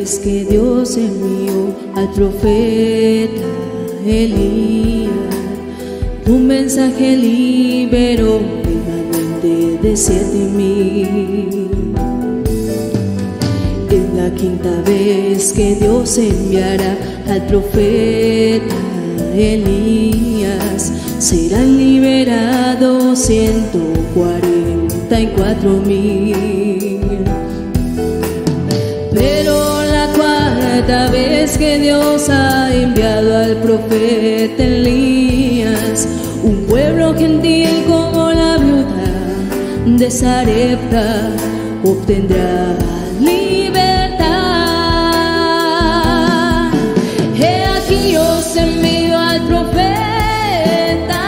vez que Dios envió al profeta Elías, un mensaje liberó remanente de 7,000. Es la quinta vez que Dios enviará al profeta Elías, serán liberados 144,000. Pero la cuarta vez que Dios ha enviado al profeta Elías, un pueblo gentil como la viuda de Sarepta obtendrá libertad. He aquí os envío al profeta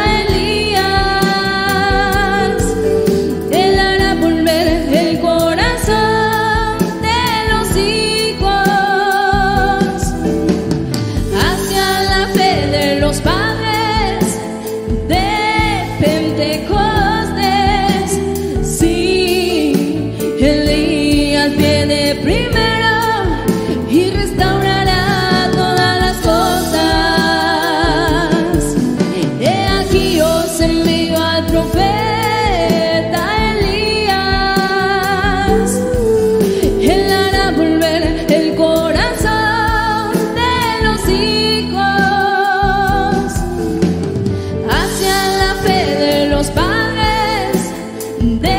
Elías, él hará volver el corazón de los hijos hacia la fe de los padres de Pentecostés. Sí, Elías viene primero y restaurará todas las cosas. He aquí os envío al profeta Elías, él hará volver el corazón de los hijos hacia la fe de los padres de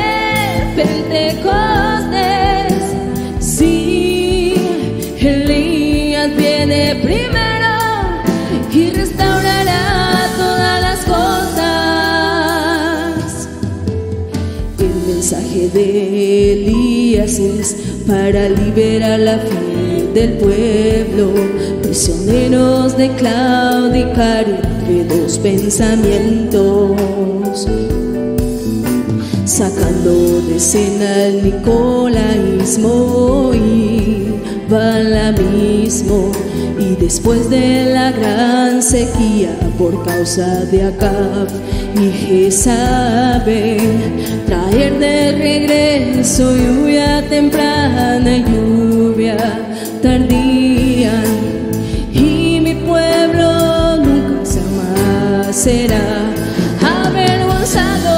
Pentecostés. Sí, Elías viene primero y restaurará todas las cosas. El mensaje de Elías es para liberar la fe del pueblo, prisioneros de claudicar entre dos pensamientos, sacando de escena el nicolaísmo y balamismo. Y después de la gran sequía por causa de Acab y Jezabel, traer de regreso lluvia temprana y lluvia tardía, y mi pueblo nunca jamás será avergonzado.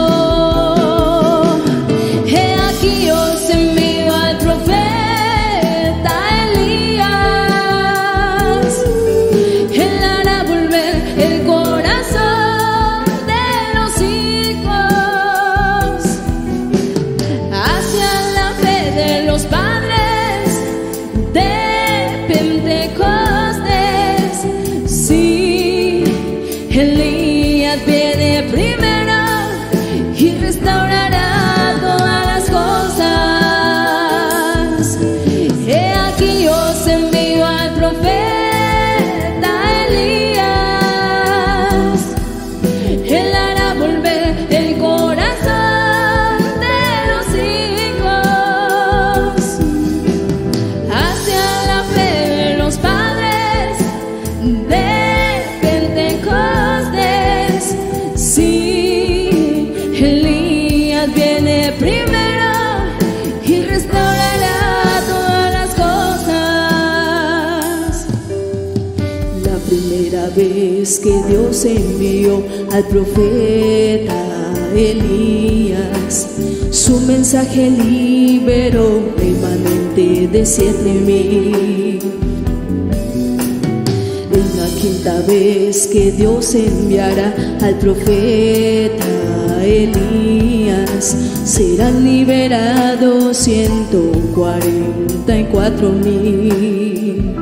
He aquí os envío al profeta Elías, él hará volver el corazón de los hijos hacia la fe de los padres de Pentecostés. Sí, Elías viene primero y restaurará todas las cosas. He aquí os envío al profeta Elías, él hará volver el corazón de los hijos hacia la fe de los padres de Pentecostés. Sí, Elías viene primero y restaurará todas las cosas. La primera vez que Dios envió al profeta Elías, su mensaje liberó remanente de 7,000. Es la quinta vez que Dios enviará al profeta Elías, serán liberados 144,000.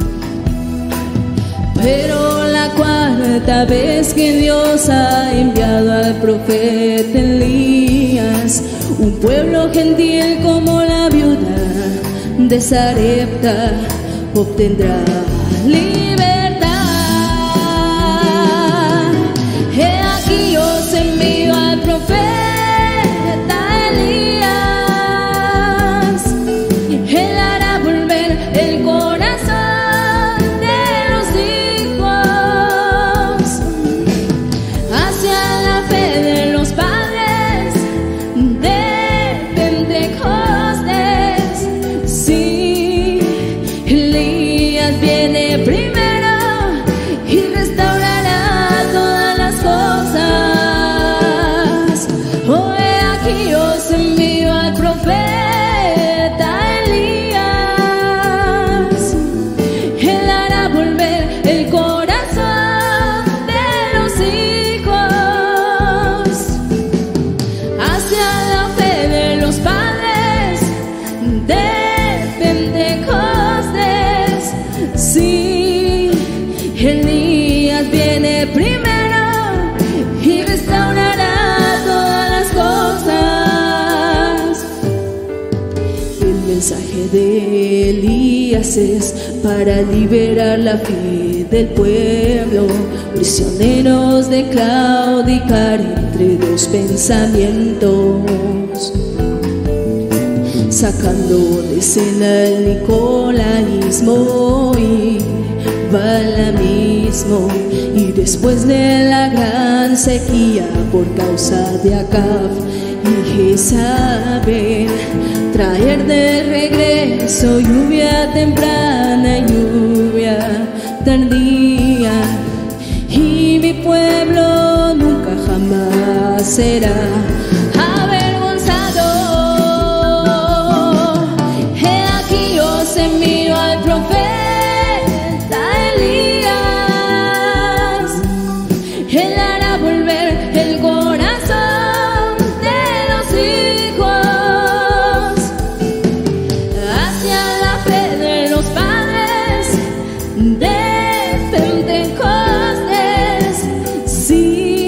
Pero la cuarta vez que Dios ha enviado al profeta Elías, un pueblo gentil como la viuda de Sarepta obtendrá libertad. He aquí os envío al profeta Elías, él hará volver el corazón de los hijos hacia la fe de los padres de Pentecostés. Sí, mensaje de Elías es para liberar la fe del pueblo, prisioneros de claudicar entre dos pensamientos, sacando de escena el nicolaísmo y balamismo, y después de la gran sequía por causa de Acab y Jezabel, traer de regreso lluvia temprana y lluvia tardía, y mi pueblo nunca jamás será avergonzado. He aquí os envío al profeta Elías, él hará volver el corazón de los hijos hacia la fe de los padres de Pentecostés. Sí,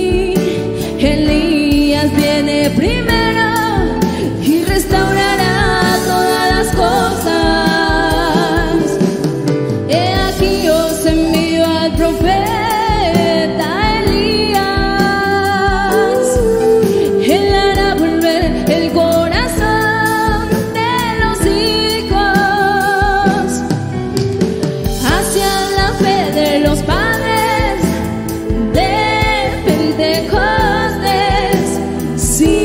Elías viene primero y restaurará todas las cosas. He aquí os envío al profeta Elías, él hará volver el corazón de los hijos hacia la fe de los padres de Pentecostés. Sí,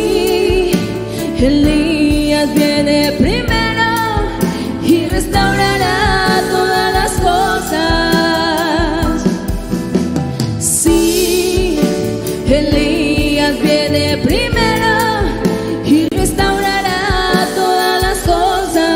Elías viene primero y restaurará todas las cosas. Sí, Elías viene primero y restaurará todas las cosas.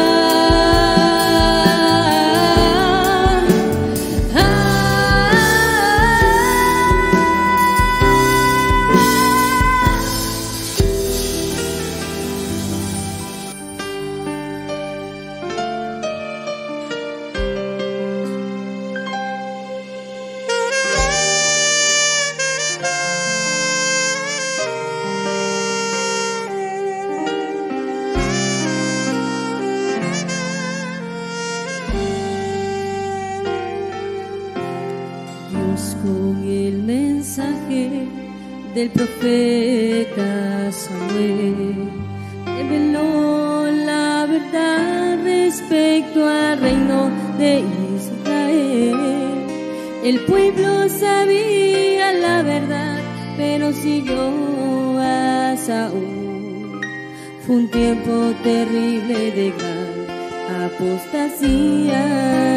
Dios con el mensaje del profeta Samuel reveló la verdad respecto al reino de Israel. El pueblo sabía la verdad, pero siguió a Saúl. Fue un tiempo terrible de gran apostasía.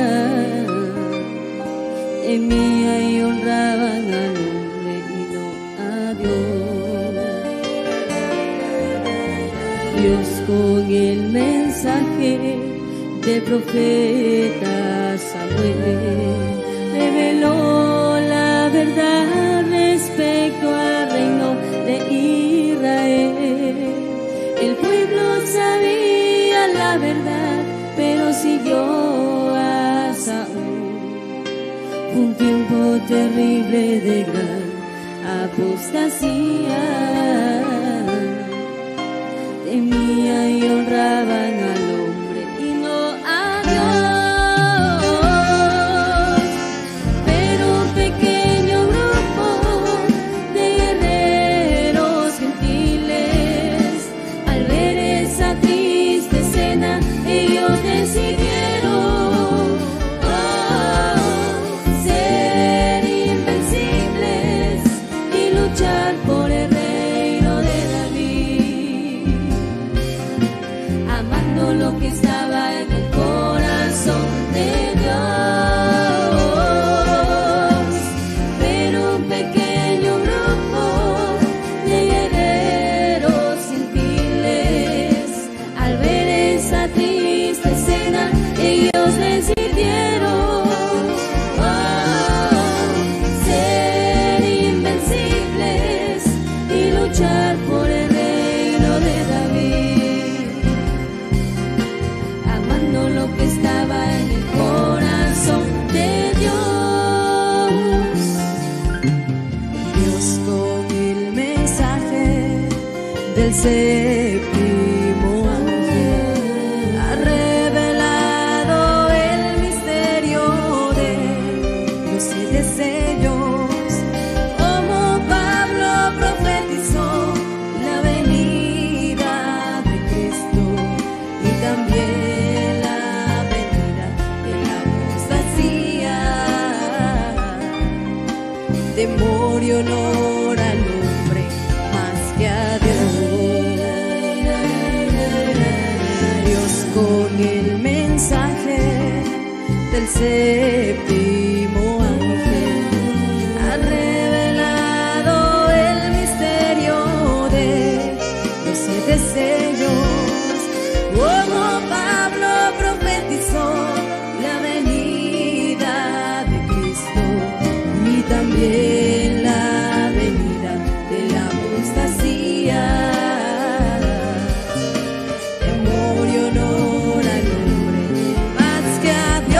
Temían y honraban al hombre y no a Dios. Dios con el mensaje del profeta Samuel reveló la verdad respecto al reino de Israel. El pueblo sabía la verdad, pero siguió a Saúl. Un tiempo terrible de gran apostasía. Temían y honraban al hombre y no a Dios. Pero un pequeño grupo de guerreros gentiles, al ver esa triste escena, ellos decidieron ser invencibles y luchar por el reino de David, amando lo que estaba en el corazón de Dios. Pero un pequeño grupo de guerreros gentiles, al ver esa triste escena, ellos decidieron ser invencibles y luchar por el reino de David, amando lo que estaba en el y honor al hombre más que a Dios. Dios con el mensaje del séptimo ángel ha revelado el misterio de los 7 sellos, como Pablo profetizó la venida de Cristo y también la venida de la apostasía. Temor y honor al hombre más que a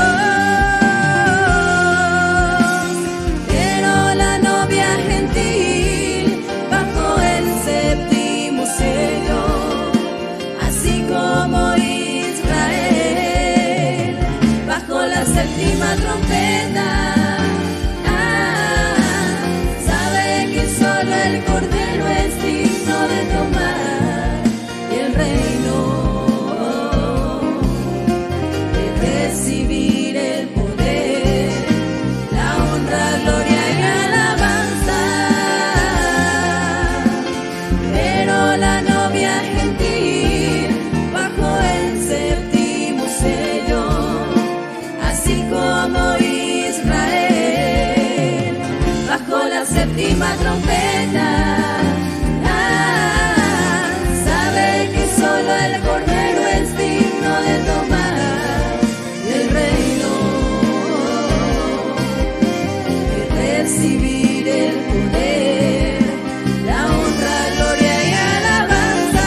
Dios. Pero la novia gentil bajo el séptimo sello, así como Israel bajo la séptima trompeta, sabe que solo el Cordero es digno de tomar el reino, de recibir el poder, la honra, gloria y alabanza. Pero la novia gentil bajo el séptimo sello, así como Israel bajo la séptima trompeta, sabe que solo el Cordero es digno de tomar el reino, de recibir el poder, la honra, gloria y alabanza.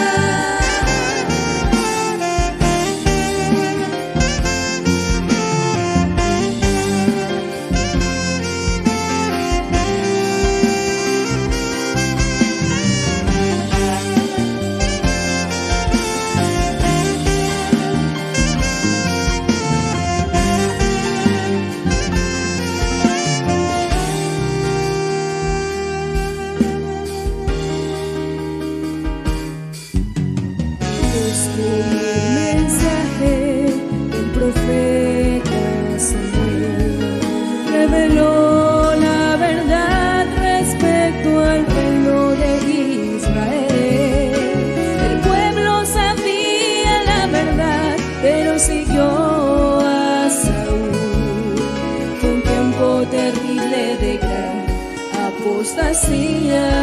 Busco el mensaje del profeta Samuel, reveló la verdad respecto al reino de Israel. El pueblo sabía la verdad, pero siguió a Saúl. Fue un tiempo terrible de gran apostasía.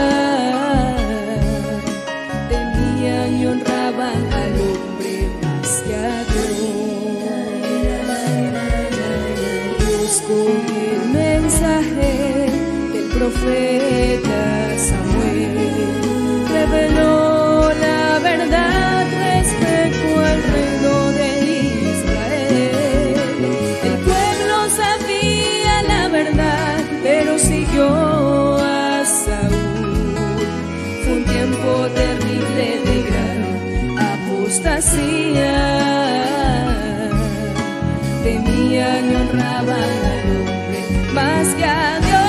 Temían y honraban al hombre más que a Dios. Dios con el mensaje del profeta Samuel reveló la verdad respecto al reino de Israel. El pueblo sabía la verdad, pero siguió a Saúl. Fue un tiempo terrible de gran apostasía. Temían y honraban al hombre más que a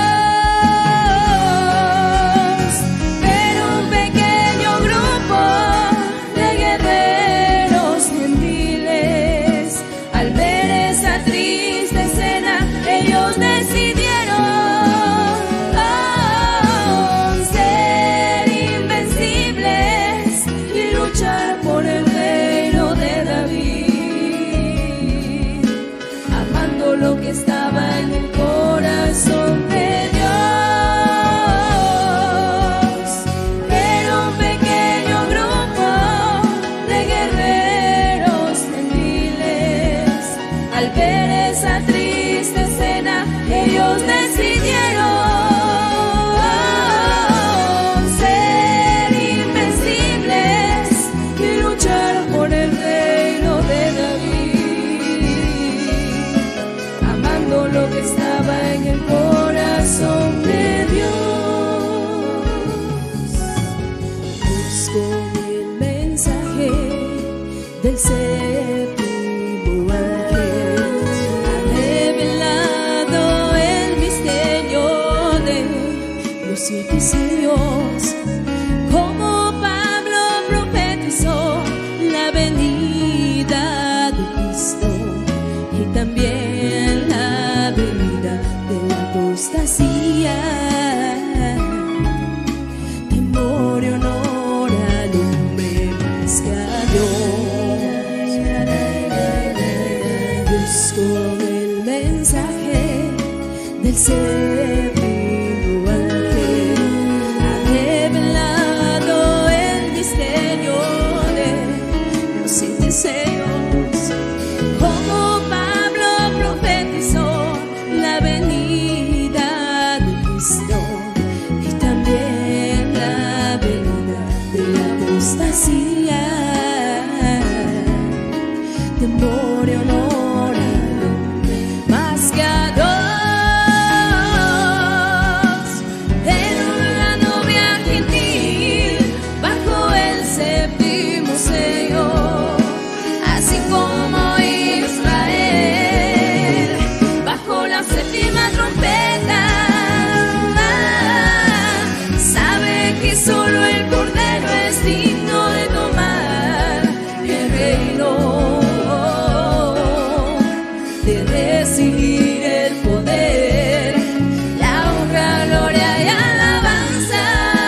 Dios. Pero un pequeño grupo de guerreros gentiles, al ver esa triste escena, ellos decidieron ser invencibles y luchar por el reino de David, amando lo que estaba en el corazón de Dios. Pero un pequeño grupo de guerreros gentiles, al ver esa triste escena, ellos decidieron ser invencibles y luchar por el reino de David, amando lo que estaba en el corazón de Dios. Busco el mensaje del séptimo ángel, ha revelado el misterio de los 7 sellos, como Pablo profetizó la venida de Cristo y también la venida de la apostasía. el séptimo ángel ha revelado el misterio de los 7 sellos. Como Pablo profetizó la venida de Cristo y también la venida de la apostasía, temor y honor al hombre más que a Dios. Pero la novia gentil bajo el séptimo sello, así como Israel bajo la séptima trompeta, sabe que solo el Cordero es digno de tomar el reino, de recibir el poder, la honra, gloria y alabanza.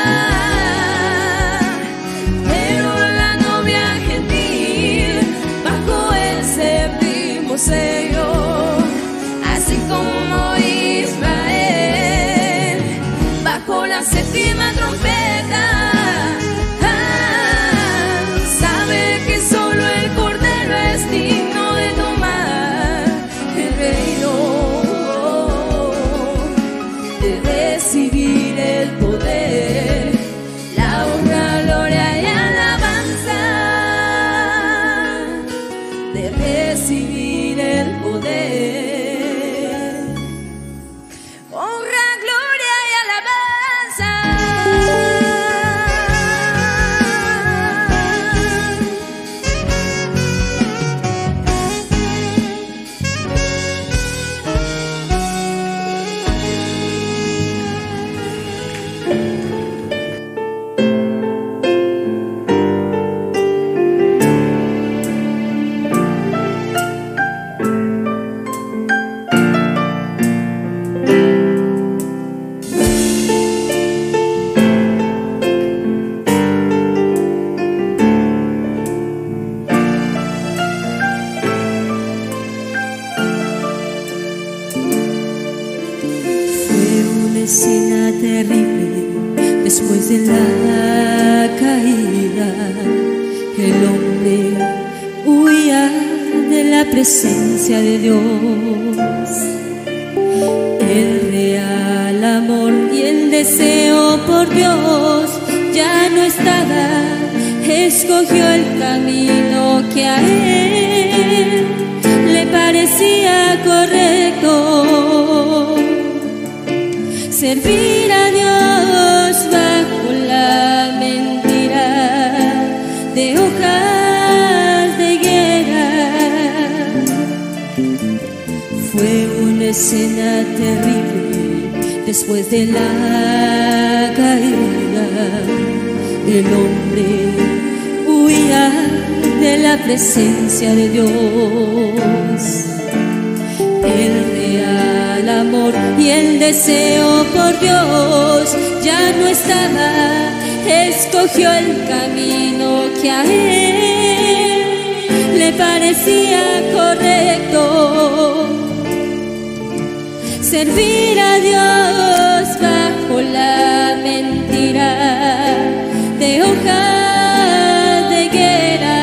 Pero la novia gentil bajo el séptimo sello, así como Israel bajo la séptima trompeta, sabe que solo el Cordero es digno de tomar el reino, de recibir el poder, la honra, gloria y alabanza, de recibir el poder, honra, gloria y alabanza. Escena terrible después de la caída. El hombre huía de la presencia de Dios. El real amor y el deseo por Dios ya no estaba. Escogió el camino que a él le parecía correcto: servir a Dios bajo la mentira de hojas de higuera. Fue una escena terrible después de la caída. El hombre huía de la presencia de Dios. El real amor y el deseo por Dios ya no estaba. Escogió el camino que a él le parecía correcto: servir a Dios bajo la mentira de hojas de higuera.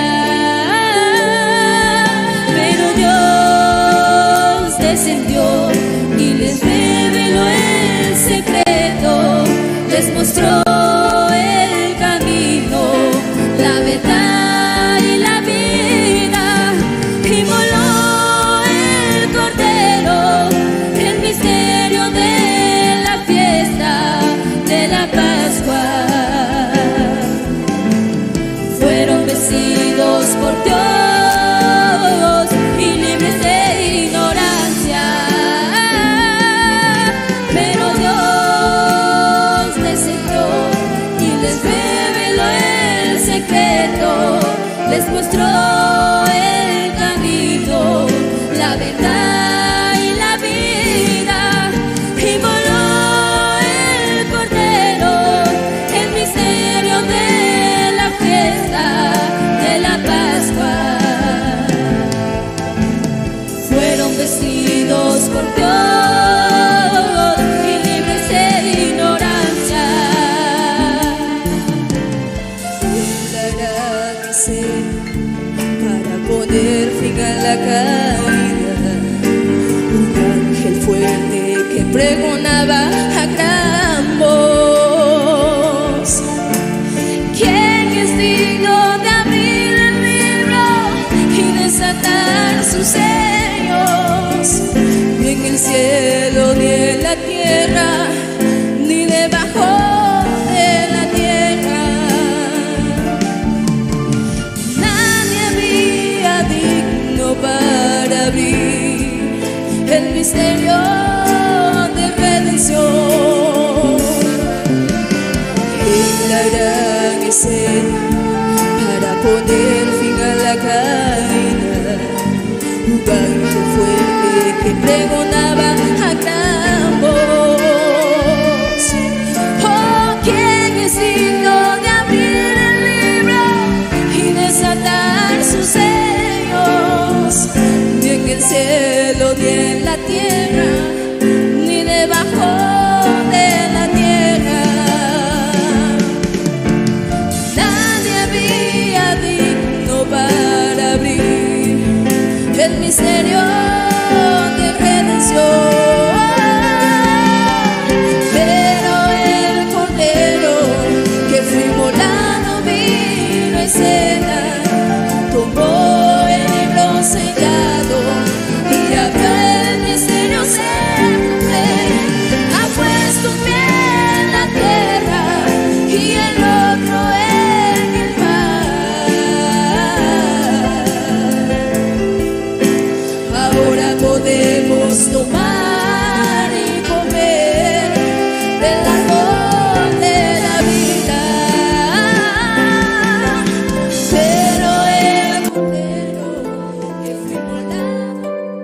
Pero Dios descendió y les reveló el secreto, les mostró el camino, la verdad y la vida, y moló el Cordero, el misterio de la fiesta de la Pascua. la caída, un ángel fuerte que pregonaba a gran voz: ¿quién es digno de abrir el libro y desatar sus sellos? Ni en el cielo ni en la tierra, ni debajo de la tierra, nadie había digno para abrir el misterio de redención. En la gran escena, para poner fin a la caída, un ángel fuerte que pregonaba a gran voz: oh, ¿quién es digno de abrir el libro y desatar sus sellos? Ni en el cielo ni en la tierra, ni debajo de la tierra, nadie había digno para abrir el misterio de redención. Pero el Cordero que fue inmolado vino a escena, tomó el libro sellado y abrió el misterio siempre. Ha puesto un pie en la tierra y el otro en el mar. Ahora podemos tomar y comer del árbol de la vida, pero el Cordero que fue inmolado.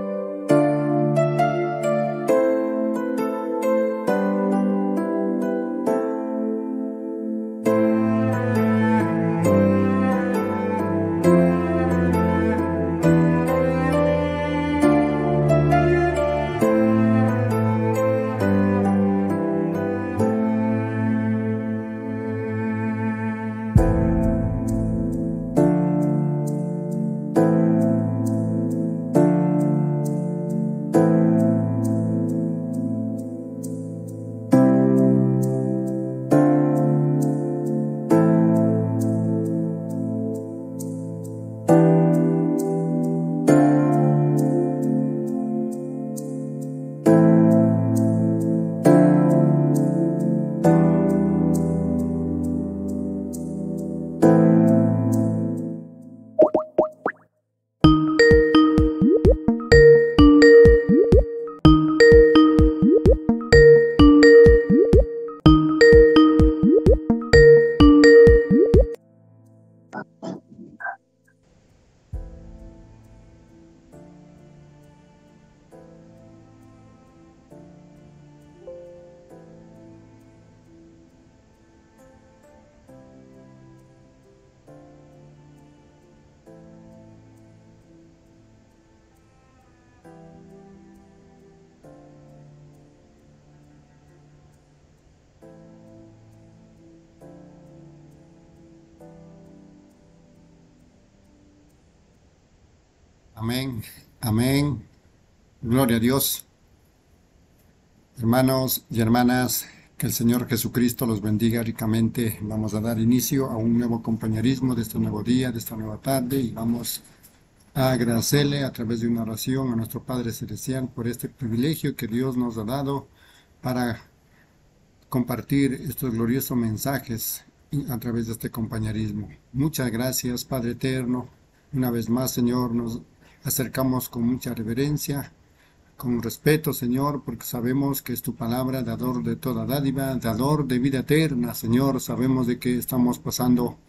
Amén, amén. Gloria a Dios. Hermanos y hermanas, que el Señor Jesucristo los bendiga ricamente. Vamos a dar inicio a un nuevo compañerismo de este nuevo día, de esta nueva tarde, y vamos a agradecerle a través de una oración a nuestro Padre Celestial por este privilegio que Dios nos ha dado para compartir estos gloriosos mensajes a través de este compañerismo. Muchas gracias, Padre Eterno. Una vez más, Señor, nos acercamos con mucha reverencia, con respeto, Señor, porque sabemos que es tu palabra, dador de toda dádiva, dador de vida eterna, Señor. Sabemos de que estamos pasando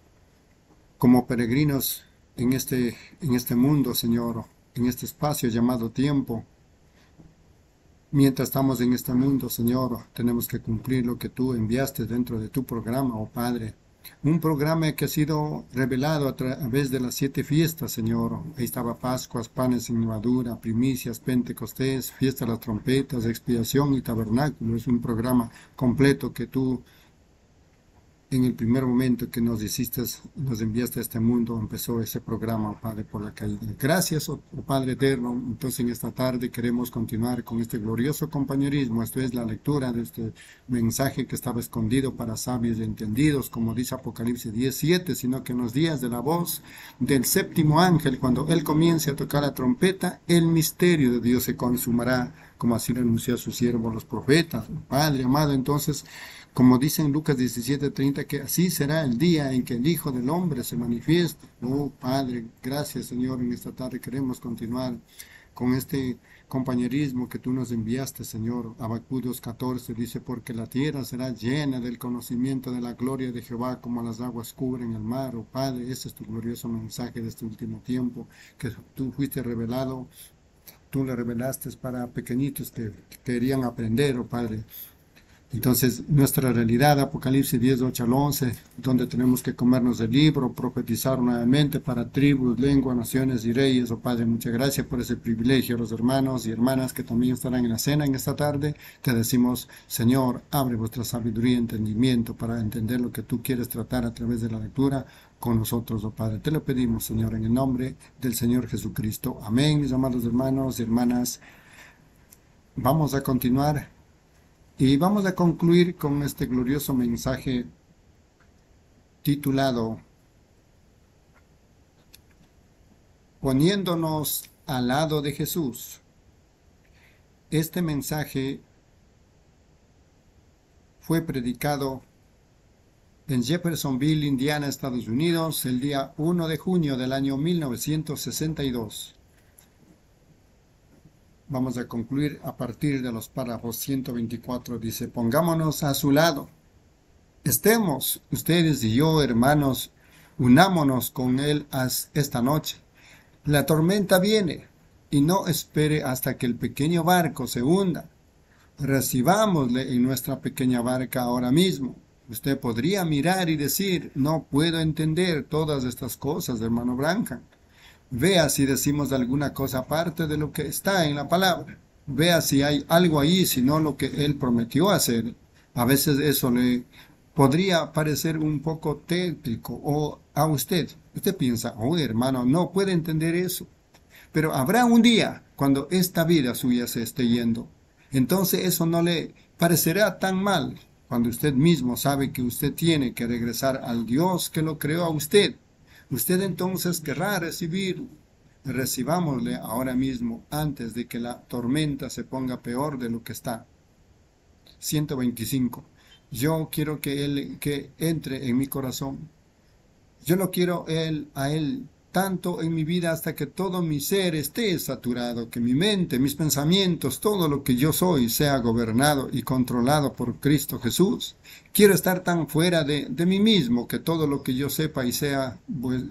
como peregrinos en este mundo, Señor, en este espacio llamado tiempo. Mientras estamos en este mundo, Señor, tenemos que cumplir lo que tú enviaste dentro de tu programa, oh Padre. Un programa que ha sido revelado a través de las 7 fiestas, Señor. Ahí estaba Pascuas, panes sin levadura, primicias, Pentecostés, fiesta de las trompetas, expiación y tabernáculo. Es un programa completo que tú en el primer momento que nos hiciste, nos enviaste a este mundo, empezó ese programa, oh Padre, por la caída. Gracias, oh Padre eterno. Entonces en esta tarde queremos continuar con este glorioso compañerismo. Esto es la lectura de este mensaje que estaba escondido para sabios y entendidos, como dice Apocalipsis 17, sino que en los días de la voz del séptimo ángel, cuando él comience a tocar la trompeta, el misterio de Dios se consumará, como así lo anunció a sus siervos los profetas. Padre amado, entonces, como dice en Lucas 17:30, que así será el día en que el Hijo del Hombre se manifieste. Oh Padre, gracias Señor, en esta tarde queremos continuar con este compañerismo que tú nos enviaste, Señor. Habacuc 2:14 dice, porque la tierra será llena del conocimiento de la gloria de Jehová, como las aguas cubren el mar. Oh Padre, ese es tu glorioso mensaje de este último tiempo, que tú fuiste revelado, tú le revelaste para pequeñitos que querían aprender, oh Padre. Entonces, nuestra realidad, Apocalipsis 10, 8 al 11, donde tenemos que comernos el libro, profetizar nuevamente para tribus, lenguas, naciones y reyes. Oh Padre, muchas gracias por ese privilegio. A los hermanos y hermanas que también estarán en la cena en esta tarde, te decimos, Señor, abre vuestra sabiduría y entendimiento para entender lo que tú quieres tratar a través de la lectura con nosotros, oh Padre. Te lo pedimos, Señor, en el nombre del Señor Jesucristo. Amén, mis amados hermanos y hermanas. Vamos a continuar. Y vamos a concluir con este glorioso mensaje titulado Poniéndonos al lado de Jesús. Este mensaje fue predicado en Jeffersonville, Indiana, Estados Unidos, el día 1 de junio del año 1962. Vamos a concluir a partir de los párrafos 124. Dice, pongámonos a su lado. Estemos, ustedes y yo, hermanos, unámonos con él esta noche. La tormenta viene y no espere hasta que el pequeño barco se hunda. Recibámosle en nuestra pequeña barca ahora mismo. Usted podría mirar y decir, no puedo entender todas estas cosas, hermano Branham. Vea si decimos alguna cosa aparte de lo que está en la palabra. Vea si hay algo ahí, si no lo que él prometió hacer. A veces eso le podría parecer un poco tétrico o a usted. Usted piensa, oh hermano, no puede entender eso. Pero habrá un día cuando esta vida suya se esté yendo. Entonces eso no le parecerá tan mal cuando usted mismo sabe que usted tiene que regresar al Dios que lo creó a usted. Usted entonces querrá recibir, recibámosle ahora mismo antes de que la tormenta se ponga peor de lo que está. 125. Yo quiero que entre en mi corazón. Yo lo quiero a él tanto en mi vida hasta que todo mi ser esté saturado, que mi mente, mis pensamientos, todo lo que yo soy sea gobernado y controlado por Cristo Jesús. Quiero estar tan fuera de mí mismo que todo lo que yo sepa y sea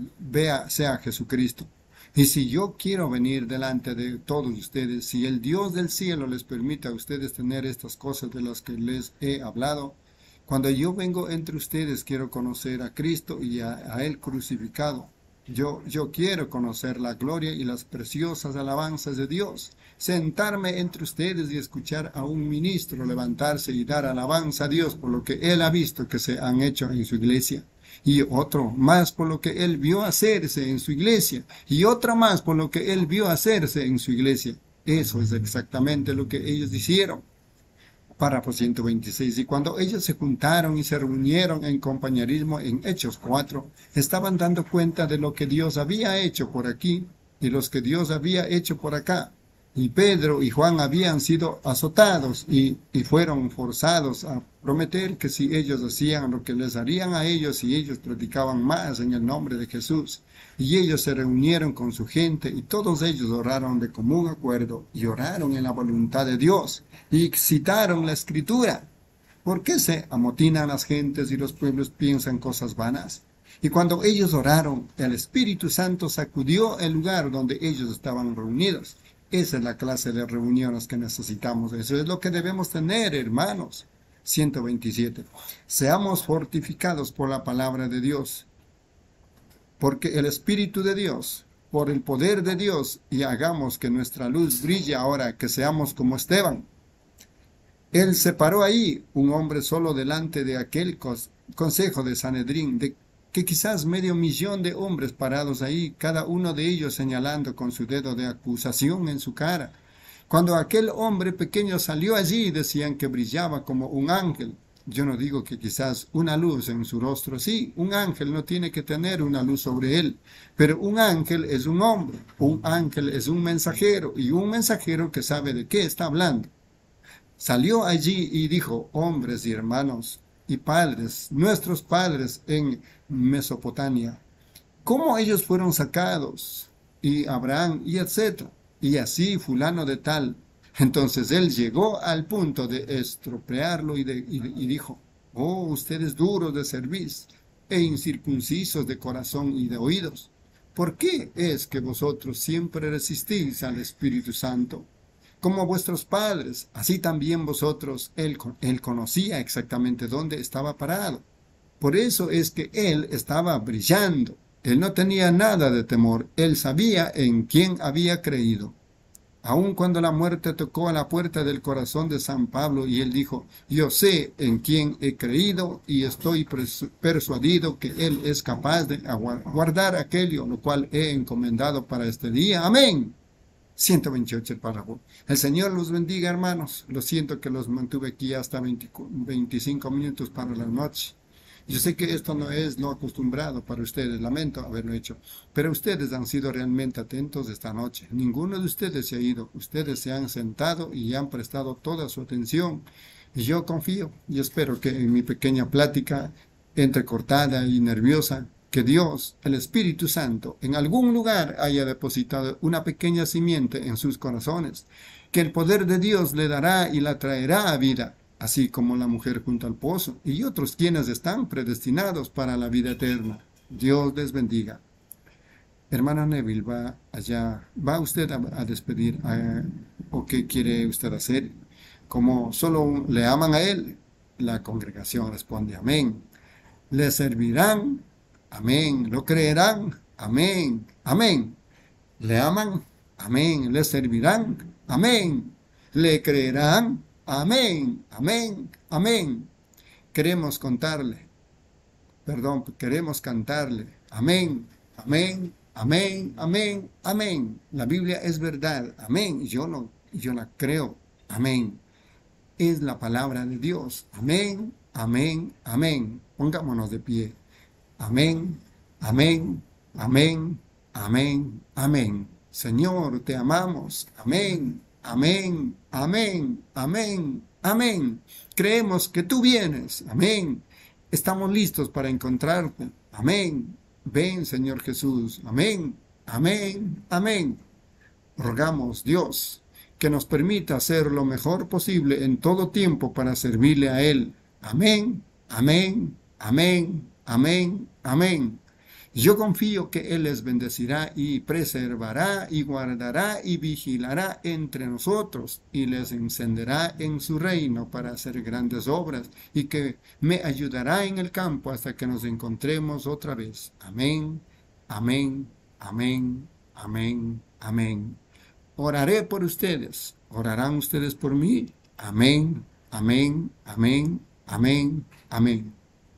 Jesucristo. Y si yo quiero venir delante de todos ustedes, si el Dios del cielo les permite a ustedes tener estas cosas de las que les he hablado, cuando yo vengo entre ustedes quiero conocer a Cristo y a Él crucificado. Yo quiero conocer la gloria y las preciosas alabanzas de Dios, sentarme entre ustedes y escuchar a un ministro levantarse y dar alabanza a Dios por lo que él ha visto que se han hecho en su iglesia, y otro más por lo que él vio hacerse en su iglesia, y otra más por lo que él vio hacerse en su iglesia. Eso es exactamente lo que ellos hicieron. Párrafo 126. Y cuando ellos se juntaron y se reunieron en compañerismo en Hechos 4, estaban dando cuenta de lo que Dios había hecho por aquí y los que Dios había hecho por acá. Y Pedro y Juan habían sido azotados y fueron forzados a prometer que si ellos hacían lo que les harían a ellos y ellos predicaban más en el nombre de Jesús. Y ellos se reunieron con su gente y todos ellos oraron de común acuerdo y oraron en la voluntad de Dios y citaron la Escritura. ¿Por qué se amotinan las gentes y los pueblos piensan cosas vanas? Y cuando ellos oraron, el Espíritu Santo sacudió el lugar donde ellos estaban reunidos. Esa es la clase de reuniones que necesitamos. Eso es lo que debemos tener, hermanos. 127. Seamos fortificados por la palabra de Dios, porque el Espíritu de Dios, por el poder de Dios, y hagamos que nuestra luz brille ahora, que seamos como Esteban. Él se paró ahí, un hombre solo delante de aquel consejo de Sanedrín, de que quizás 500,000 de hombres parados ahí, cada uno de ellos señalando con su dedo de acusación en su cara. Cuando aquel hombre pequeño salió allí, decían que brillaba como un ángel. Yo no digo que quizás una luz en su rostro, sí, un ángel no tiene que tener una luz sobre él, pero un ángel es un hombre, un ángel es un mensajero, y un mensajero que sabe de qué está hablando. Salió allí y dijo, hombres y hermanos y padres, nuestros padres en Mesopotamia, cómo ellos fueron sacados, y Abraham, y etcétera, y así fulano de tal. Entonces él llegó al punto de estropearlo y dijo, oh, ustedes duros de cerviz e incircuncisos de corazón y de oídos, ¿por qué es que vosotros siempre resistís al Espíritu Santo? Como vuestros padres, así también vosotros. Él conocía exactamente dónde estaba parado. Por eso es que él estaba brillando. Él no tenía nada de temor. Él sabía en quién había creído. Aun cuando la muerte tocó a la puerta del corazón de San Pablo y él dijo, yo sé en quién he creído y estoy persuadido que él es capaz de guardar aquello lo cual he encomendado para este día. Amén. 128 el párrafo. El Señor los bendiga, hermanos. Lo siento que los mantuve aquí hasta 25 minutos para la noche. Yo sé que esto no es lo acostumbrado para ustedes, lamento haberlo hecho, pero ustedes han sido realmente atentos esta noche. Ninguno de ustedes se ha ido, ustedes se han sentado y han prestado toda su atención. Y yo confío y espero que en mi pequeña plática, entrecortada y nerviosa, que Dios, el Espíritu Santo, en algún lugar haya depositado una pequeña simiente en sus corazones, que el poder de Dios le dará y la traerá a vida, así como la mujer junto al pozo, y otros quienes están predestinados para la vida eterna. Dios les bendiga. Hermana Neville, ¿va usted a despedir? ¿O qué quiere usted hacer? Como solo le aman a él, la congregación responde amén. Le servirán, amén. Lo creerán, amén, amén. Le aman, amén. Le servirán, amén. Le creerán, amén, amén, amén. Queremos cantarle, amén, amén, amén, amén, amén. La Biblia es verdad, amén. Yo la creo, amén. Es la palabra de Dios, amén, amén, amén. Pongámonos de pie. Amén, amén, amén, amén, amén. Señor, te amamos. Amén, amén, amén, amén, amén. Creemos que tú vienes. Amén. Estamos listos para encontrarte. Amén. Ven, Señor Jesús. Amén, amén, amén. Rogamos, Dios, que nos permita hacer lo mejor posible en todo tiempo para servirle a Él. Amén, amén, amén, amén, amén. Yo confío que Él les bendecirá y preservará y guardará y vigilará entre nosotros y les encenderá en su reino para hacer grandes obras y que me ayudará en el campo hasta que nos encontremos otra vez. Amén, amén, amén, amén, amén. Oraré por ustedes. ¿Orarán ustedes por mí? Amén, amén, amén, amén, amén.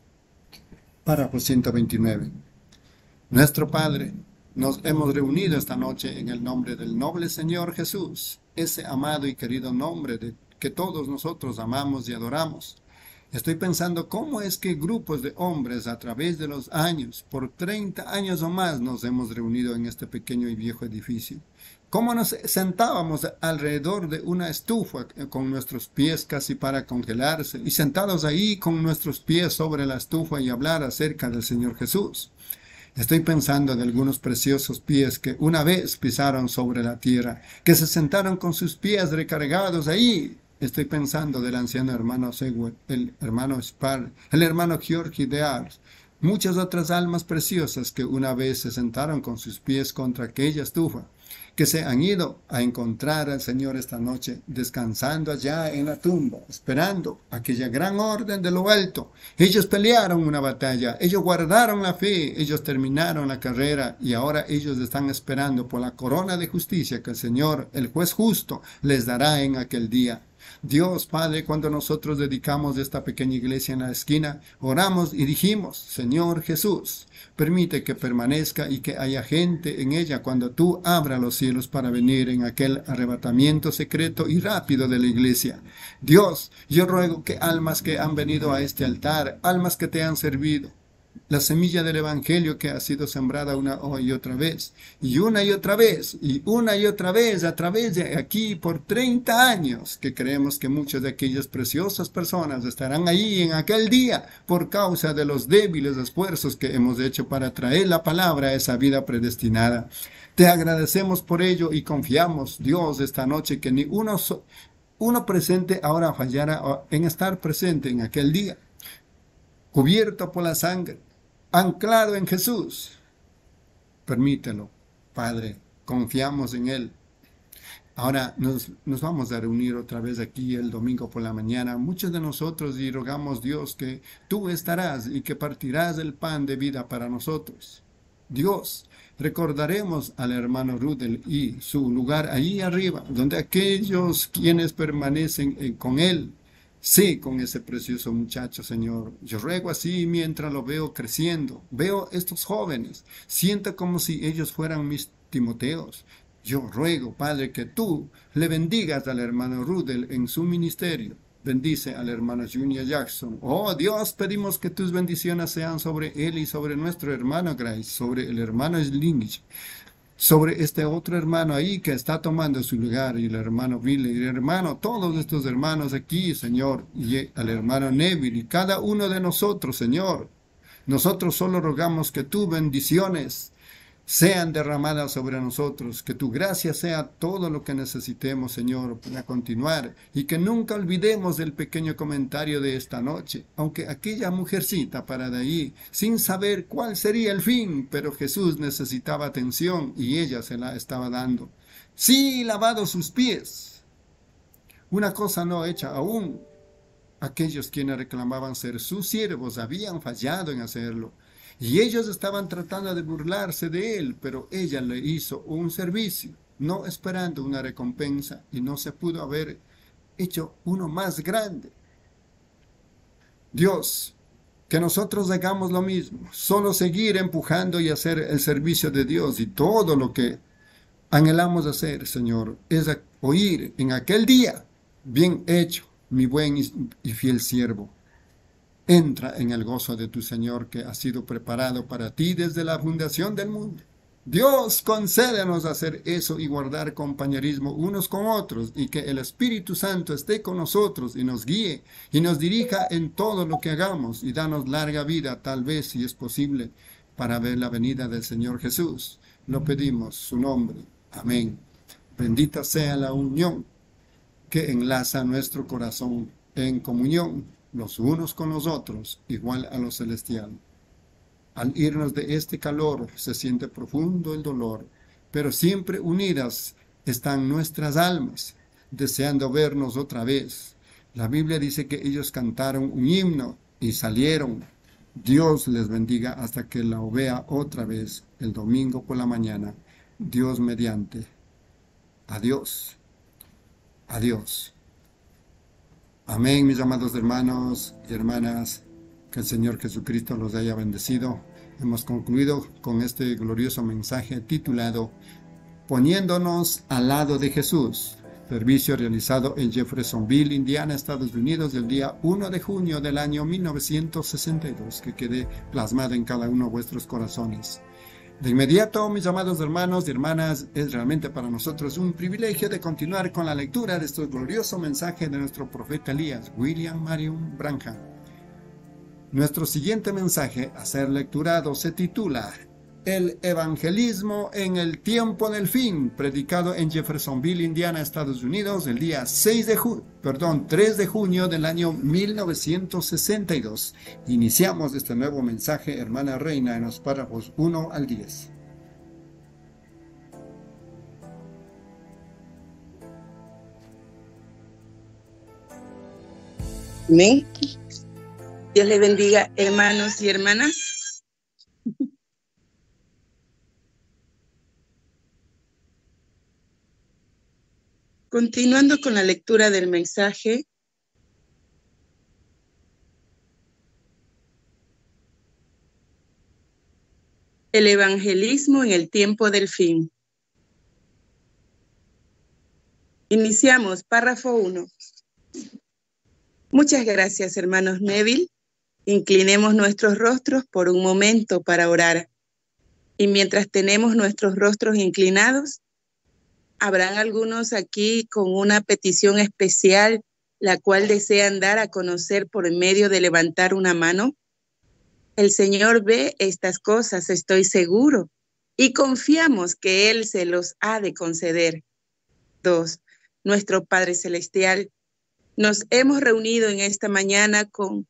Párrafo 129. Nuestro Padre, nos hemos reunido esta noche en el nombre del noble Señor Jesús, ese amado y querido nombre que todos nosotros amamos y adoramos. Estoy pensando cómo es que grupos de hombres a través de los años, por 30 años o más, nos hemos reunido en este pequeño y viejo edificio. Cómo nos sentábamos alrededor de una estufa con nuestros pies casi para congelarse y sentados ahí con nuestros pies sobre la estufa y hablar acerca del Señor Jesús. Estoy pensando de algunos preciosos pies que una vez pisaron sobre la tierra, que se sentaron con sus pies recargados ahí. Estoy pensando del anciano hermano Següe, el hermano Spar, el hermano Georgi de Ars, muchas otras almas preciosas que una vez se sentaron con sus pies contra aquella estufa, que se han ido a encontrar al Señor esta noche, descansando allá en la tumba, esperando aquella gran orden de lo alto. Ellos pelearon una batalla, ellos guardaron la fe, ellos terminaron la carrera y ahora ellos están esperando por la corona de justicia que el Señor, el juez justo, les dará en aquel día. Dios Padre, cuando nosotros dedicamos esta pequeña iglesia en la esquina, oramos y dijimos, Señor Jesús, permite que permanezca y que haya gente en ella cuando tú abras los cielos para venir en aquel arrebatamiento secreto y rápido de la iglesia. Dios, yo ruego que almas que han venido a este altar, almas que te han servido, la semilla del Evangelio que ha sido sembrada una y otra vez, y una y otra vez, y una y otra vez, a través de aquí por 30 años, que creemos que muchas de aquellas preciosas personas estarán ahí en aquel día por causa de los débiles esfuerzos que hemos hecho para traer la palabra a esa vida predestinada. Te agradecemos por ello y confiamos, Dios, esta noche que ni uno presente ahora fallara en estar presente en aquel día, cubierto por la sangre, anclado en Jesús. Permítelo, Padre, confiamos en Él. Ahora nos vamos a reunir otra vez aquí el domingo por la mañana, muchos de nosotros, y rogamos, Dios, que tú estarás y que partirás el pan de vida para nosotros. Dios, recordaremos al hermano Rudel y su lugar ahí arriba, donde aquellos quienes permanecen con él, sí, con ese precioso muchacho, Señor. Yo ruego así mientras lo veo creciendo. Veo estos jóvenes. Siento como si ellos fueran mis Timoteos. Yo ruego, Padre, que tú le bendigas al hermano Rudel en su ministerio. Bendice al hermano Junior Jackson. Oh Dios, pedimos que tus bendiciones sean sobre él y sobre nuestro hermano Grace, sobre el hermano Slinch, sobre este otro hermano ahí que está tomando su lugar, y el hermano Billy, y el hermano, todos estos hermanos aquí, Señor, y al hermano Neville, y cada uno de nosotros, Señor. Nosotros solo rogamos que tus bendiciones sean derramadas sobre nosotros, que tu gracia sea todo lo que necesitemos, Señor, para continuar, y que nunca olvidemos del pequeño comentario de esta noche, aunque aquella mujercita para de ahí, sin saber cuál sería el fin, pero Jesús necesitaba atención y ella se la estaba dando. Sí, lavado sus pies, una cosa no hecha aún. Aquellos quienes reclamaban ser sus siervos habían fallado en hacerlo, y ellos estaban tratando de burlarse de él, pero ella le hizo un servicio, no esperando una recompensa, y no se pudo haber hecho uno más grande. Dios, que nosotros hagamos lo mismo, solo seguir empujando y hacer el servicio de Dios, y todo lo que anhelamos hacer, Señor, es oír en aquel día, bien hecho, mi buen y fiel siervo. Entra en el gozo de tu Señor que ha sido preparado para ti desde la fundación del mundo. Dios, concédenos hacer eso y guardar compañerismo unos con otros, y que el Espíritu Santo esté con nosotros y nos guíe y nos dirija en todo lo que hagamos, y danos larga vida, tal vez si es posible, para ver la venida del Señor Jesús. Lo pedimos, su nombre. Amén. Bendita sea la unión que enlaza nuestro corazón en comunión los unos con los otros, igual a lo celestial. Al irnos de este calor se siente profundo el dolor, pero siempre unidas están nuestras almas, deseando vernos otra vez. La Biblia dice que ellos cantaron un himno y salieron. Dios les bendiga hasta que la vea otra vez el domingo por la mañana. Dios mediante. Adiós. Adiós. Amén, mis amados hermanos y hermanas. Que el Señor Jesucristo los haya bendecido. Hemos concluido con este glorioso mensaje titulado Poniéndonos al lado de Jesús. Servicio realizado en Jeffersonville, Indiana, Estados Unidos, el día 1 de junio del año 1962. Que quede plasmado en cada uno de vuestros corazones. De inmediato, mis amados hermanos y hermanas, es realmente para nosotros un privilegio de continuar con la lectura de este glorioso mensaje de nuestro profeta Elías, William Marion Branham. Nuestro siguiente mensaje a ser lecturado se titula El evangelismo en el tiempo del fin, predicado en Jeffersonville, Indiana, Estados Unidos, el día 3 de junio del año 1962. Iniciamos este nuevo mensaje, hermana Reina, en los párrafos 1 al 10. Amén. Dios le bendiga, hermanos y hermanas. Continuando con la lectura del mensaje, el evangelismo en el tiempo del fin. Iniciamos, párrafo 1. Muchas gracias, hermanos Neville. Inclinemos nuestros rostros por un momento para orar. Y mientras tenemos nuestros rostros inclinados, ¿habrán algunos aquí con una petición especial, la cual desean dar a conocer por medio de levantar una mano? El Señor ve estas cosas, estoy seguro, y confiamos que Él se los ha de conceder. 2. Nuestro Padre Celestial, nos hemos reunido en esta mañana con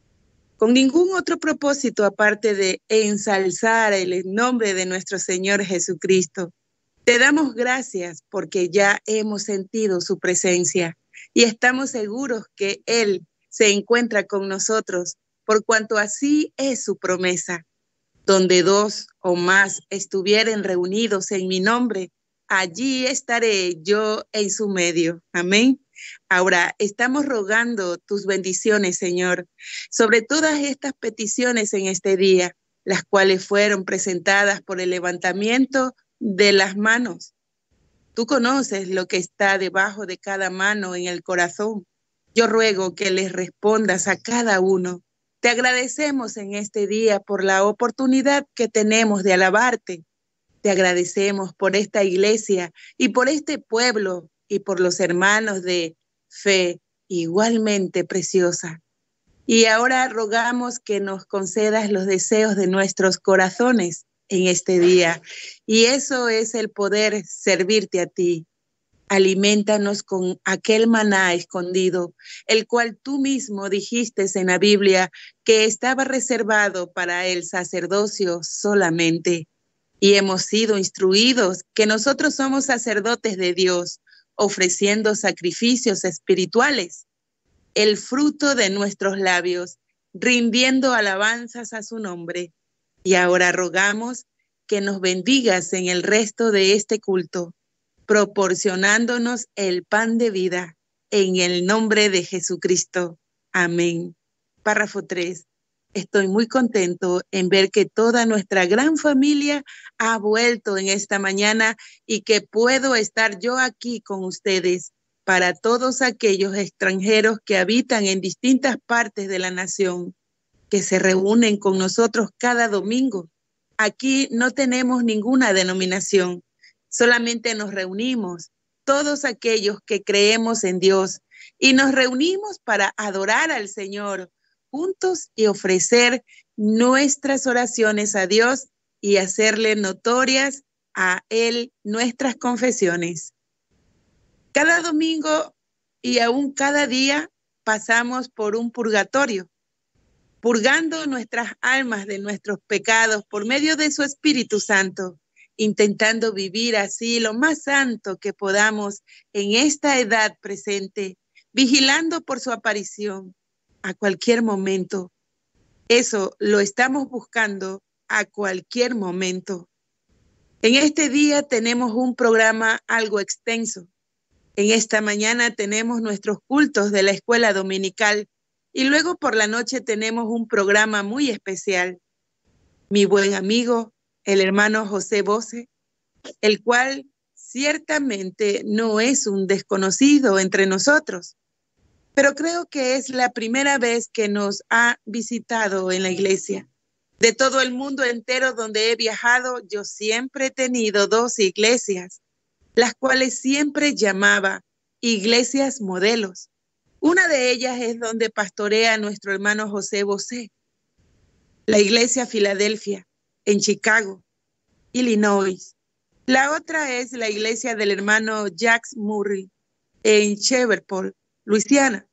ningún otro propósito aparte de ensalzar el nombre de nuestro Señor Jesucristo. Te damos gracias porque ya hemos sentido su presencia y estamos seguros que Él se encuentra con nosotros, por cuanto así es su promesa. Donde 2 o más estuvieren reunidos en mi nombre, allí estaré yo en su medio. Amén. Ahora estamos rogando tus bendiciones, Señor, sobre todas estas peticiones en este día, las cuales fueron presentadas por el levantamiento de las manos. Tú conoces lo que está debajo de cada mano en el corazón. Yo ruego que les respondas a cada uno. Te agradecemos en este día por la oportunidad que tenemos de alabarte. Te agradecemos por esta iglesia y por este pueblo y por los hermanos de fe igualmente preciosa. Y ahora rogamos que nos concedas los deseos de nuestros corazones en este día. Y eso es el poder servirte a ti. Aliméntanos con aquel maná escondido, el cual tú mismo dijiste en la Biblia que estaba reservado para el sacerdocio solamente. Y hemos sido instruidos que nosotros somos sacerdotes de Dios, ofreciendo sacrificios espirituales, el fruto de nuestros labios, rindiendo alabanzas a su nombre. Y ahora rogamos que nos bendigas en el resto de este culto, proporcionándonos el pan de vida, en el nombre de Jesucristo. Amén. Párrafo 3. Estoy muy contento en ver que toda nuestra gran familia ha vuelto en esta mañana y que puedo estar yo aquí con ustedes. Para todos aquellos extranjeros que habitan en distintas partes de la nación, que se reúnen con nosotros cada domingo. Aquí no tenemos ninguna denominación, solamente nos reunimos, todos aquellos que creemos en Dios, y nos reunimos para adorar al Señor juntos y ofrecer nuestras oraciones a Dios y hacerle notorias a Él nuestras confesiones. Cada domingo y aún cada día pasamos por un purgatorio, purgando nuestras almas de nuestros pecados por medio de su Espíritu Santo, intentando vivir así lo más santo que podamos en esta edad presente, vigilando por su aparición a cualquier momento. Eso lo estamos buscando a cualquier momento. En este día tenemos un programa algo extenso. En esta mañana tenemos nuestros cultos de la escuela dominical y luego por la noche tenemos un programa muy especial. Mi buen amigo, el hermano José Bose, el cual ciertamente no es un desconocido entre nosotros, pero creo que es la primera vez que nos ha visitado en la iglesia. De todo el mundo entero donde he viajado, yo siempre he tenido 2 iglesias, las cuales siempre llamaba iglesias modelos. Una de ellas es donde pastorea nuestro hermano José Bose, la iglesia Filadelfia, en Chicago, Illinois. La otra es la iglesia del hermano Jax Murray, en Shreveport, Luisiana.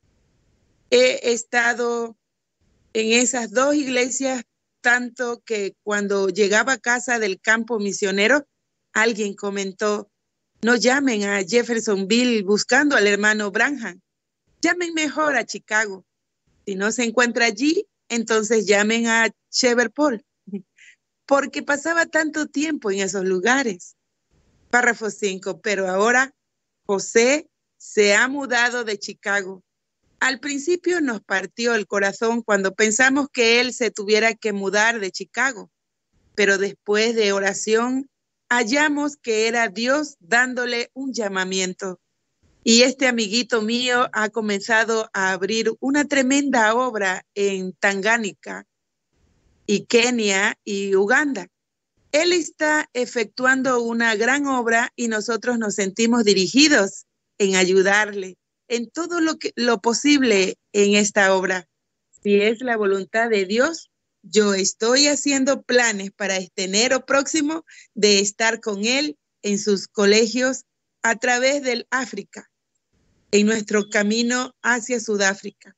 He estado en esas 2 iglesias, tanto que cuando llegaba a casa del campo misionero, alguien comentó: no llamen a Jeffersonville buscando al hermano Branham, llamen mejor a Chicago. Si no se encuentra allí, entonces llamen a Shreveport, porque pasaba tanto tiempo en esos lugares. Párrafo 5, pero ahora José se ha mudado de Chicago. Al principio nos partió el corazón cuando pensamos que él se tuviera que mudar de Chicago, pero después de oración hallamos que era Dios dándole un llamamiento. Y este amiguito mío ha comenzado a abrir una tremenda obra en Tangánica y Kenia y Uganda. Él está efectuando una gran obra y nosotros nos sentimos dirigidos en ayudarle en todo lo posible en esta obra. Si es la voluntad de Dios, yo estoy haciendo planes para este enero próximo de estar con él en sus colegios a través del África, en nuestro camino hacia Sudáfrica.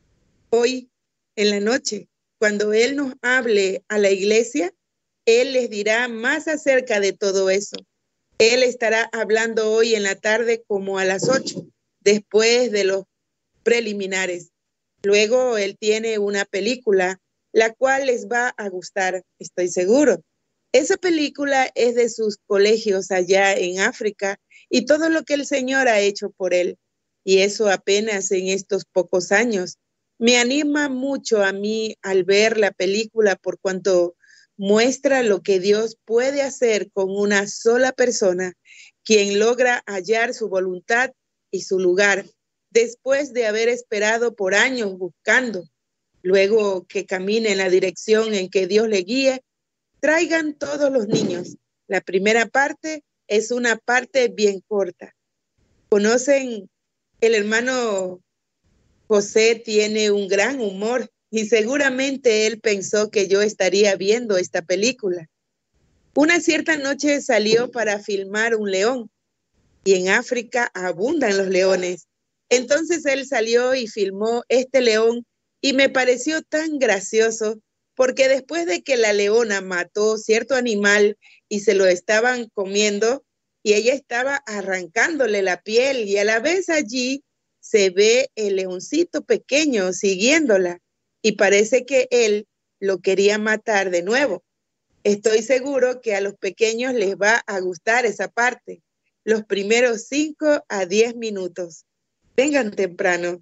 Hoy, en la noche, cuando él nos hable a la iglesia, él les dirá más acerca de todo eso. Él estará hablando hoy en la tarde como a las 8, después de los preliminares. Luego él tiene una película, la cual les va a gustar, estoy seguro. Esa película es de sus colegios allá en África y todo lo que el Señor ha hecho por él. Y eso apenas en estos pocos años. Me anima mucho a mí al ver la película por cuanto muestra lo que Dios puede hacer con una sola persona, quien logra hallar su voluntad y su lugar, después de haber esperado por años buscando. Luego que camine en la dirección en que Dios le guíe, traigan todos los niños. La primera parte es una parte bien corta. ¿Conocen? El hermano José tiene un gran humor y seguramente él pensó que yo estaría viendo esta película. Una cierta noche salió para filmar un león y en África abundan los leones. Entonces él salió y filmó este león y me pareció tan gracioso porque después de que la leona mató cierto animal y se lo estaban comiendo y ella estaba arrancándole la piel y a la vez allí se ve el leoncito pequeño siguiéndola y parece que él lo quería matar de nuevo. Estoy seguro que a los pequeños les va a gustar esa parte, los primeros 5 a 10 minutos. Vengan temprano.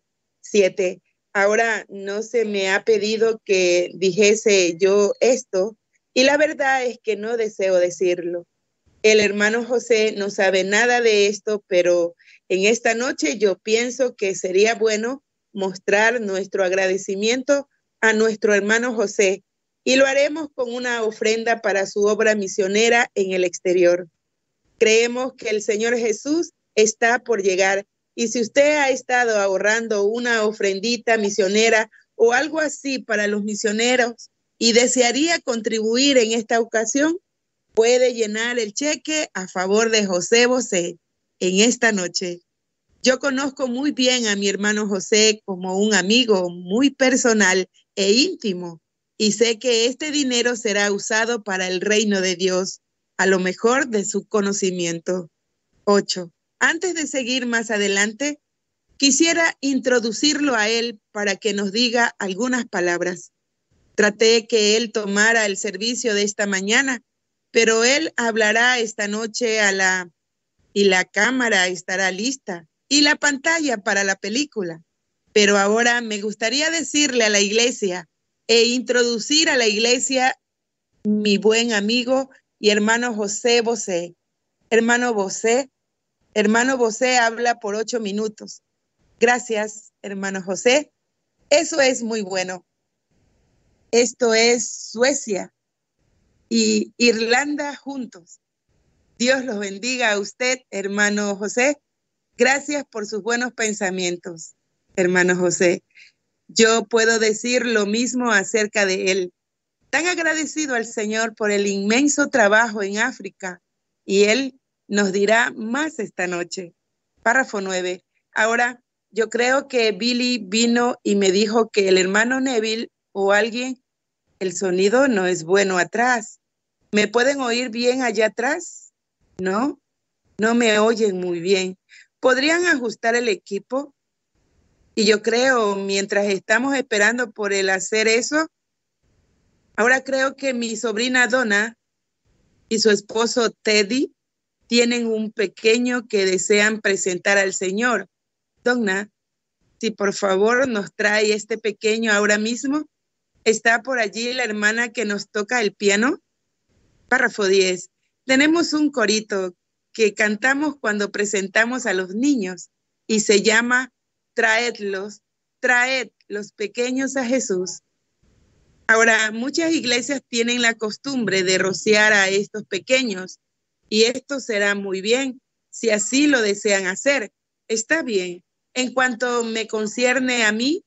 7. Ahora no se me ha pedido que dijese yo esto y la verdad es que no deseo decirlo. El hermano José no sabe nada de esto, pero en esta noche yo pienso que sería bueno mostrar nuestro agradecimiento a nuestro hermano José y lo haremos con una ofrenda para su obra misionera en el exterior. Creemos que el Señor Jesús está por llegar y si usted ha estado ahorrando una ofrendita misionera o algo así para los misioneros y desearía contribuir en esta ocasión, puede llenar el cheque a favor de José Bosé en esta noche. Yo conozco muy bien a mi hermano José como un amigo muy personal e íntimo y sé que este dinero será usado para el reino de Dios, a lo mejor de su conocimiento. 8. Antes de seguir más adelante, quisiera introducirlo a él para que nos diga algunas palabras. Traté que él tomara el servicio de esta mañana, pero él hablará esta noche y la cámara estará lista y la pantalla para la película. Pero ahora me gustaría decirle a la iglesia e introducir a la iglesia mi buen amigo y hermano José Bosé. Hermano Bosé habla por 8 minutos. Gracias, hermano José. Eso es muy bueno. Esto es Suecia y Irlanda juntos. Dios los bendiga a usted, hermano José. Gracias por sus buenos pensamientos, hermano José. Yo puedo decir lo mismo acerca de él. Tan agradecido al Señor por el inmenso trabajo en África. Y él nos dirá más esta noche. Párrafo 9. Ahora, yo creo que Billy vino y me dijo que el hermano Neville o alguien, el sonido no es bueno atrás. ¿Me pueden oír bien allá atrás? No, no me oyen muy bien. ¿Podrían ajustar el equipo? Y yo creo, mientras estamos esperando por el hacer eso, ahora creo que mi sobrina Donna y su esposo Teddy tienen un pequeño que desean presentar al Señor. Donna, si por favor nos trae este pequeño ahora mismo. ¿Está por allí la hermana que nos toca el piano? Párrafo 10. Tenemos un corito que cantamos cuando presentamos a los niños y se llama Traedlos, traed los pequeños a Jesús. Ahora, muchas iglesias tienen la costumbre de rociar a estos pequeños y esto será muy bien si así lo desean hacer. Está bien. En cuanto me concierne a mí,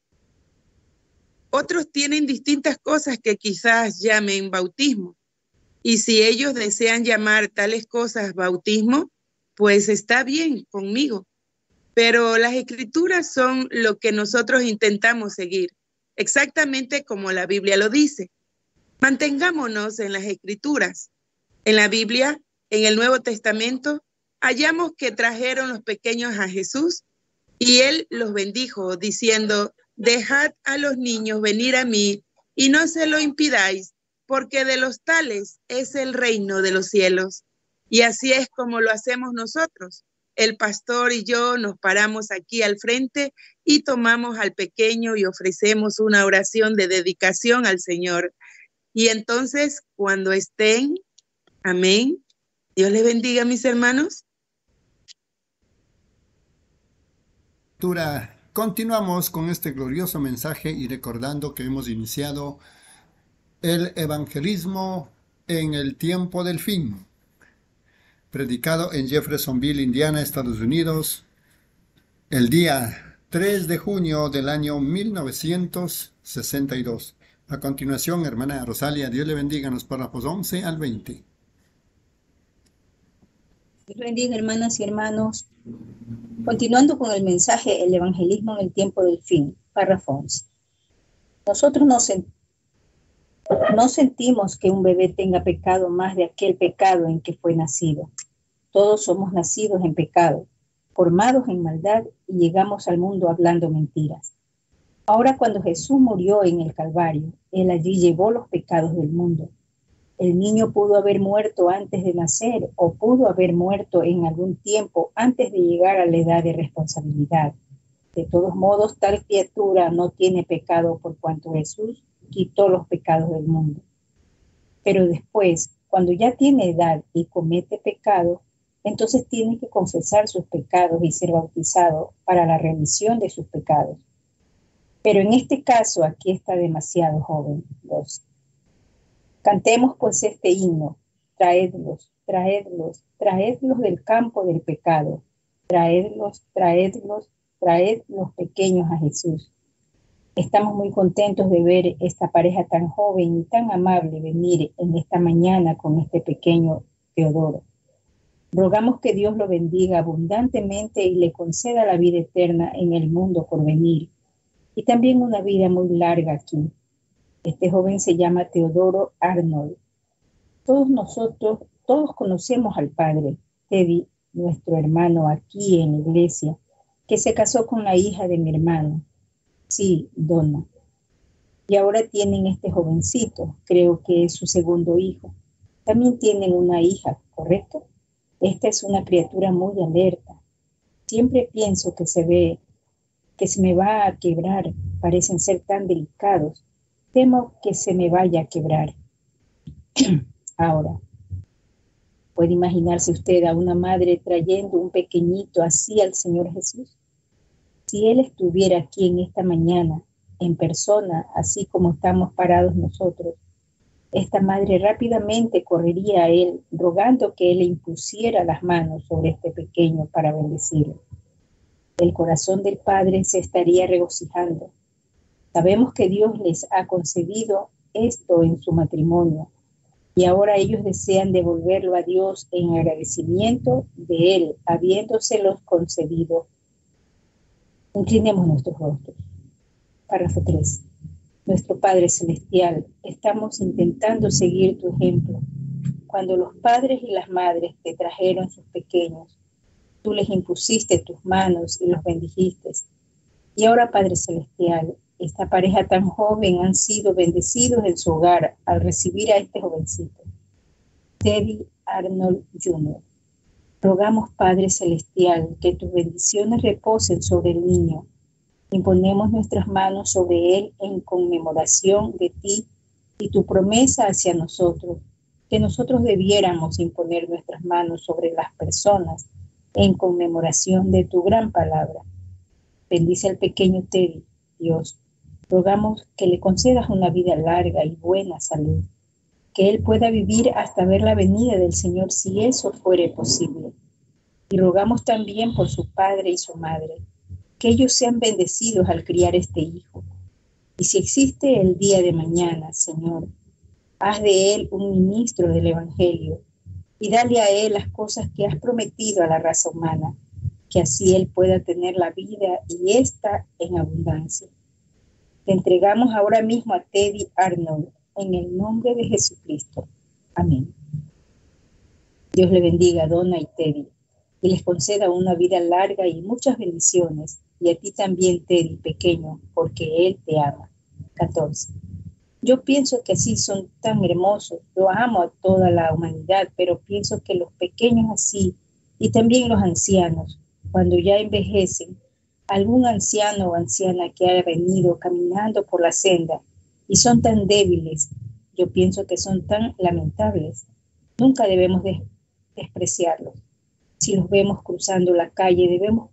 otros tienen distintas cosas que quizás llamen bautismo. Y si ellos desean llamar tales cosas bautismo, pues está bien conmigo. Pero las escrituras son lo que nosotros intentamos seguir, exactamente como la Biblia lo dice. Mantengámonos en las escrituras. En la Biblia, en el Nuevo Testamento, hallamos que trajeron los pequeños a Jesús y él los bendijo, diciendo: dejad a los niños venir a mí y no se lo impidáis, porque de los tales es el reino de los cielos. Y así es como lo hacemos nosotros. El pastor y yo nos paramos aquí al frente y tomamos al pequeño y ofrecemos una oración de dedicación al Señor. Y entonces, cuando estén, amén. Dios les bendiga, mis hermanos. Continuamos con este glorioso mensaje y recordando que hemos iniciado el evangelismo en el tiempo del fin, predicado en Jeffersonville, Indiana, Estados Unidos, el día 3 de junio del año 1962. A continuación, hermana Rosalia, Dios le bendiga en los párrafos 11 al 20. Dios bendiga, hermanas y hermanos. Continuando con el mensaje, el evangelismo en el tiempo del fin, párrafo 11. Nosotros no sentimos que un bebé tenga pecado más de aquel pecado en que fue nacido. Todos somos nacidos en pecado, formados en maldad y llegamos al mundo hablando mentiras. Ahora, cuando Jesús murió en el Calvario, Él allí llevó los pecados del mundo. El niño pudo haber muerto antes de nacer o pudo haber muerto en algún tiempo antes de llegar a la edad de responsabilidad. De todos modos, tal criatura no tiene pecado por cuanto Jesús quitó los pecados del mundo. Pero después, cuando ya tiene edad y comete pecado, entonces tiene que confesar sus pecados y ser bautizado para la remisión de sus pecados. Pero en este caso, aquí está demasiado joven. Cantemos pues este himno: traedlos, traedlos, traedlos del campo del pecado, traedlos, traedlos, traed los pequeños a Jesús. Estamos muy contentos de ver esta pareja tan joven y tan amable venir en esta mañana con este pequeño Teodoro. Rogamos que Dios lo bendiga abundantemente y le conceda la vida eterna en el mundo por venir, y también una vida muy larga aquí. Este joven se llama Teodoro Arnold. Todos conocemos al padre, Teddy, nuestro hermano aquí en la iglesia, que se casó con la hija de mi hermano. Sí, Donna. Y ahora tienen este jovencito, creo que es su segundo hijo. También tienen una hija, ¿correcto? Esta es una criatura muy alerta. Siempre pienso que se me va a quebrar, parecen ser tan delicados. Temo que se me vaya a quebrar. Ahora, ¿puede imaginarse usted a una madre trayendo un pequeñito así al Señor Jesús? Si Él estuviera aquí en esta mañana, en persona, así como estamos parados nosotros, esta madre rápidamente correría a Él, rogando que Él le impusiera las manos sobre este pequeño para bendecirlo. El corazón del Padre se estaría regocijando. Sabemos que Dios les ha concedido esto en su matrimonio y ahora ellos desean devolverlo a Dios en agradecimiento de Él, habiéndoselos concedido. Inclinemos nuestros rostros. Párrafo 3. Nuestro Padre Celestial, estamos intentando seguir tu ejemplo. Cuando los padres y las madres te trajeron sus pequeños, tú les impusiste tus manos y los bendijiste. Y ahora, Padre Celestial, esta pareja tan joven han sido bendecidos en su hogar al recibir a este jovencito, Teddy Arnold Jr. Rogamos, Padre Celestial, que tus bendiciones reposen sobre el niño. Imponemos nuestras manos sobre él en conmemoración de ti y tu promesa hacia nosotros, que nosotros debiéramos imponer nuestras manos sobre las personas en conmemoración de tu gran palabra. Bendice al pequeño Teddy, Dios. Rogamos que le concedas una vida larga y buena salud, que él pueda vivir hasta ver la venida del Señor si eso fuere posible. Y rogamos también por su padre y su madre, que ellos sean bendecidos al criar este hijo. Y si existe el día de mañana, Señor, haz de él un ministro del Evangelio y dale a él las cosas que has prometido a la raza humana, que así él pueda tener la vida y esta en abundancia. Te entregamos ahora mismo a Teddy Arnold, en el nombre de Jesucristo. Amén. Dios le bendiga a Donna y Teddy y les conceda una vida larga y muchas bendiciones, y a ti también, Teddy, pequeño, porque Él te ama. 14. Yo pienso que así son tan hermosos. Yo amo a toda la humanidad, pero pienso que los pequeños así, y también los ancianos, cuando ya envejecen, algún anciano o anciana que haya venido caminando por la senda y son tan débiles, yo pienso que son tan lamentables. Nunca debemos despreciarlos. Si los vemos cruzando la calle,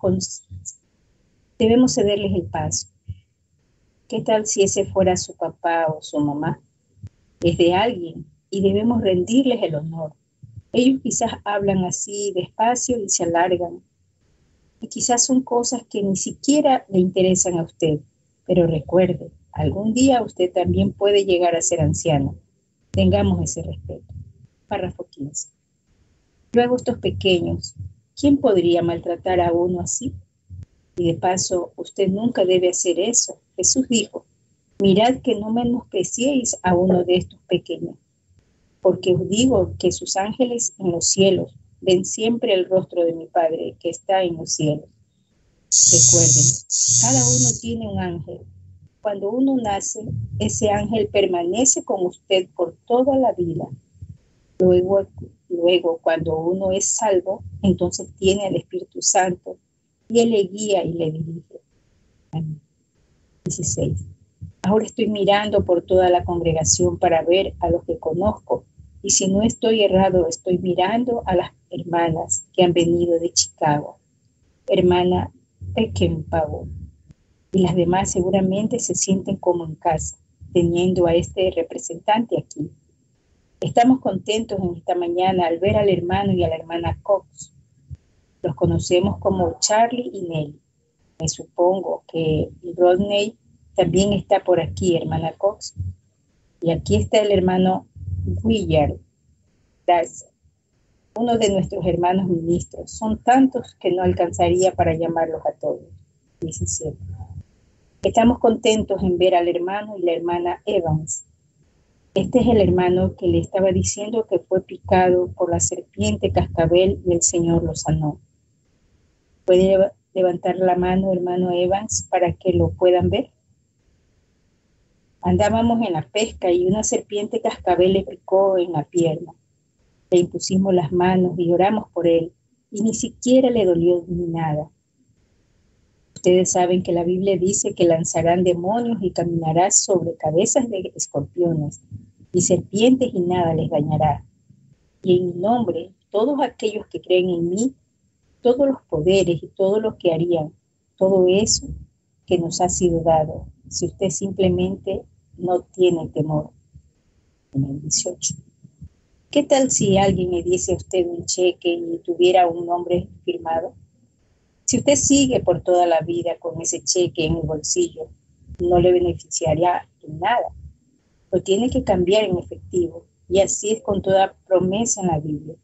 debemos cederles el paso. ¿Qué tal si ese fuera su papá o su mamá? Es de alguien y debemos rendirles el honor. Ellos quizás hablan así despacio y se alargan. Y quizás son cosas que ni siquiera le interesan a usted. Pero recuerde, algún día usted también puede llegar a ser anciano. Tengamos ese respeto. Párrafo 15. Luego estos pequeños, ¿quién podría maltratar a uno así? Y de paso, usted nunca debe hacer eso. Jesús dijo, mirad que no menospreciéis a uno de estos pequeños, porque os digo que sus ángeles en los cielos ven siempre el rostro de mi Padre que está en los cielos. Recuerden, cada uno tiene un ángel. Cuando uno nace, ese ángel permanece con usted por toda la vida. Luego, cuando uno es salvo, entonces tiene al Espíritu Santo y Él le guía y le dirige. 16. Ahora estoy mirando por toda la congregación para ver a los que conozco, y si no estoy errado, estoy mirando a las hermanas que han venido de Chicago. Hermana Peckenpaugh, y las demás seguramente se sienten como en casa, teniendo a este representante aquí. Estamos contentos en esta mañana al ver al hermano y a la hermana Cox. Los conocemos como Charlie y Nelly. Me supongo que Rodney también está por aquí, hermana Cox. Y aquí está el hermano Willard, uno de nuestros hermanos ministros. Son tantos que no alcanzaría para llamarlos a todos. 17. Estamos contentos en ver al hermano y la hermana Evans. Este es el hermano que le estaba diciendo que fue picado por la serpiente cascabel y el Señor lo sanó. ¿Puede levantar la mano, hermano Evans, para que lo puedan ver? Andábamos en la pesca y una serpiente cascabel le picó en la pierna. Le impusimos las manos y oramos por él, y ni siquiera le dolió ni nada. Ustedes saben que la Biblia dice que lanzarán demonios y caminará sobre cabezas de escorpiones y serpientes y nada les dañará. Y en mi nombre, todos aquellos que creen en mí, todos los poderes y todo lo que harían, todo eso que nos ha sido dado, si usted simplemente no tiene temor. En el 18. ¿Qué tal si alguien le diese a usted un cheque y tuviera un nombre firmado? Si usted sigue por toda la vida con ese cheque en el bolsillo, no le beneficiaría en nada. Lo tiene que cambiar en efectivo, y así es con toda promesa en la Biblia.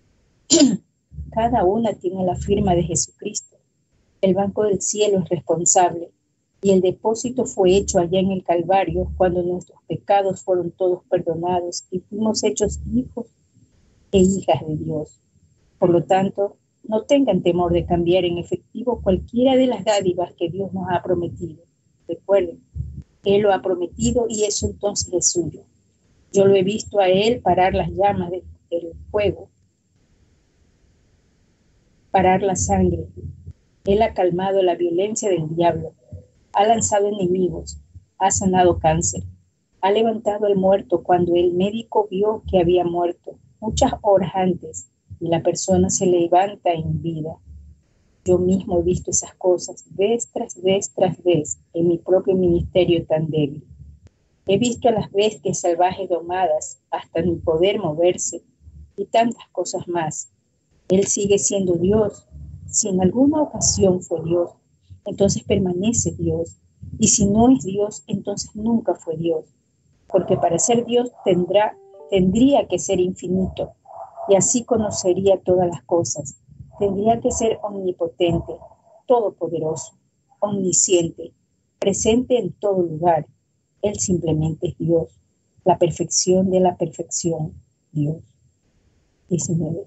Cada una tiene la firma de Jesucristo. El Banco del Cielo es responsable, y el depósito fue hecho allá en el Calvario cuando nuestros pecados fueron todos perdonados y fuimos hechos hijos e hijas de Dios. Por lo tanto, no tengan temor de cambiar en efectivo cualquiera de las dádivas que Dios nos ha prometido. Recuerden, Él lo ha prometido y eso entonces es suyo. Yo lo he visto a Él parar las llamas del fuego. parar la sangre. Él ha calmado la violencia del diablo, ha lanzado enemigos, ha sanado cáncer, ha levantado al muerto cuando el médico vio que había muerto muchas horas antes y la persona se levanta en vida. Yo mismo he visto esas cosas vez tras vez tras vez en mi propio ministerio tan débil. He visto a las bestias salvajes domadas hasta ni poder moverse y tantas cosas más. Él sigue siendo Dios. Si en alguna ocasión fue Dios, entonces permanece Dios. Y si no es Dios, entonces nunca fue Dios. Porque para ser Dios tendría que ser infinito y así conocería todas las cosas. Tendría que ser omnipotente, todopoderoso, omnisciente, presente en todo lugar. Él simplemente es Dios, la perfección de la perfección, Dios. 19.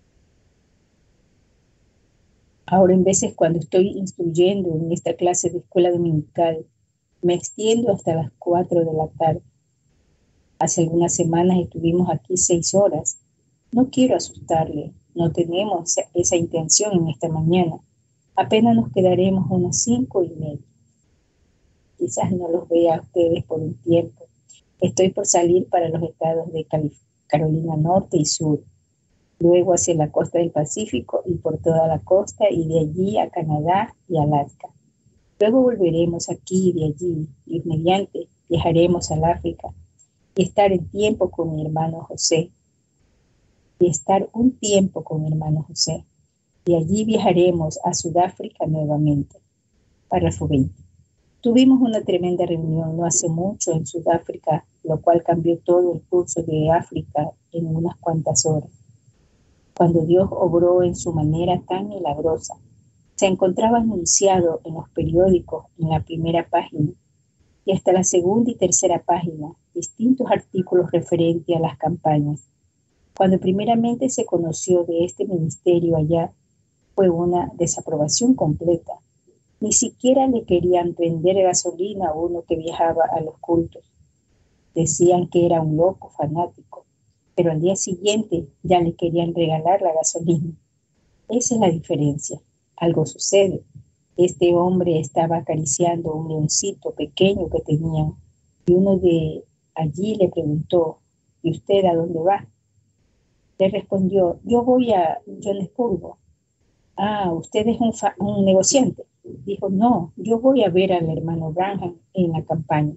Ahora, en veces cuando estoy instruyendo en esta clase de escuela dominical, me extiendo hasta las 4 de la tarde. Hace algunas semanas estuvimos aquí 6 horas. No quiero asustarle, no tenemos esa intención en esta mañana. Apenas nos quedaremos unas 5:30. Quizás no los vea a ustedes por un tiempo. Estoy por salir para los estados de Carolina Norte y Sur, luego hacia la costa del Pacífico y por toda la costa y de allí a Canadá y Alaska. Luego volveremos aquí y de allí y mediante viajaremos al África y estar un tiempo con mi hermano José. De allí viajaremos a Sudáfrica nuevamente. Párrafo 20. Tuvimos una tremenda reunión no hace mucho en Sudáfrica, lo cual cambió todo el curso de África en unas cuantas horas. Cuando Dios obró en su manera tan milagrosa, se encontraba anunciado en los periódicos en la primera página y hasta la segunda y tercera página, distintos artículos referentes a las campañas. Cuando primeramente se conoció de este ministerio allá, fue una desaprobación completa. Ni siquiera le querían vender gasolina a uno que viajaba a los cultos. Decían que era un loco fanático, pero al día siguiente ya le querían regalar la gasolina. Esa es la diferencia. Algo sucede. Este hombre estaba acariciando un leoncito pequeño que tenían y uno de allí le preguntó, ¿y usted a dónde va? Le respondió, yo voy a Johannesburgo. Ah, ¿usted es un negociante? Dijo, no, yo voy a ver al hermano Branham en la campaña.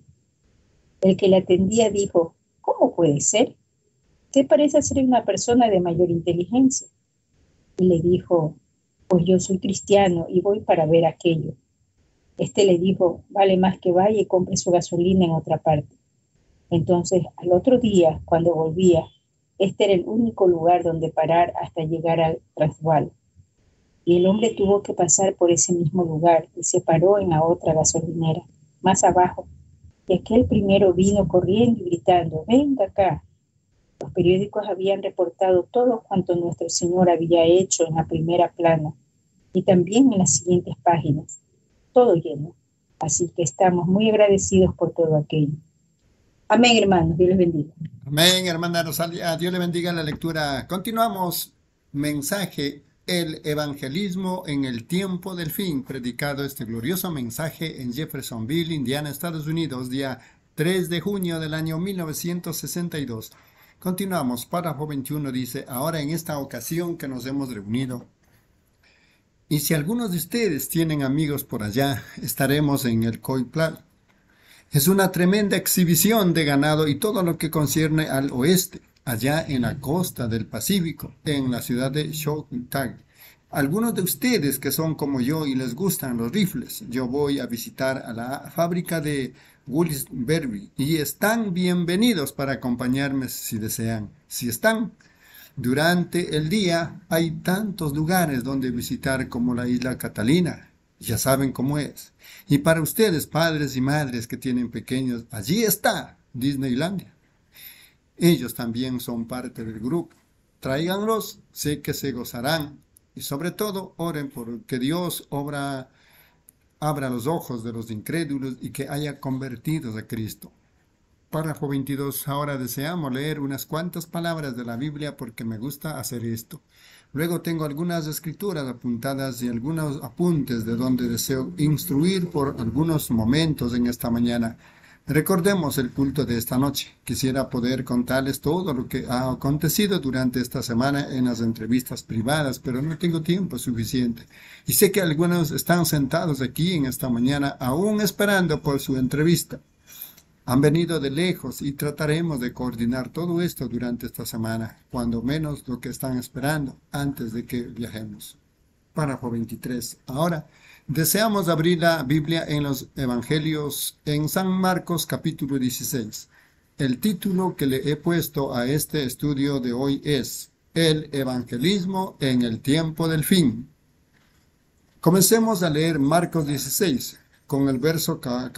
El que le atendía dijo, ¿cómo puede ser? Usted parece ser una persona de mayor inteligencia. Y le dijo, pues yo soy cristiano y voy para ver aquello. Este le dijo, vale más que vaya y compre su gasolina en otra parte. Entonces, al otro día, cuando volvía, este era el único lugar donde parar hasta llegar al Transvaal. Y el hombre tuvo que pasar por ese mismo lugar y se paró en la otra gasolinera, más abajo. Y aquel primero vino corriendo y gritando, venga acá. Los periódicos habían reportado todo cuanto nuestro Señor había hecho en la primera plana y también en las siguientes páginas. Todo lleno. Así que estamos muy agradecidos por todo aquello. Amén, hermanos. Dios les bendiga. Amén, hermana Rosalia. Dios le bendiga la lectura. Continuamos. Mensaje. El evangelismo en el tiempo del fin, predicado este glorioso mensaje en Jeffersonville, Indiana, Estados Unidos, día 3 de junio del año 1962. Continuamos, párrafo 21 dice, ahora en esta ocasión que nos hemos reunido, y si algunos de ustedes tienen amigos por allá, estaremos en el Coiplal. Es una tremenda exhibición de ganado y todo lo que concierne al oeste. Allá en la costa del Pacífico, en la ciudad de Chouktay. Algunos de ustedes que son como yo y les gustan los rifles, yo voy a visitar a la fábrica de Wilkes-Barre y están bienvenidos para acompañarme si desean. Si están, durante el día hay tantos lugares donde visitar como la isla Catalina. Ya saben cómo es. Y para ustedes, padres y madres que tienen pequeños, allí está Disneylandia. Ellos también son parte del grupo. Tráiganlos, sé que se gozarán. Y sobre todo, oren por que Dios abra los ojos de los incrédulos y que haya convertidos a Cristo. Párrafo 22. Ahora deseamos leer unas cuantas palabras de la Biblia porque me gusta hacer esto. Luego tengo algunas escrituras apuntadas y algunos apuntes de donde deseo instruir por algunos momentos en esta mañana. Recordemos el culto de esta noche. Quisiera poder contarles todo lo que ha acontecido durante esta semana en las entrevistas privadas, pero no tengo tiempo suficiente. Y sé que algunos están sentados aquí en esta mañana aún esperando por su entrevista. Han venido de lejos y trataremos de coordinar todo esto durante esta semana, cuando menos lo que están esperando antes de que viajemos. Párrafo 23. Ahora, deseamos abrir la Biblia en los Evangelios en San Marcos capítulo 16. El título que le he puesto a este estudio de hoy es El Evangelismo en el tiempo del fin. Comencemos a leer Marcos 16 con el verso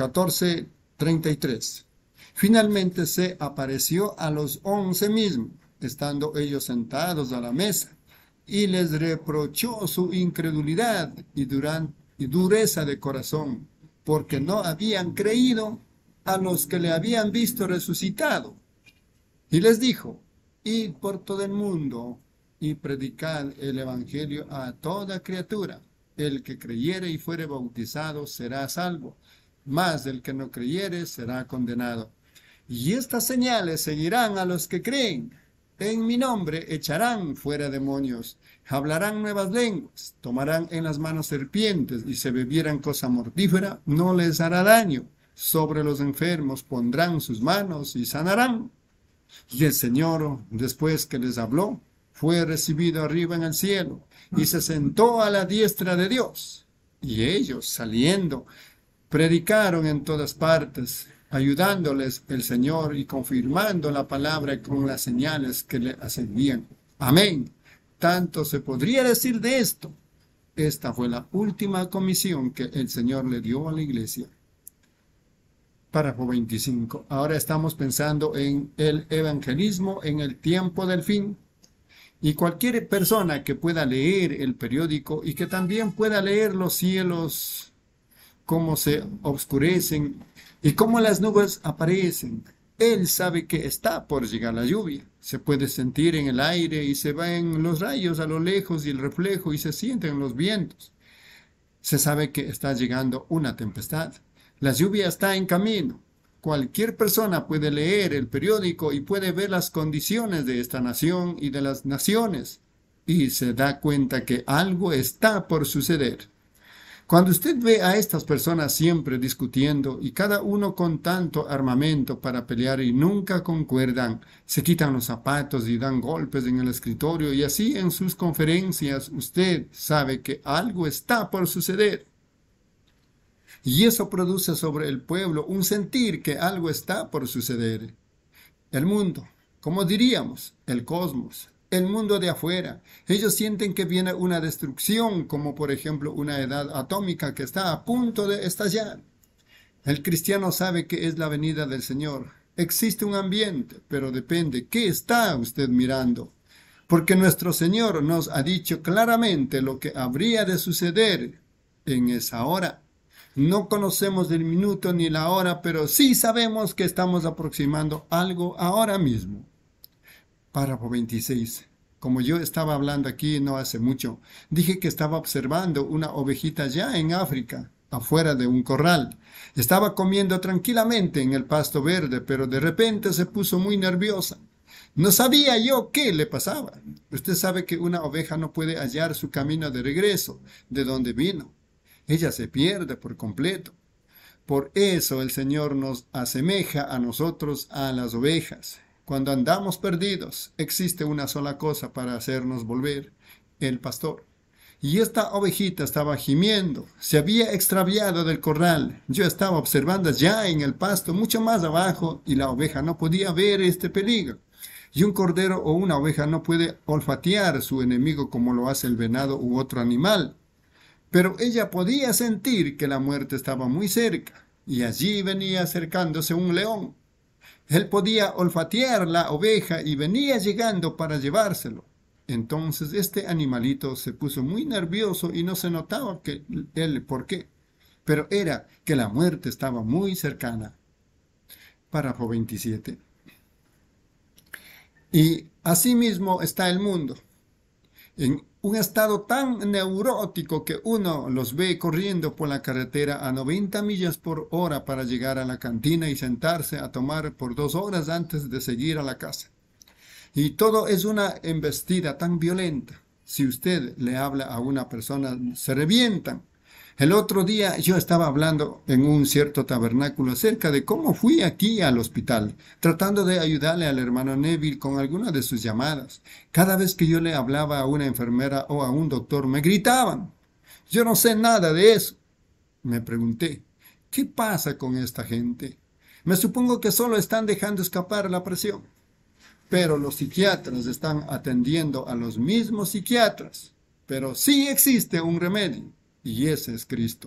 14:33. Finalmente se apareció a los 11 mismos, estando ellos sentados a la mesa, y les reprochó su incredulidad y dureza de corazón, porque no habían creído a los que le habían visto resucitado. Y les dijo: id por todo el mundo y predicad el evangelio a toda criatura. El que creyere y fuere bautizado será salvo, mas el que no creyere será condenado. Y estas señales seguirán a los que creen. En mi nombre echarán fuera demonios, hablarán nuevas lenguas, tomarán en las manos serpientes, y si bebieran cosa mortífera, no les hará daño. Sobre los enfermos pondrán sus manos y sanarán. Y el Señor, después que les habló, fue recibido arriba en el cielo, y se sentó a la diestra de Dios. Y ellos, saliendo, predicaron en todas partes, ayudándoles el Señor y confirmando la palabra con las señales que le seguían. Amén. Tanto se podría decir de esto. Esta fue la última comisión que el Señor le dio a la iglesia. Párrafo 25. Ahora estamos pensando en el evangelismo en el tiempo del fin. Y cualquier persona que pueda leer el periódico y que también pueda leer los cielos, cómo se oscurecen y cómo las nubes aparecen, él sabe que está por llegar la lluvia. Se puede sentir en el aire y se ven los rayos a lo lejos y el reflejo y se sienten los vientos. Se sabe que está llegando una tempestad. La lluvia está en camino. Cualquier persona puede leer el periódico y puede ver las condiciones de esta nación y de las naciones, y se da cuenta que algo está por suceder. Cuando usted ve a estas personas siempre discutiendo y cada uno con tanto armamento para pelear y nunca concuerdan, se quitan los zapatos y dan golpes en el escritorio y así en sus conferencias, usted sabe que algo está por suceder. Y eso produce sobre el pueblo un sentir que algo está por suceder. El mundo, como diríamos, el cosmos, el mundo de afuera, ellos sienten que viene una destrucción, como por ejemplo una edad atómica que está a punto de estallar. El cristiano sabe que es la venida del Señor. Existe un ambiente, pero depende qué está usted mirando. Porque nuestro Señor nos ha dicho claramente lo que habría de suceder en esa hora. No conocemos el minuto ni la hora, pero sí sabemos que estamos aproximando algo ahora mismo. Párrafo 26. Como yo estaba hablando aquí no hace mucho, dije que estaba observando una ovejita ya en África, afuera de un corral. Estaba comiendo tranquilamente en el pasto verde, pero de repente se puso muy nerviosa. No sabía yo qué le pasaba. Usted sabe que una oveja no puede hallar su camino de regreso, de donde vino. Ella se pierde por completo. Por eso el Señor nos asemeja a nosotros a las ovejas. Cuando andamos perdidos, existe una sola cosa para hacernos volver: el pastor. Y esta ovejita estaba gimiendo, se había extraviado del corral. Yo estaba observando ya en el pasto, mucho más abajo, y la oveja no podía ver este peligro. Y un cordero o una oveja no puede olfatear su enemigo como lo hace el venado u otro animal. Pero ella podía sentir que la muerte estaba muy cerca, y allí venía acercándose un león. Él podía olfatear la oveja y venía llegando para llevárselo. Entonces este animalito se puso muy nervioso y no se notaba por qué, pero era que la muerte estaba muy cercana. Párrafo 27. Y asimismo está el mundo. en un estado tan neurótico que uno los ve corriendo por la carretera a 90 millas por hora para llegar a la cantina y sentarse a tomar por 2 horas antes de seguir a la casa. Y todo es una embestida tan violenta. Si usted le habla a una persona, se revientan. El otro día yo estaba hablando en un cierto tabernáculo acerca de cómo fui aquí al hospital, tratando de ayudarle al hermano Neville con alguna de sus llamadas. Cada vez que yo le hablaba a una enfermera o a un doctor, me gritaban. Yo no sé nada de eso. Me pregunté, ¿qué pasa con esta gente? Me supongo que solo están dejando escapar la presión. Pero los psiquiatras están atendiendo a los mismos psiquiatras. Pero sí existe un remedio, y ese es Cristo.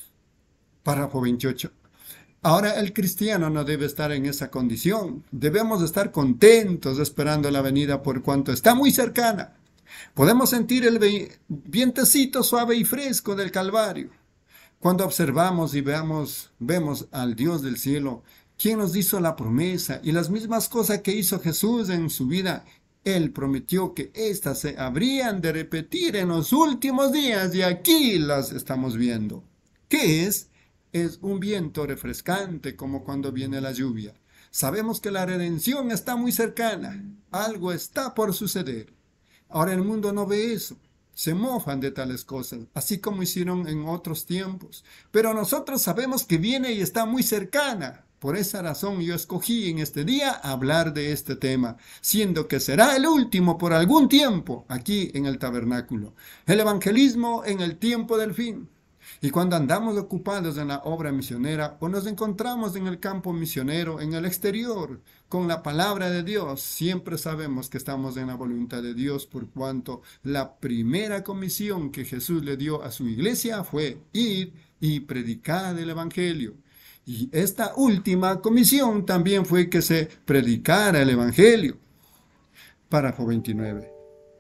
Párrafo 28. Ahora el cristiano no debe estar en esa condición. Debemos estar contentos esperando la venida por cuanto está muy cercana. Podemos sentir el vientecito suave y fresco del Calvario. Cuando observamos y vemos al Dios del cielo, quien nos hizo la promesa y las mismas cosas que hizo Jesús en su vida, Él prometió que éstas se habrían de repetir en los últimos días y aquí las estamos viendo. ¿Qué es? Es un viento refrescante como cuando viene la lluvia. Sabemos que la redención está muy cercana. Algo está por suceder. Ahora el mundo no ve eso. Se mofan de tales cosas, así como hicieron en otros tiempos. Pero nosotros sabemos que viene y está muy cercana. Por esa razón yo escogí en este día hablar de este tema, siendo que será el último por algún tiempo aquí en el tabernáculo. El evangelismo en el tiempo del fin. Y cuando andamos ocupados en la obra misionera o nos encontramos en el campo misionero, en el exterior, con la palabra de Dios, siempre sabemos que estamos en la voluntad de Dios por cuanto la primera comisión que Jesús le dio a su iglesia fue ir y predicar el evangelio. Y esta última comisión también fue que se predicara el evangelio. Párrafo 29.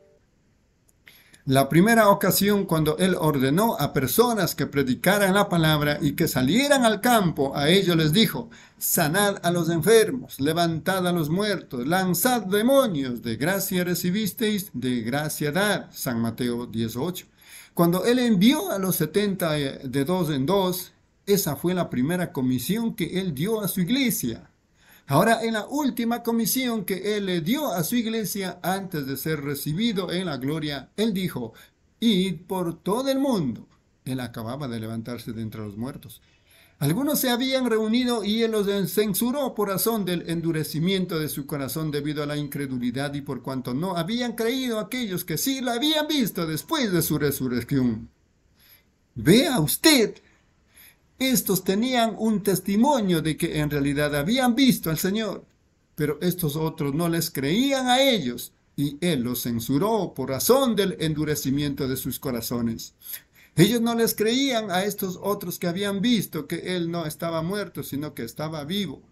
La primera ocasión cuando Él ordenó a personas que predicaran la palabra y que salieran al campo, a ellos les dijo, sanad a los enfermos, levantad a los muertos, lanzad demonios, de gracia recibisteis, de gracia dad. San Mateo 18. Cuando Él envió a los 70 de dos en dos, esa fue la primera comisión que Él dio a su iglesia. Ahora, en la última comisión que Él le dio a su iglesia antes de ser recibido en la gloria, Él dijo, id por todo el mundo. Él acababa de levantarse de entre los muertos. Algunos se habían reunido y Él los censuró por razón del endurecimiento de su corazón debido a la incredulidad y por cuanto no habían creído aquellos que sí lo habían visto después de su resurrección. Vea usted. Estos tenían un testimonio de que en realidad habían visto al Señor, pero estos otros no les creían a ellos y Él los censuró por razón del endurecimiento de sus corazones. Ellos no les creían a estos otros que habían visto que Él no estaba muerto, sino que estaba vivo.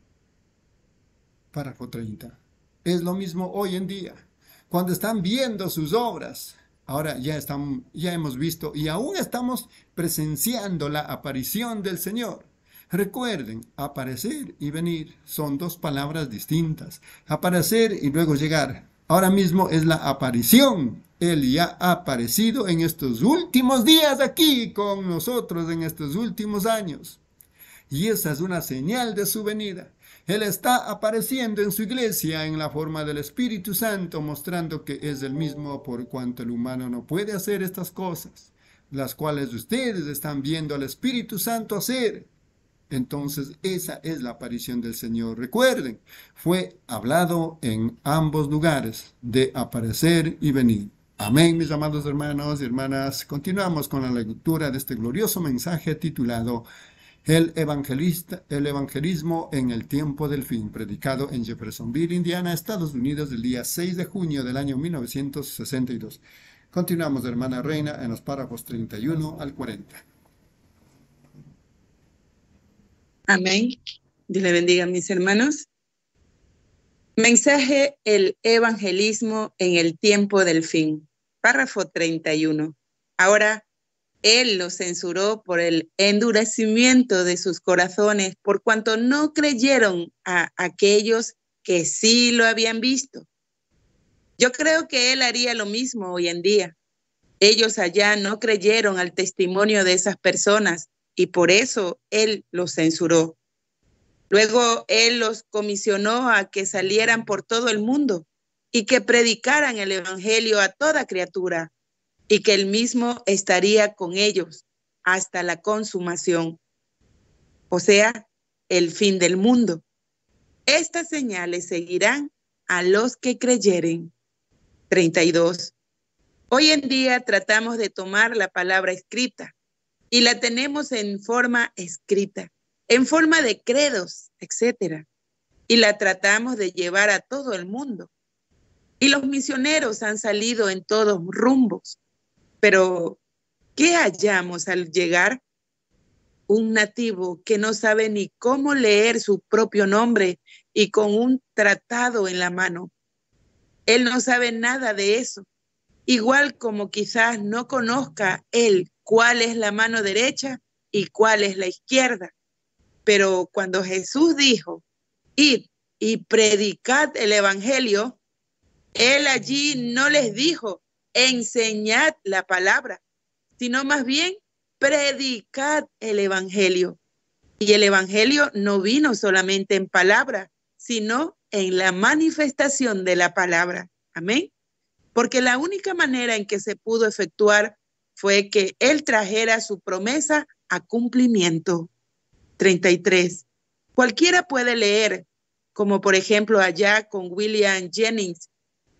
Párrafo 30. Es lo mismo hoy en día, cuando están viendo sus obras. Ahora ya hemos visto y aún estamos presenciando la aparición del Señor. Recuerden, aparecer y venir son dos palabras distintas. Aparecer y luego llegar. Ahora mismo es la aparición. Él ya ha aparecido en estos últimos días aquí con nosotros en estos últimos años. Y esa es una señal de su venida. Él está apareciendo en su iglesia en la forma del Espíritu Santo, mostrando que es el mismo por cuanto el humano no puede hacer estas cosas, las cuales ustedes están viendo al Espíritu Santo hacer. Entonces esa es la aparición del Señor. Recuerden, fue hablado en ambos lugares, de aparecer y venir. Amén, mis amados hermanos y hermanas. Continuamos con la lectura de este glorioso mensaje titulado el evangelismo en el tiempo del fin, predicado en Jeffersonville, Indiana, Estados Unidos, el día 6 de junio del año 1962. Continuamos, hermana Reina, en los párrafos 31 al 40. Amén. Dios le bendiga, mis hermanos. Mensaje: el evangelismo en el tiempo del fin. Párrafo 31. Ahora, Él los censuró por el endurecimiento de sus corazones, por cuanto no creyeron a aquellos que sí lo habían visto. Yo creo que él haría lo mismo hoy en día. Ellos allá no creyeron al testimonio de esas personas y por eso él los censuró. Luego él los comisionó a que salieran por todo el mundo y que predicaran el evangelio a toda criatura y que él mismo estaría con ellos hasta la consumación, o sea, el fin del mundo. Estas señales seguirán a los que creyeren. 32. Hoy en día tratamos de tomar la palabra escrita y la tenemos en forma escrita, en forma de credos, etc. Y la tratamos de llevar a todo el mundo. Y los misioneros han salido en todos rumbos. Pero, ¿qué hallamos al llegar? Un nativo que no sabe ni cómo leer su propio nombre y con un tratado en la mano. Él no sabe nada de eso. Igual como quizás no conozca él cuál es la mano derecha y cuál es la izquierda. Pero cuando Jesús dijo, id y predicad el evangelio, él allí no les dijo, enseñad la palabra, sino más bien, predicad el evangelio. Y el evangelio no vino solamente en palabra, sino en la manifestación de la palabra. Amén. Porque la única manera en que se pudo efectuar fue que él trajera su promesa a cumplimiento. 33. Cualquiera puede leer, como por ejemplo allá con William Jennings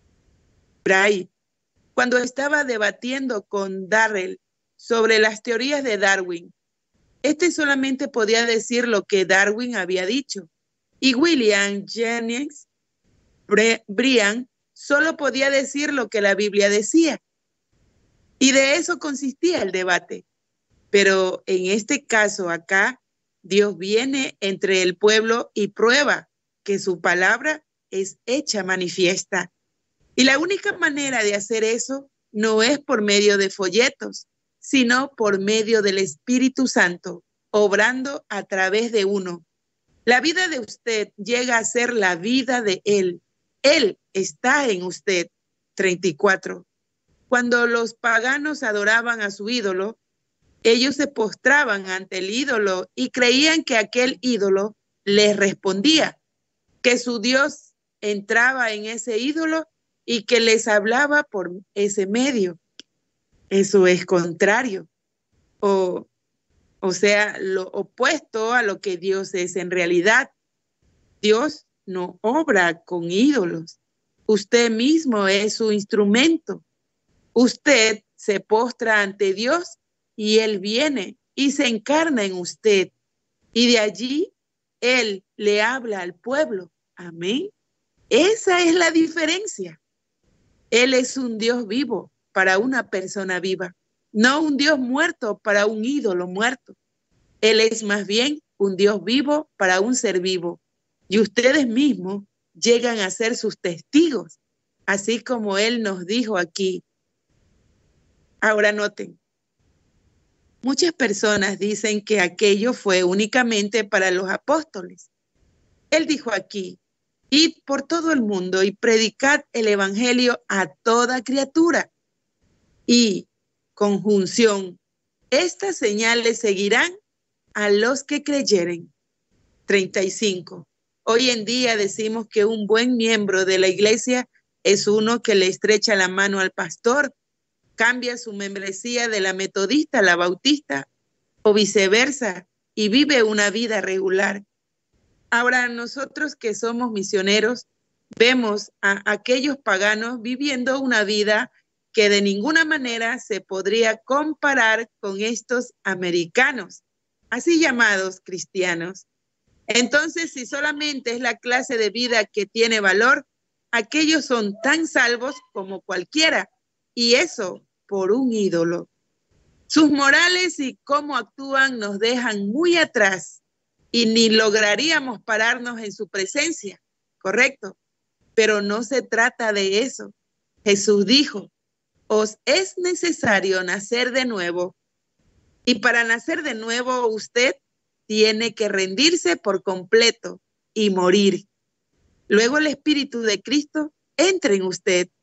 Bryan, cuando estaba debatiendo con Darrell sobre las teorías de Darwin. Este solamente podía decir lo que Darwin había dicho, y William Jennings Bryan solo podía decir lo que la Biblia decía. Y de eso consistía el debate. Pero en este caso acá, Dios viene entre el pueblo y prueba que su palabra es hecha manifiesta. Y la única manera de hacer eso no es por medio de folletos, sino por medio del Espíritu Santo, obrando a través de uno. La vida de usted llega a ser la vida de Él. Él está en usted. 34. Cuando los paganos adoraban a su ídolo, ellos se postraban ante el ídolo y creían que aquel ídolo les respondía, que su Dios entraba en ese ídolo y que les hablaba por ese medio. Eso es contrario, o sea, lo opuesto a lo que Dios es en realidad. Dios no obra con ídolos. Usted mismo es su instrumento. Usted se postra ante Dios y Él viene y se encarna en usted. Y de allí Él le habla al pueblo. Amén. Esa es la diferencia. Él es un Dios vivo para una persona viva, no un Dios muerto para un ídolo muerto. Él es más bien un Dios vivo para un ser vivo. Y ustedes mismos llegan a ser sus testigos, así como Él nos dijo aquí. Ahora noten, muchas personas dicen que aquello fue únicamente para los apóstoles. Él dijo aquí, id por todo el mundo y predicad el evangelio a toda criatura. Y, conjunción, estas señales seguirán a los que creyeren. 35. Hoy en día decimos que un buen miembro de la iglesia es uno que le estrecha la mano al pastor, cambia su membresía de la metodista a la bautista o viceversa y vive una vida regular. Ahora nosotros que somos misioneros vemos a aquellos paganos viviendo una vida que de ninguna manera se podría comparar con estos americanos, así llamados cristianos. Entonces, si solamente es la clase de vida que tiene valor, aquellos son tan salvos como cualquiera, y eso por un ídolo. Sus morales y cómo actúan nos dejan muy atrás y ni lograríamos pararnos en su presencia, ¿correcto? Pero no se trata de eso. Jesús dijo, os es necesario nacer de nuevo, y para nacer de nuevo usted tiene que rendirse por completo y morir. Luego el Espíritu de Cristo entra en usted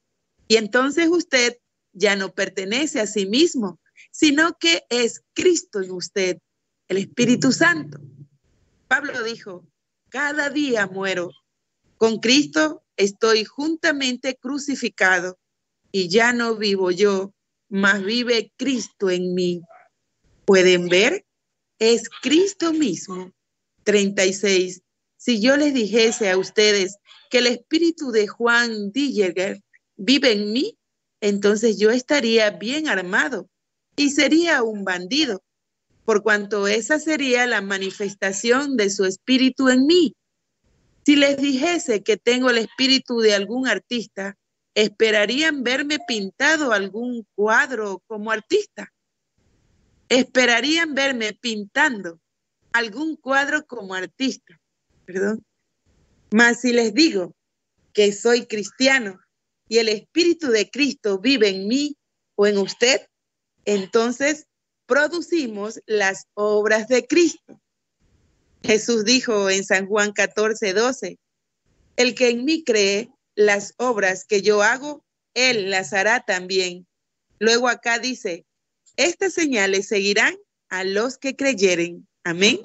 Y entonces usted ya no pertenece a sí mismo, sino que es Cristo en usted, el Espíritu Santo. Pablo dijo, cada día muero. Con Cristo estoy juntamente crucificado y ya no vivo yo, mas vive Cristo en mí. ¿Pueden ver? Es Cristo mismo. 36. Si yo les dijese a ustedes que el espíritu de Juan Dijger vive en mí, entonces yo estaría bien armado y sería un bandido, por cuanto esa sería la manifestación de su espíritu en mí. Si les dijese que tengo el espíritu de algún artista, ¿esperarían verme pintado algún cuadro como artista? ¿Esperarían verme pintando algún cuadro como artista? Perdón. Mas si les digo que soy cristiano y el Espíritu de Cristo vive en mí o en usted, entonces producimos las obras de Cristo. Jesús dijo en San Juan 14:12, el que en mí cree, las obras que yo hago, él las hará también. Luego acá dice, estas señales seguirán a los que creyeren. Amén.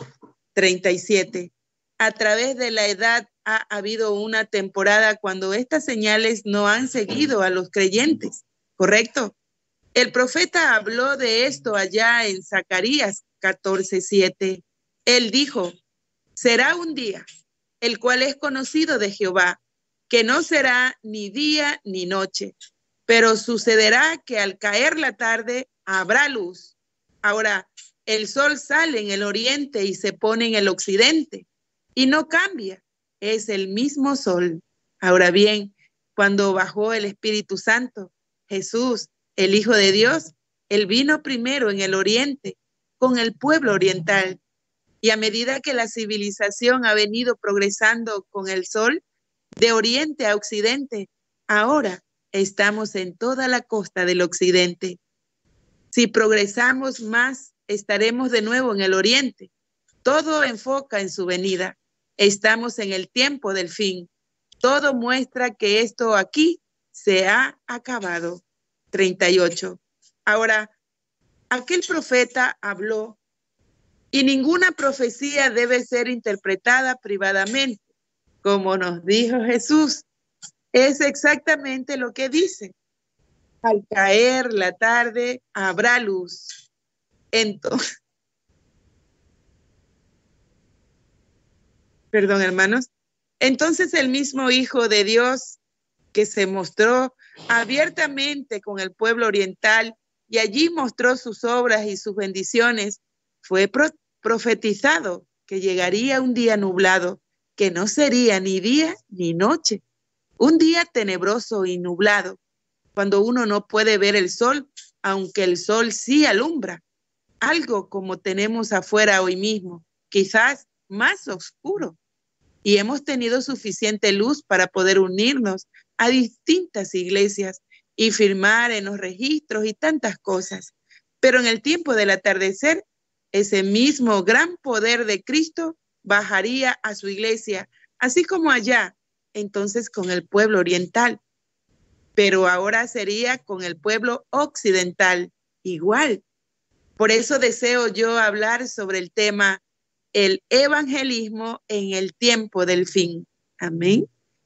37. A través de la edad ha habido una temporada cuando estas señales no han seguido a los creyentes, ¿correcto? El profeta habló de esto allá en Zacarías 14:7. Él dijo, será un día, el cual es conocido de Jehová, que no será ni día ni noche, pero sucederá que al caer la tarde habrá luz. Ahora, el sol sale en el oriente y se pone en el occidente, y no cambia, es el mismo sol. Ahora bien, cuando bajó el Espíritu Santo, Jesús, el Hijo de Dios, él vino primero en el oriente, con el pueblo oriental, y a medida que la civilización ha venido progresando con el sol, de oriente a occidente, ahora estamos en toda la costa del occidente. Si progresamos más, estaremos de nuevo en el oriente. Todo enfoca en su venida. Estamos en el tiempo del fin. Todo muestra que esto aquí se ha acabado. 38. Ahora, aquel profeta habló y ninguna profecía debe ser interpretada privadamente. Como nos dijo Jesús, es exactamente lo que dice. Al caer la tarde habrá luz. Entonces, perdón, hermanos. Entonces el mismo Hijo de Dios que se mostró abiertamente con el pueblo oriental y allí mostró sus obras y sus bendiciones, fue profetizado que llegaría un día nublado, que no sería ni día ni noche, un día tenebroso y nublado, cuando uno no puede ver el sol, aunque el sol sí alumbra, algo como tenemos afuera hoy mismo, quizás más oscuro. Y hemos tenido suficiente luz para poder unirnos a distintas iglesias y firmar en los registros y tantas cosas. Pero en el tiempo del atardecer, ese mismo gran poder de Cristo bajaría a su iglesia, así como allá, entonces con el pueblo oriental. Pero ahora sería con el pueblo occidental, igual. Por eso deseo yo hablar sobre el tema el evangelismo en el tiempo del fin. Amén.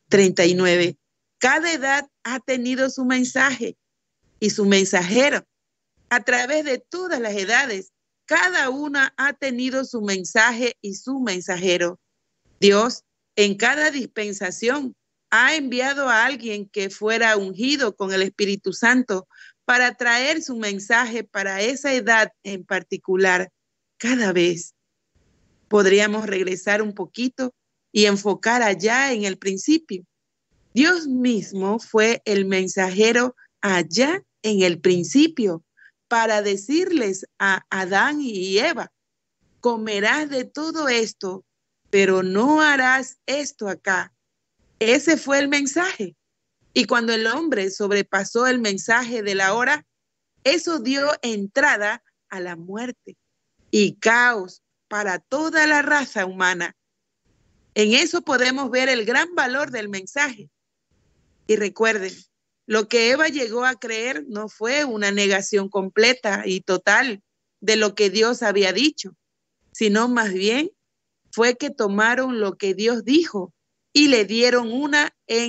39. Cada edad ha tenido su mensaje y su mensajero. A través de todas las edades, cada una ha tenido su mensaje y su mensajero. Dios, en cada dispensación, ha enviado a alguien que fuera ungido con el Espíritu Santo para traer su mensaje para esa edad en particular. Cada vez podríamos regresar un poquito y enfocar allá en el principio. Dios mismo fue el mensajero allá en el principio para decirles a Adán y Eva, comerás de todo esto, pero no harás esto acá. Ese fue el mensaje. Y cuando el hombre sobrepasó el mensaje de la hora, eso dio entrada a la muerte y caos para toda la raza humana. En eso podemos ver el gran valor del mensaje. Y recuerden, Lo que Eva llegó a creer no fue una negación completa y total de lo que Dios había dicho, sino más bien fue que tomaron lo que Dios dijo y le dieron una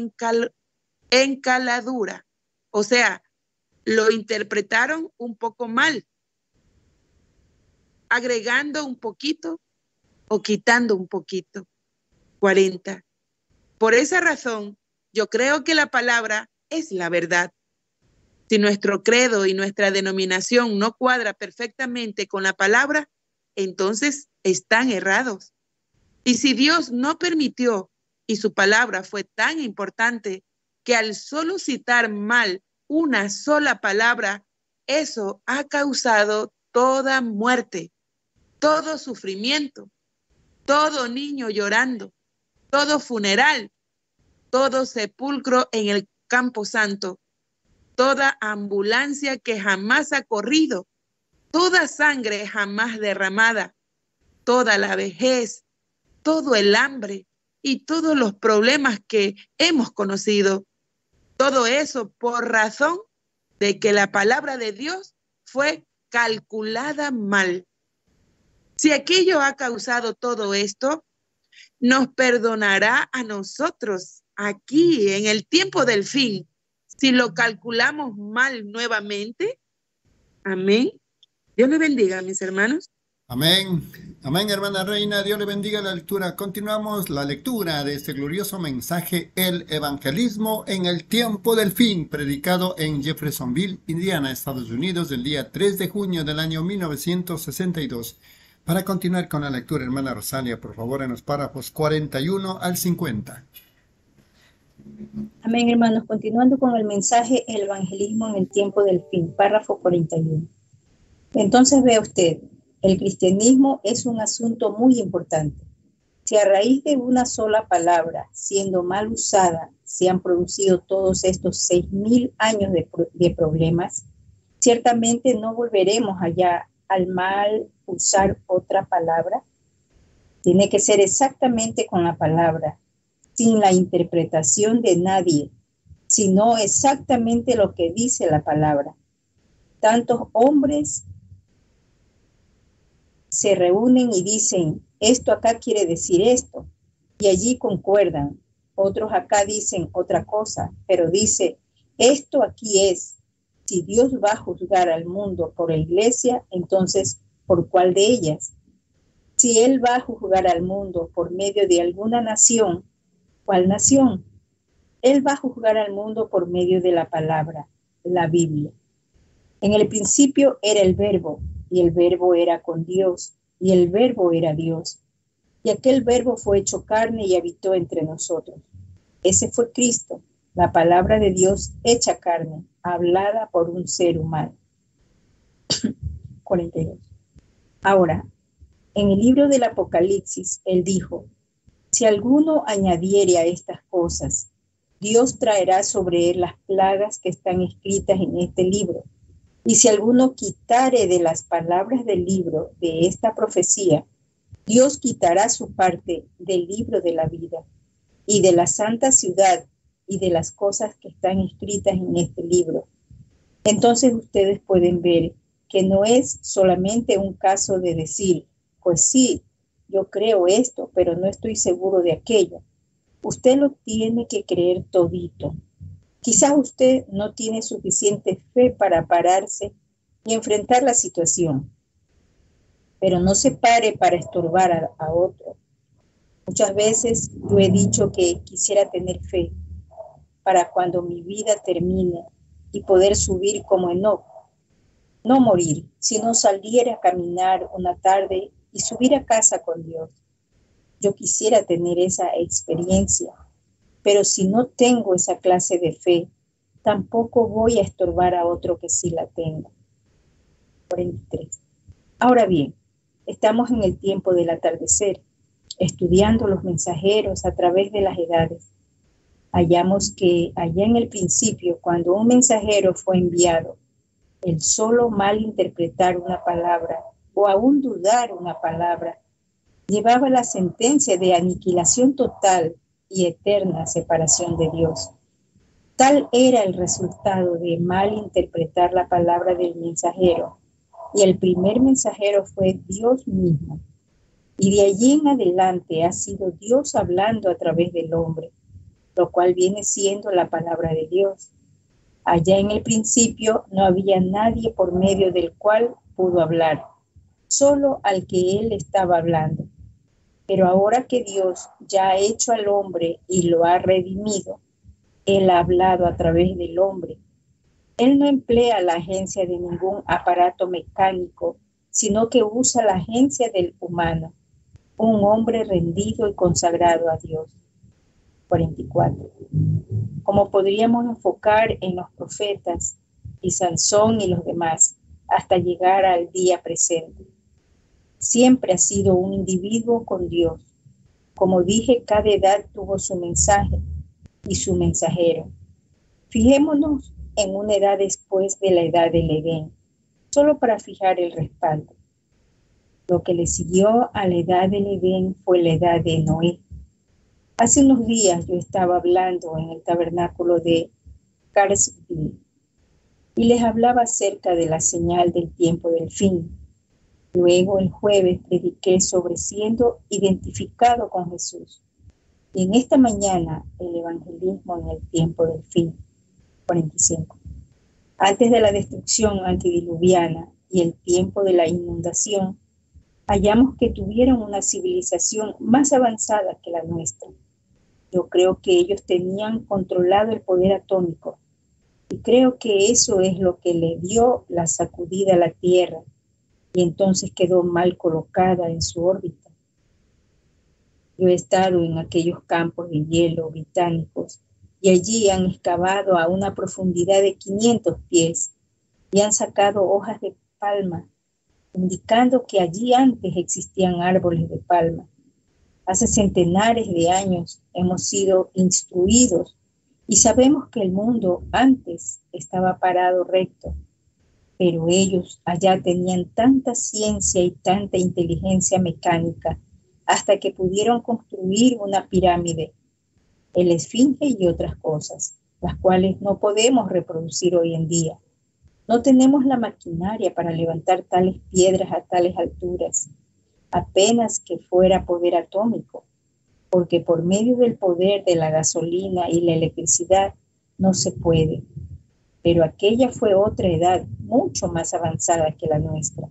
encaladura. O sea, lo interpretaron un poco mal, agregando un poquito o quitando un poquito. 40. Por esa razón, yo creo que la palabra es la verdad. Si nuestro credo y nuestra denominación no cuadra perfectamente con la palabra, entonces están errados. Y si Dios no permitió y su palabra fue tan importante que al solo citar mal una sola palabra, eso ha causado toda muerte, todo sufrimiento, todo niño llorando, todo funeral, todo sepulcro en el campo santo, toda ambulancia que jamás ha corrido, toda sangre jamás derramada, toda la vejez, todo el hambre y todos los problemas que hemos conocido. Todo eso por razón de que la palabra de Dios fue calculada mal. Si aquello ha causado todo esto, nos perdonará a nosotros aquí en el tiempo del fin si lo calculamos mal nuevamente. Amén. Dios le bendiga, mis hermanos. Amén. Amén, hermana Reina. Dios le bendiga la lectura. Continuamos la lectura de este glorioso mensaje, el evangelismo en el tiempo del fin, predicado en Jeffersonville, Indiana, Estados Unidos, el día 3 de junio del año 1962. Para continuar con la lectura, hermana Rosalia, por favor, en los párrafos 41 al 50. Amén, hermanos. Continuando con el mensaje, el evangelismo en el tiempo del fin, párrafo 41. Entonces vea usted, el cristianismo es un asunto muy importante. Si a raíz de una sola palabra, siendo mal usada, se han producido todos estos 6,000 años de problemas, ciertamente no volveremos allá al mal usar otra palabra. Tiene que ser exactamente con la palabra, sin la interpretación de nadie, sino exactamente lo que dice la palabra. Tantos hombres se reúnen y dicen, esto acá quiere decir esto, y allí concuerdan. Otros acá dicen otra cosa, pero dice, esto aquí es. Si Dios va a juzgar al mundo por la iglesia, entonces, ¿por cuál de ellas? Si Él va a juzgar al mundo por medio de alguna nación, ¿cuál nación? Él va a juzgar al mundo por medio de la palabra, la Biblia. En el principio era el Verbo, y el Verbo era con Dios, y el Verbo era Dios. Y aquel Verbo fue hecho carne y habitó entre nosotros. Ese fue Cristo, la palabra de Dios hecha carne, hablada por un ser humano. 42. Ahora, en el libro del Apocalipsis, él dijo, si alguno añadiere a estas cosas, Dios traerá sobre él las plagas que están escritas en este libro. Y si alguno quitare de las palabras del libro de esta profecía, Dios quitará su parte del libro de la vida y de la santa ciudad y de las cosas que están escritas en este libro. Entonces ustedes pueden ver que no es solamente un caso de decir, pues sí, yo creo esto, pero no estoy seguro de aquello. Usted lo tiene que creer todito. Quizás usted no tiene suficiente fe para pararse y enfrentar la situación, pero no se pare para estorbar a otro. Muchas veces yo he dicho que quisiera tener fe para cuando mi vida termine y poder subir como Enoc, no morir, sino salir a caminar una tarde y subir a casa con Dios. Yo quisiera tener esa experiencia, pero si no tengo esa clase de fe, tampoco voy a estorbar a otro que sí la tenga. 43. Ahora bien, estamos en el tiempo del atardecer, estudiando los mensajeros a través de las edades. Hallamos que allá en el principio, cuando un mensajero fue enviado, el solo mal interpretar una palabra o aún dudar una palabra, llevaba la sentencia de aniquilación total y eterna separación de Dios. Tal era el resultado de mal interpretar la palabra del mensajero, y el primer mensajero fue Dios mismo. Y de allí en adelante ha sido Dios hablando a través del hombre, lo cual viene siendo la palabra de Dios. Allá en el principio no había nadie por medio del cual pudo hablar, solo al que él estaba hablando. Pero ahora que Dios ya ha hecho al hombre y lo ha redimido, él ha hablado a través del hombre. Él no emplea la agencia de ningún aparato mecánico, sino que usa la agencia del humano, un hombre rendido y consagrado a Dios. 44. Como podríamos enfocar en los profetas y Sansón y los demás, hasta llegar al día presente. Siempre ha sido un individuo con Dios. Como dije, cada edad tuvo su mensaje y su mensajero. Fijémonos en una edad después de la edad del Edén, solo para fijar el respaldo. Lo que le siguió a la edad del Edén fue la edad de Noé. Hace unos días yo estaba hablando en el tabernáculo de Carlsbad y les hablaba acerca de la señal del tiempo del fin. Luego el jueves prediqué sobre siendo identificado con Jesús. Y en esta mañana el evangelismo en el tiempo del fin. 45. Antes de la destrucción antediluviana y el tiempo de la inundación, hallamos que tuvieron una civilización más avanzada que la nuestra. Yo creo que ellos tenían controlado el poder atómico y creo que eso es lo que le dio la sacudida a la Tierra y entonces quedó mal colocada en su órbita. Yo he estado en aquellos campos de hielo británicos y allí han excavado a una profundidad de 500 pies y han sacado hojas de palma, indicando que allí antes existían árboles de palma. Hace centenares de años hemos sido instruidos y sabemos que el mundo antes estaba parado recto, pero ellos allá tenían tanta ciencia y tanta inteligencia mecánica hasta que pudieron construir una pirámide, el Esfinge y otras cosas, las cuales no podemos reproducir hoy en día. No tenemos la maquinaria para levantar tales piedras a tales alturas, apenas que fuera poder atómico, porque por medio del poder de la gasolina y la electricidad no se puede. Pero aquella fue otra edad mucho más avanzada que la nuestra.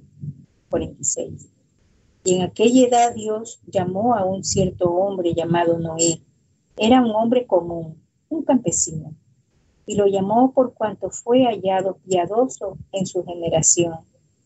46. Y en aquella edad Dios llamó a un cierto hombre llamado Noé. Era un hombre común, un campesino, y lo llamó por cuanto fue hallado piadoso en su generación.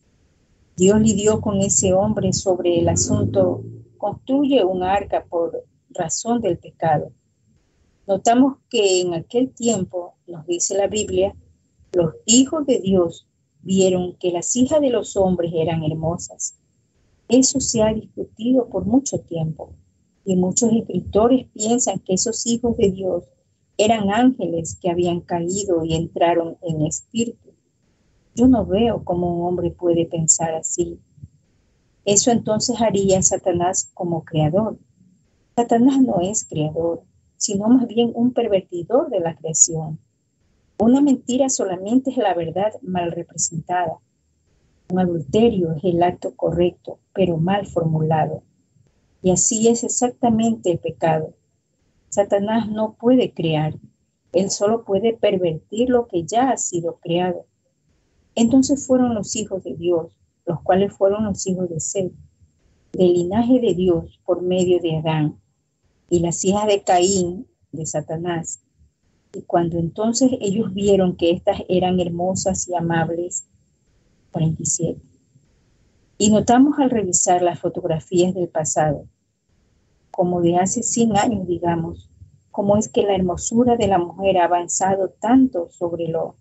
Dios lidió con ese hombre sobre el asunto, construye un arca por razón del pecado. Notamos que en aquel tiempo, nos dice la Biblia, los hijos de Dios vieron que las hijas de los hombres eran hermosas. Eso se ha discutido por mucho tiempo y muchos escritores piensan que esos hijos de Dios eran ángeles que habían caído y entraron en espíritu. Yo no veo cómo un hombre puede pensar así. Eso entonces haría a Satanás como creador. Satanás no es creador, sino más bien un pervertidor de la creación. Una mentira solamente es la verdad mal representada. Un adulterio es el acto correcto, pero mal formulado. Y así es exactamente el pecado. Satanás no puede crear. Él solo puede pervertir lo que ya ha sido creado. Entonces fueron los hijos de Dios, los cuales fueron los hijos de Set, del linaje de Dios por medio de Adán, y las hijas de Caín, de Satanás. Y cuando entonces ellos vieron que éstas eran hermosas y amables, 47. Y notamos al revisar las fotografías del pasado, como de hace 100 años, digamos, cómo es que la hermosura de la mujer ha avanzado tanto sobre lo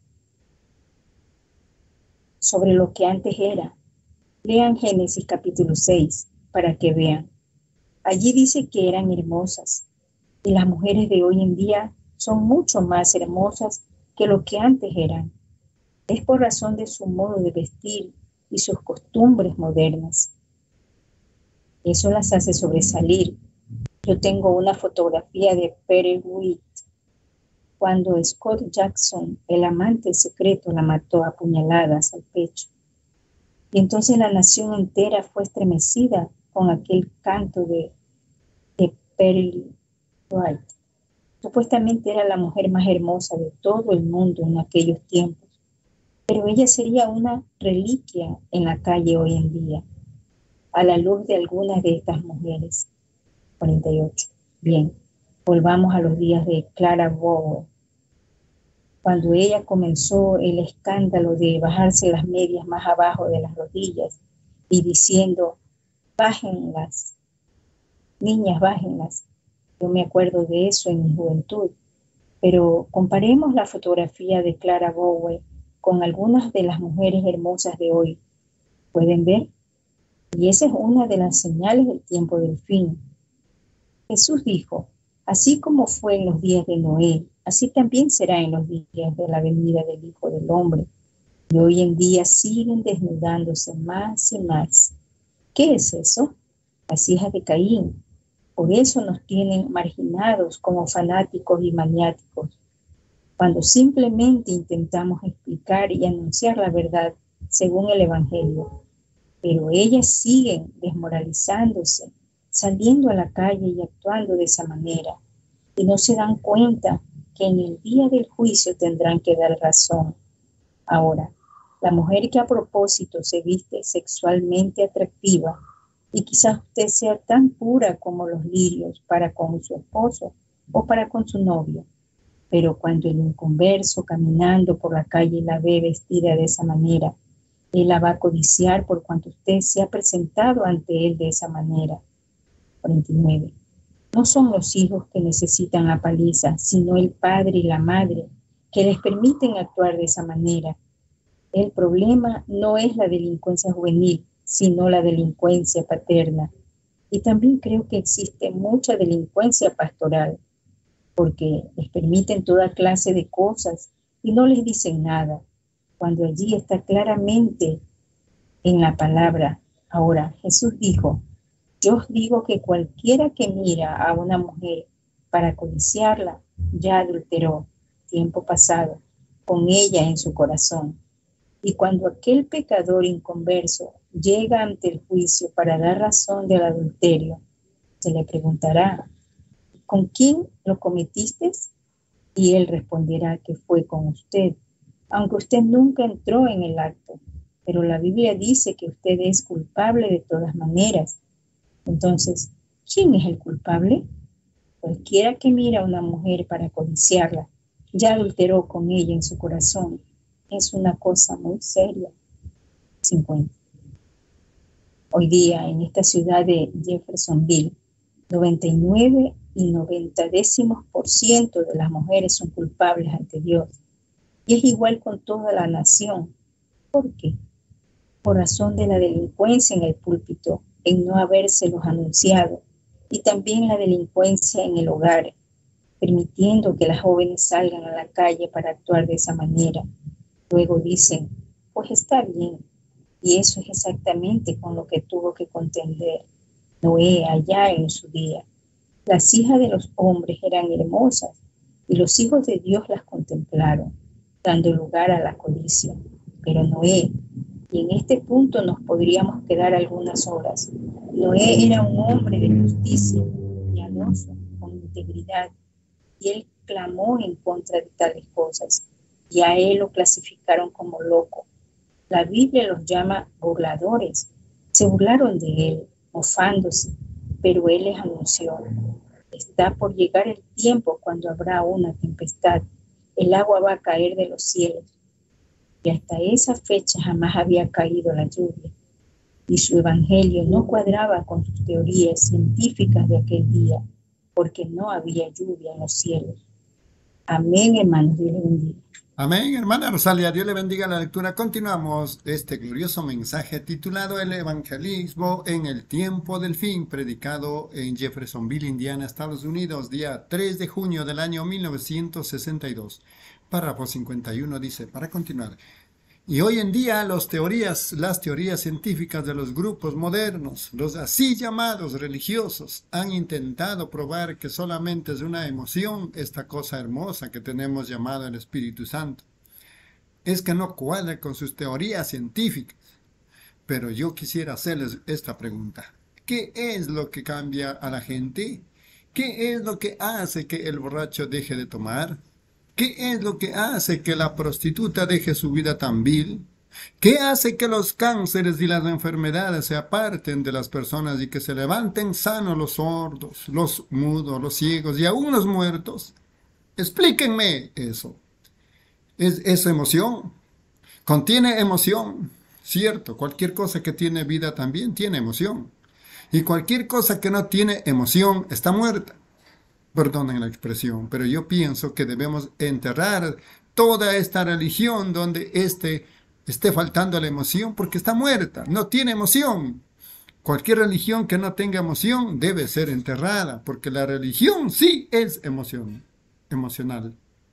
que antes era. Lean Génesis capítulo 6 para que vean. Allí dice que eran hermosas y las mujeres de hoy en día son mucho más hermosas que lo que antes eran. Es por razón de su modo de vestir y sus costumbres modernas. Eso las hace sobresalir. Yo tengo una fotografía de Pere Witt cuando Scott Jackson, el amante secreto, la mató a puñaladas al pecho. Y entonces la nación entera fue estremecida con aquel canto de Pearl Wright. Supuestamente era la mujer más hermosa de todo el mundo en aquellos tiempos, pero ella sería una reliquia en la calle hoy en día, a la luz de algunas de estas mujeres. 48. Bien, volvamos a los días de Clara Bower. Cuando ella comenzó el escándalo de bajarse las medias más abajo de las rodillas y diciendo, bájenlas, niñas, bájenlas. Yo me acuerdo de eso en mi juventud, pero comparemos la fotografía de Clara Bower con algunas de las mujeres hermosas de hoy. ¿Pueden ver? Y esa es una de las señales del tiempo del fin. Jesús dijo, así como fue en los días de Noé, así también será en los días de la venida del Hijo del Hombre. Y hoy en día siguen desnudándose más y más. ¿Qué es eso? Las hijas de Caín. Por eso nos tienen marginados como fanáticos y maniáticos, cuando simplemente intentamos explicar y anunciar la verdad según el Evangelio. Pero ellas siguen desmoralizándose, saliendo a la calle y actuando de esa manera, y no se dan cuenta que en el día del juicio tendrán que dar razón. Ahora, la mujer que a propósito se viste sexualmente atractiva, y quizás usted sea tan pura como los lirios para con su esposo o para con su novio, pero cuando el inconverso caminando por la calle la ve vestida de esa manera, él la va a codiciar por cuanto usted se ha presentado ante él de esa manera. 49. No son los hijos que necesitan la paliza, sino el padre y la madre que les permiten actuar de esa manera. El problema no es la delincuencia juvenil, sino la delincuencia paterna. Y también creo que existe mucha delincuencia pastoral, porque les permiten toda clase de cosas y no les dicen nada, cuando allí está claramente en la palabra. Ahora, Jesús dijo, yo os digo que cualquiera que mira a una mujer para codiciarla, ya adulteró, tiempo pasado, con ella en su corazón. Y cuando aquel pecador inconverso llega ante el juicio para dar razón del adulterio, se le preguntará, ¿con quién lo cometiste? Y él responderá que fue con usted, aunque usted nunca entró en el acto, pero la Biblia dice que usted es culpable de todas maneras. Entonces, ¿quién es el culpable? Cualquiera que mira a una mujer para codiciarla, ya adulteró con ella en su corazón. Es una cosa muy seria. 50. Hoy día en esta ciudad de Jeffersonville, 99 y 90% de las mujeres son culpables ante Dios. Y es igual con toda la nación. ¿Por qué? Por razón de la delincuencia en el púlpito, en no habérselos anunciado, y también la delincuencia en el hogar, permitiendo que las jóvenes salgan a la calle para actuar de esa manera. Luego dicen, pues está bien, y eso es exactamente con lo que tuvo que contender Noé allá en su día. Las hijas de los hombres eran hermosas, y los hijos de Dios las contemplaron, dando lugar a la codicia. Pero Noé, y en este punto nos podríamos quedar algunas horas, Noé era un hombre de justicia, piadoso, con integridad, y él clamó en contra de tales cosas, y a él lo clasificaron como loco. La Biblia los llama burladores. Se burlaron de él, mofándose, pero él les anunció, está por llegar el tiempo cuando habrá una tempestad, el agua va a caer de los cielos. Y hasta esa fecha jamás había caído la lluvia. Y su evangelio no cuadraba con sus teorías científicas de aquel día, porque no había lluvia en los cielos. Amén, hermanos, Dios les bendiga. Amén, hermana Rosalia, Dios le bendiga la lectura. Continuamos este glorioso mensaje titulado El Evangelismo en el Tiempo del Fin, predicado en Jeffersonville, Indiana, Estados Unidos, día 3 de junio del año 1962. Párrafo 51 dice, para continuar, Y hoy en día las teorías científicas de los grupos modernos, los así llamados religiosos, han intentado probar que solamente es una emoción esta cosa hermosa que tenemos llamada el Espíritu Santo. Es que no cuadra con sus teorías científicas. Pero yo quisiera hacerles esta pregunta. ¿Qué es lo que cambia a la gente? ¿Qué es lo que hace que el borracho deje de tomar? ¿Qué es lo que hace que la prostituta deje su vida tan vil? ¿Qué hace que los cánceres y las enfermedades se aparten de las personas y que se levanten sanos los sordos, los mudos, los ciegos y aún los muertos? Explíquenme eso. ¿Es emoción? Contiene emoción, cierto. Cualquier cosa que tiene vida también tiene emoción. Y cualquier cosa que no tiene emoción está muerta. Perdonen la expresión, pero yo pienso que debemos enterrar toda esta religión donde esté faltando la emoción porque está muerta, no tiene emoción. Cualquier religión que no tenga emoción debe ser enterrada porque la religión sí es emocional.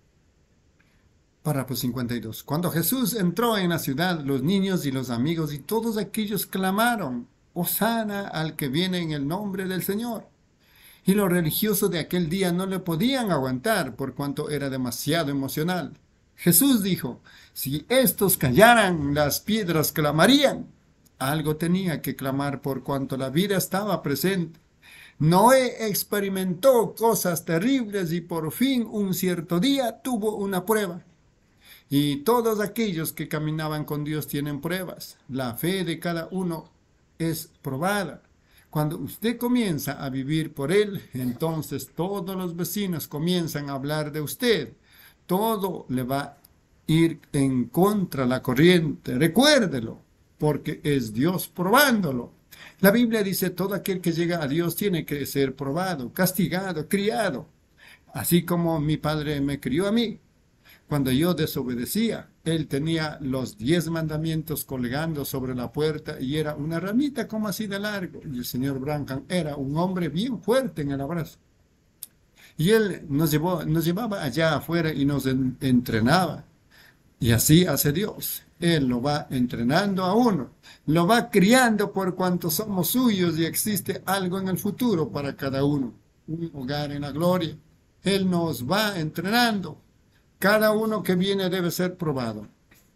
Párrafo 52. Cuando Jesús entró en la ciudad, los niños y los amigos y todos aquellos clamaron, Hosana al que viene en el nombre del Señor. Y los religiosos de aquel día no le podían aguantar por cuanto era demasiado emocional. Jesús dijo, si estos callaran, las piedras clamarían. Algo tenía que clamar por cuanto la vida estaba presente. Noé experimentó cosas terribles y por fin un cierto día tuvo una prueba. Y todos aquellos que caminaban con Dios tienen pruebas. La fe de cada uno es probada. Cuando usted comienza a vivir por Él, entonces todos los vecinos comienzan a hablar de usted. Todo le va a ir en contra de la corriente. Recuérdelo, porque es Dios probándolo. La Biblia dice, todo aquel que llega a Dios tiene que ser probado, castigado, criado. Así como mi padre me crió a mí. Cuando yo desobedecía, él tenía los 10 mandamientos colgando sobre la puerta y era una ramita como así de largo. Y el señor Branham era un hombre bien fuerte en el abrazo. Y él nos llevaba allá afuera y nos entrenaba. Y así hace Dios. Él lo va entrenando a uno. Lo va criando por cuanto somos suyos y existe algo en el futuro para cada uno. Un hogar en la gloria. Él nos va entrenando. Cada uno que viene debe ser probado.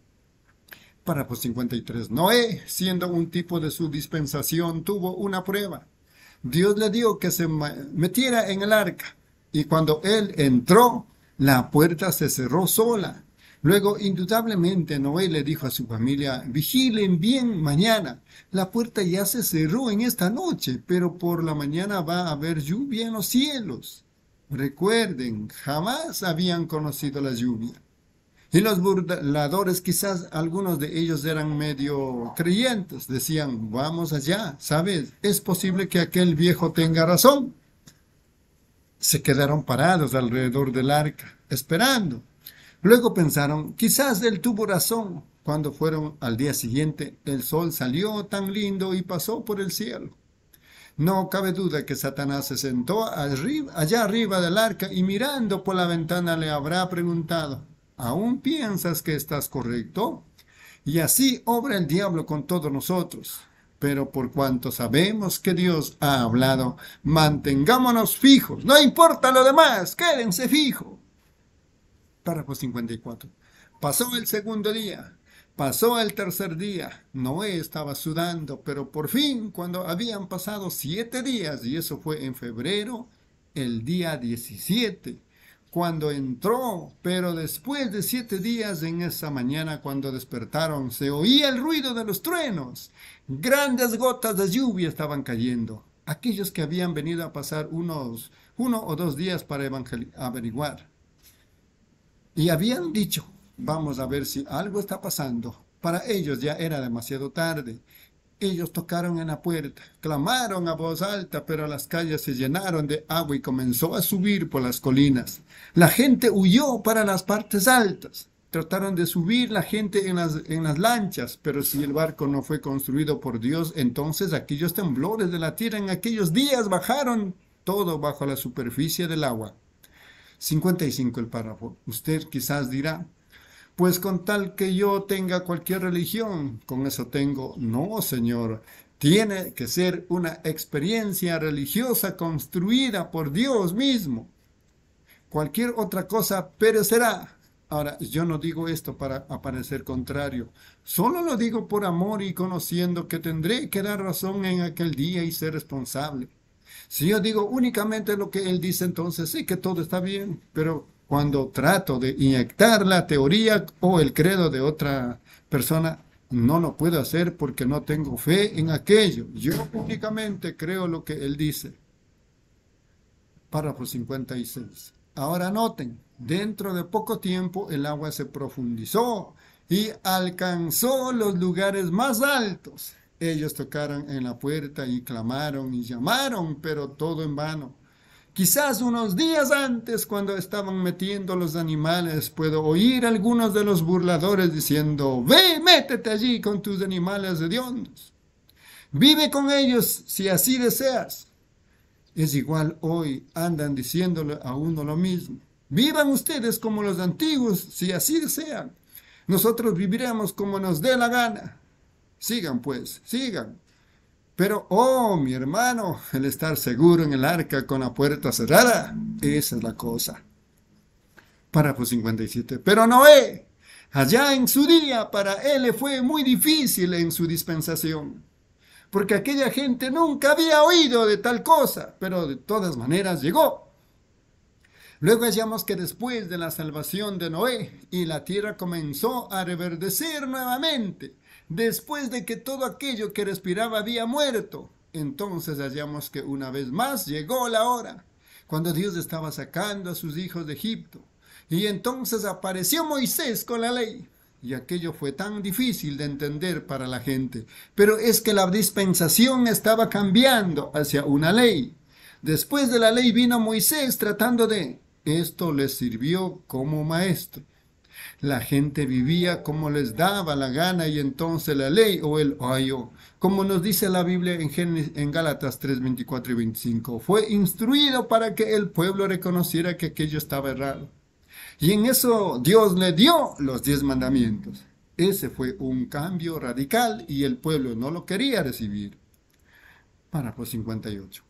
Párrafo 53. Noé, siendo un tipo de su dispensación, tuvo una prueba. Dios le dio que se metiera en el arca. Y cuando él entró, la puerta se cerró sola. Luego, indudablemente, Noé le dijo a su familia, vigilen bien mañana. La puerta ya se cerró en esta noche, pero por la mañana va a haber lluvia en los cielos. Recuerden, jamás habían conocido la lluvia. Y los burladores, quizás algunos de ellos eran medio creyentes, decían, vamos allá, ¿sabes? Es posible que aquel viejo tenga razón. Se quedaron parados alrededor del arca, esperando. Luego pensaron, quizás él tuvo razón. Cuando fueron al día siguiente, el sol salió tan lindo y pasó por el cielo. No cabe duda que Satanás se sentó allá arriba del arca y mirando por la ventana le habrá preguntado, ¿aún piensas que estás correcto? Y así obra el diablo con todos nosotros. Pero por cuanto sabemos que Dios ha hablado, mantengámonos fijos. No importa lo demás, quédense fijos. Párrafo 54. Pasó el segundo día. Pasó el tercer día. Noé estaba sudando, pero por fin, cuando habían pasado 7 días, y eso fue en febrero, el día 17, cuando entró, pero después de 7 días en esa mañana cuando despertaron, se oía el ruido de los truenos. Grandes gotas de lluvia estaban cayendo. Aquellos que habían venido a pasar uno o 2 días para averiguar. Y habían dicho, vamos a ver si algo está pasando. Para ellos ya era demasiado tarde. Ellos tocaron en la puerta, clamaron a voz alta, pero las calles se llenaron de agua y comenzó a subir por las colinas. La gente huyó para las partes altas. Trataron de subir la gente en las lanchas, pero si el barco no fue construido por Dios, entonces aquellos temblores de la tierra en aquellos días bajaron todo bajo la superficie del agua. 55 el párrafo. Usted quizás dirá, Pues con tal que yo tenga cualquier religión, con eso tengo. No, Señor. Tiene que ser una experiencia religiosa construida por Dios mismo. Cualquier otra cosa perecerá. Ahora, yo no digo esto para aparecer contrario. Solo lo digo por amor y conociendo que tendré que dar razón en aquel día y ser responsable. Si yo digo únicamente lo que él dice, entonces sí que todo está bien. Pero cuando trato de inyectar la teoría o el credo de otra persona, no lo puedo hacer porque no tengo fe en aquello. Yo únicamente creo lo que él dice. Párrafo 56. Ahora noten, dentro de poco tiempo el agua se profundizó y alcanzó los lugares más altos. Ellos tocaron en la puerta y clamaron y llamaron, pero todo en vano. Quizás unos días antes, cuando estaban metiendo los animales, puedo oír algunos de los burladores diciendo: «Ve, métete allí con tus animales hediondos. Vive con ellos si así deseas». Es igual hoy, andan diciéndole a uno lo mismo. Vivan ustedes como los antiguos, si así desean. Nosotros viviremos como nos dé la gana. Sigan pues, sigan. Pero, oh, mi hermano, el estar seguro en el arca con la puerta cerrada, esa es la cosa. Párrafo 57. Pero Noé, allá en su día, para él le fue muy difícil en su dispensación, porque aquella gente nunca había oído de tal cosa, pero de todas maneras llegó. Luego hallamos que después de la salvación de Noé y la tierra comenzó a reverdecer nuevamente, después de que todo aquello que respiraba había muerto, entonces hallamos que una vez más llegó la hora, cuando Dios estaba sacando a sus hijos de Egipto, y entonces apareció Moisés con la ley. Y aquello fue tan difícil de entender para la gente. Pero es que la dispensación estaba cambiando hacia una ley. Después de la ley vino Moisés tratando de... Esto les sirvió como maestro. La gente vivía como les daba la gana y entonces la ley o el oyo, como nos dice la Biblia en Gálatas 3, 24 y 25, fue instruido para que el pueblo reconociera que aquello estaba errado. Y en eso Dios le dio los 10 mandamientos. Ese fue un cambio radical y el pueblo no lo quería recibir. Párrafo 58.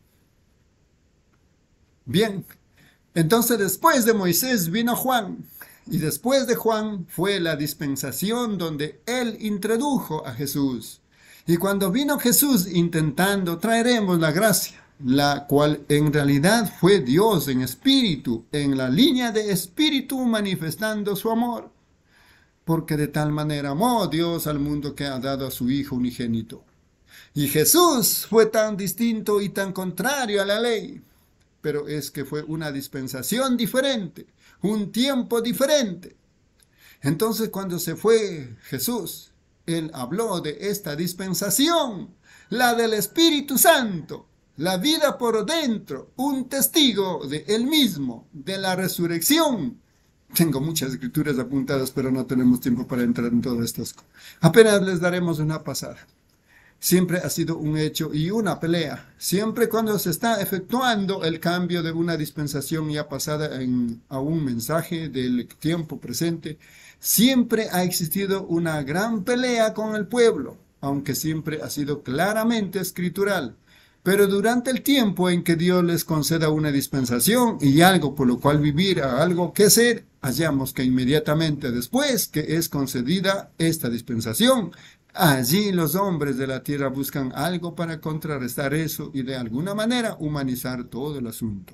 Bien, entonces después de Moisés vino Juan. Y después de Juan fue la dispensación donde él introdujo a Jesús. Y cuando vino Jesús intentando traeremos la gracia, la cual en realidad fue Dios en espíritu, en la línea de espíritu manifestando su amor. Porque de tal manera amó Dios al mundo que ha dado a su Hijo unigénito. Y Jesús fue tan distinto y tan contrario a la ley. Pero es que fue una dispensación diferente, un tiempo diferente. Entonces cuando se fue Jesús, él habló de esta dispensación, la del Espíritu Santo. La vida por dentro, un testigo de él mismo, de la resurrección. Tengo muchas escrituras apuntadas, pero no tenemos tiempo para entrar en todas estas cosas. Apenas les daremos una pasada. Siempre ha sido un hecho y una pelea. Siempre cuando se está efectuando el cambio de una dispensación ya pasada a un mensaje del tiempo presente, siempre ha existido una gran pelea con el pueblo, aunque siempre ha sido claramente escritural. Pero durante el tiempo en que Dios les conceda una dispensación y algo por lo cual vivir, algo que hacer, hallamos que inmediatamente después que es concedida esta dispensación, allí los hombres de la tierra buscan algo para contrarrestar eso y de alguna manera humanizar todo el asunto.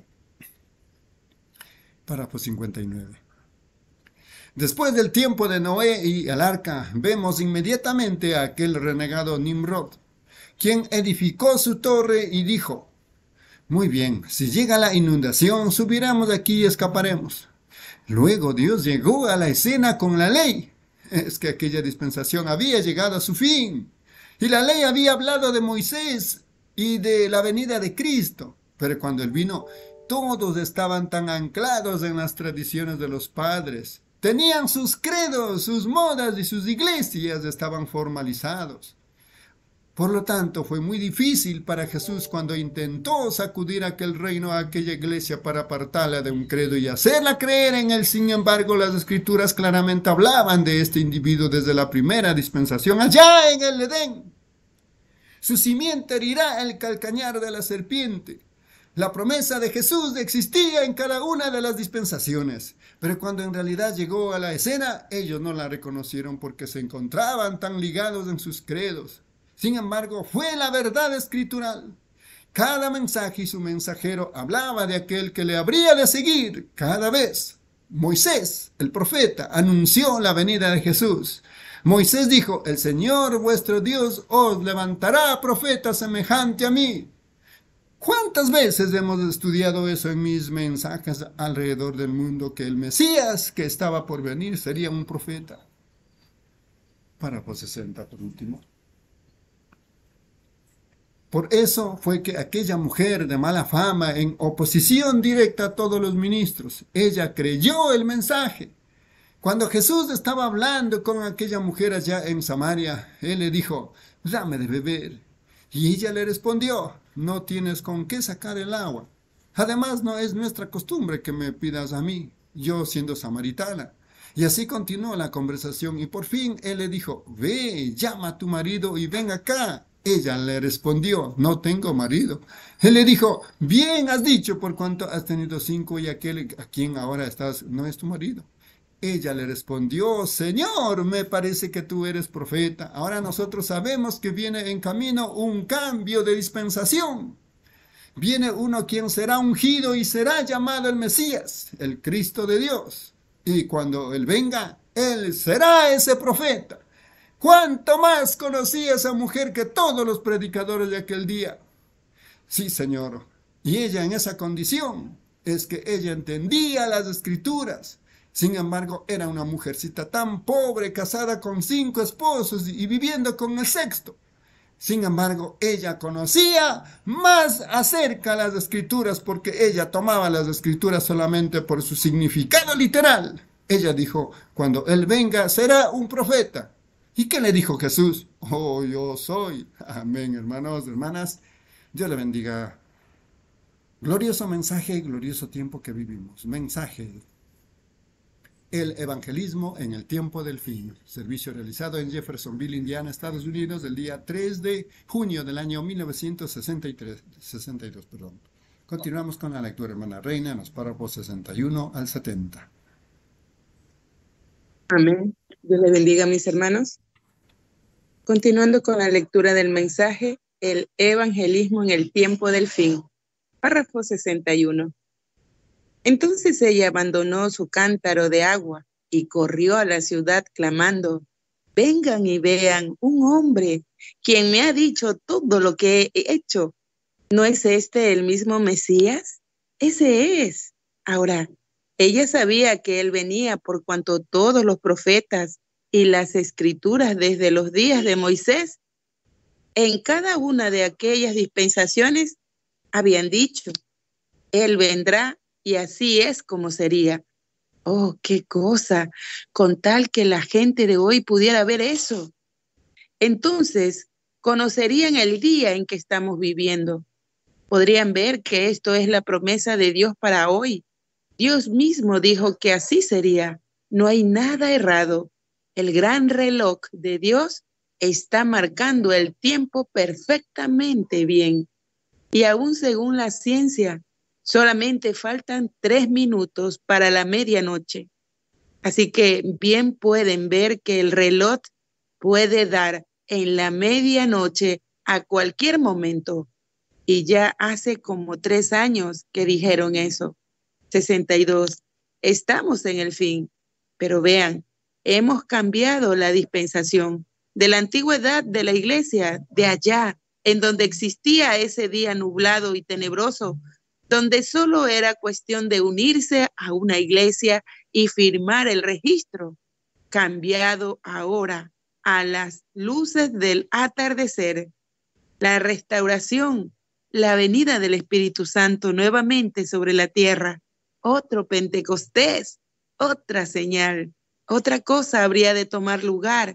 Párrafo 59. Después del tiempo de Noé y el arca, vemos inmediatamente a aquel renegado Nimrod, quien edificó su torre y dijo: muy bien, si llega la inundación, subiremos de aquí y escaparemos. Luego Dios llegó a la escena con la ley. Es que aquella dispensación había llegado a su fin. Y la ley había hablado de Moisés y de la venida de Cristo. Pero cuando él vino, todos estaban tan anclados en las tradiciones de los padres. Tenían sus credos, sus modas y sus iglesias estaban formalizados. Por lo tanto, fue muy difícil para Jesús cuando intentó sacudir aquel reino a aquella iglesia para apartarla de un credo y hacerla creer en él. Sin embargo, las Escrituras claramente hablaban de este individuo desde la primera dispensación, allá en el Edén. Su simiente herirá el calcañar de la serpiente. La promesa de Jesús existía en cada una de las dispensaciones, pero cuando en realidad llegó a la escena, ellos no la reconocieron porque se encontraban tan ligados en sus credos. Sin embargo, fue la verdad escritural. Cada mensaje y su mensajero hablaba de aquel que le habría de seguir cada vez. Moisés, el profeta, anunció la venida de Jesús. Moisés dijo, el Señor vuestro Dios os levantará profeta semejante a mí. ¿Cuántas veces hemos estudiado eso en mis mensajes alrededor del mundo? Que el Mesías que estaba por venir sería un profeta. Párrafo 60 por último. Por eso fue que aquella mujer de mala fama, en oposición directa a todos los ministros, ella creyó el mensaje. Cuando Jesús estaba hablando con aquella mujer allá en Samaria, él le dijo, dame de beber. Y ella le respondió, no tienes con qué sacar el agua. Además, no es nuestra costumbre que me pidas a mí, yo siendo samaritana. Y así continuó la conversación y por fin él le dijo, ve, llama a tu marido y ven acá. Ella le respondió, no tengo marido. Él le dijo, bien has dicho por cuanto has tenido 5 y aquel a quien ahora estás no es tu marido. Ella le respondió, Señor, me parece que tú eres profeta. Ahora nosotros sabemos que viene en camino un cambio de dispensación. Viene uno quien será ungido y será llamado el Mesías, el Cristo de Dios. Y cuando Él venga, Él será ese profeta. ¿Cuánto más conocía esa mujer que todos los predicadores de aquel día? Sí, Señor. Y ella en esa condición es que ella entendía las Escrituras. Sin embargo, era una mujercita tan pobre, casada con 5 esposos y viviendo con el 6º. Sin embargo, ella conocía más acerca de las Escrituras porque ella tomaba las Escrituras solamente por su significado literal. Ella dijo, cuando Él venga será un profeta. ¿Y qué le dijo Jesús? Oh, yo soy. Amén, hermanos, hermanas. Dios le bendiga. Glorioso mensaje, glorioso tiempo que vivimos. Mensaje. El evangelismo en el tiempo del fin. Servicio realizado en Jeffersonville, Indiana, Estados Unidos, el día 3 de junio del año 1962. Continuamos con la lectura, hermana Reina, en los párrafos 61 al 70. Amén. Dios le bendiga, mis hermanos. Continuando con la lectura del mensaje, el evangelismo en el tiempo del fin. Párrafo 61. Entonces ella abandonó su cántaro de agua y corrió a la ciudad clamando, vengan y vean un hombre quien me ha dicho todo lo que he hecho. ¿No es este el mismo Mesías? Ese es. Ahora, ella sabía que él venía por cuanto todos los profetas y las Escrituras desde los días de Moisés, en cada una de aquellas dispensaciones, habían dicho, Él vendrá y así es como sería. Oh, qué cosa, con tal que la gente de hoy pudiera ver eso. Entonces, conocerían el día en que estamos viviendo. Podrían ver que esto es la promesa de Dios para hoy. Dios mismo dijo que así sería. No hay nada errado. El gran reloj de Dios está marcando el tiempo perfectamente bien. Y aún según la ciencia, solamente faltan 3 minutos para la medianoche. Así que bien pueden ver que el reloj puede dar en la medianoche a cualquier momento. Y ya hace como 3 años que dijeron eso. 62. Estamos en el fin. Pero vean, hemos cambiado la dispensación de la antigüedad de la iglesia, de allá, en donde existía ese día nublado y tenebroso, donde solo era cuestión de unirse a una iglesia y firmar el registro, cambiado ahora a las luces del atardecer, la restauración, la venida del Espíritu Santo nuevamente sobre la tierra, otro Pentecostés, otra señal, otra cosa habría de tomar lugar,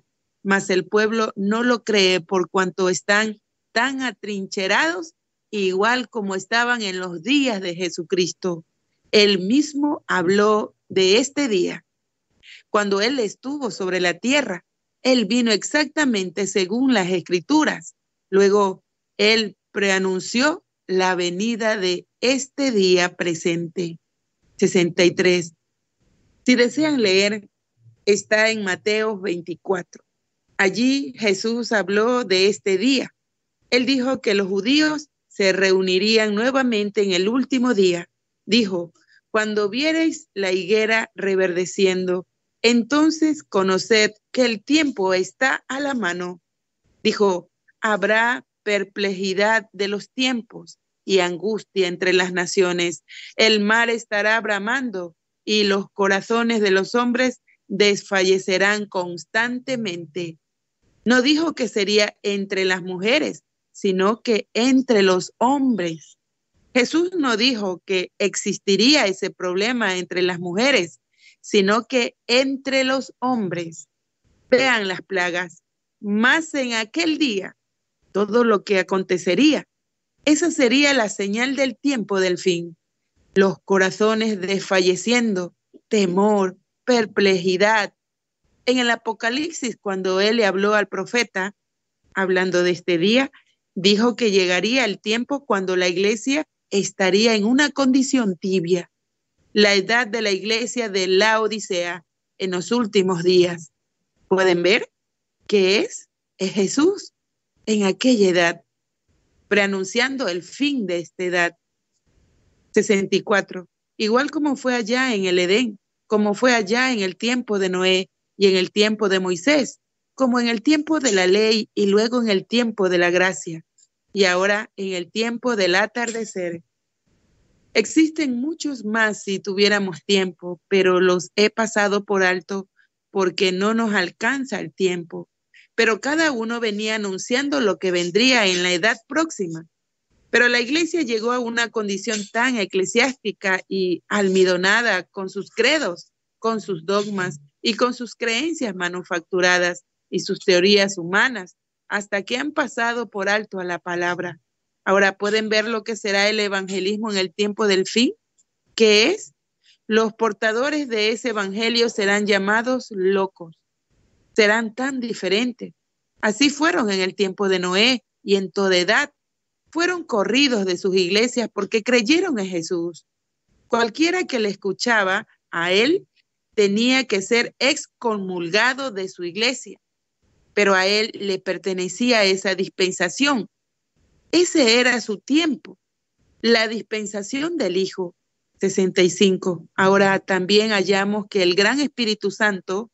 mas el pueblo no lo cree por cuanto están tan atrincherados, igual como estaban en los días de Jesucristo. Él mismo habló de este día. Cuando Él estuvo sobre la tierra, Él vino exactamente según las Escrituras. Luego, Él preanunció la venida de este día presente. 63. Si desean leer, está en Mateo 24. Allí Jesús habló de este día. Él dijo que los judíos se reunirían nuevamente en el último día. Dijo, cuando viereis la higuera reverdeciendo, entonces conoced que el tiempo está a la mano. Dijo, habrá perplejidad de los tiempos y angustia entre las naciones. El mar estará bramando y los corazones de los hombres desfallecerán constantemente. No dijo que sería entre las mujeres, sino que entre los hombres. Jesús no dijo que existiría ese problema entre las mujeres, sino que entre los hombres. Vean las plagas, más en aquel día, todo lo que acontecería. Esa sería la señal del tiempo del fin. Los corazones desfalleciendo, temor, perplejidad. En el Apocalipsis, cuando él le habló al profeta, hablando de este día, dijo que llegaría el tiempo cuando la iglesia estaría en una condición tibia. La edad de la iglesia de Laodicea en los últimos días. ¿Pueden ver qué es? Es Jesús en aquella edad, preanunciando el fin de esta edad. 64. Igual como fue allá en el Edén, como fue allá en el tiempo de Noé y en el tiempo de Moisés, como en el tiempo de la ley y luego en el tiempo de la gracia, y ahora en el tiempo del atardecer. Existen muchos más si tuviéramos tiempo, pero los he pasado por alto porque no nos alcanza el tiempo. Pero cada uno venía anunciando lo que vendría en la edad próxima. Pero la iglesia llegó a una condición tan eclesiástica y almidonada con sus credos, con sus dogmas y con sus creencias manufacturadas y sus teorías humanas, hasta que han pasado por alto a la palabra. Ahora pueden ver lo que será el evangelismo en el tiempo del fin, que es, los portadores de ese evangelio serán llamados locos, serán tan diferentes. Así fueron en el tiempo de Noé y en toda edad. Fueron corridos de sus iglesias porque creyeron en Jesús. Cualquiera que le escuchaba a él tenía que ser excomulgado de su iglesia, pero a él le pertenecía esa dispensación. Ese era su tiempo, la dispensación del Hijo. 65. Ahora también hallamos que el gran Espíritu Santo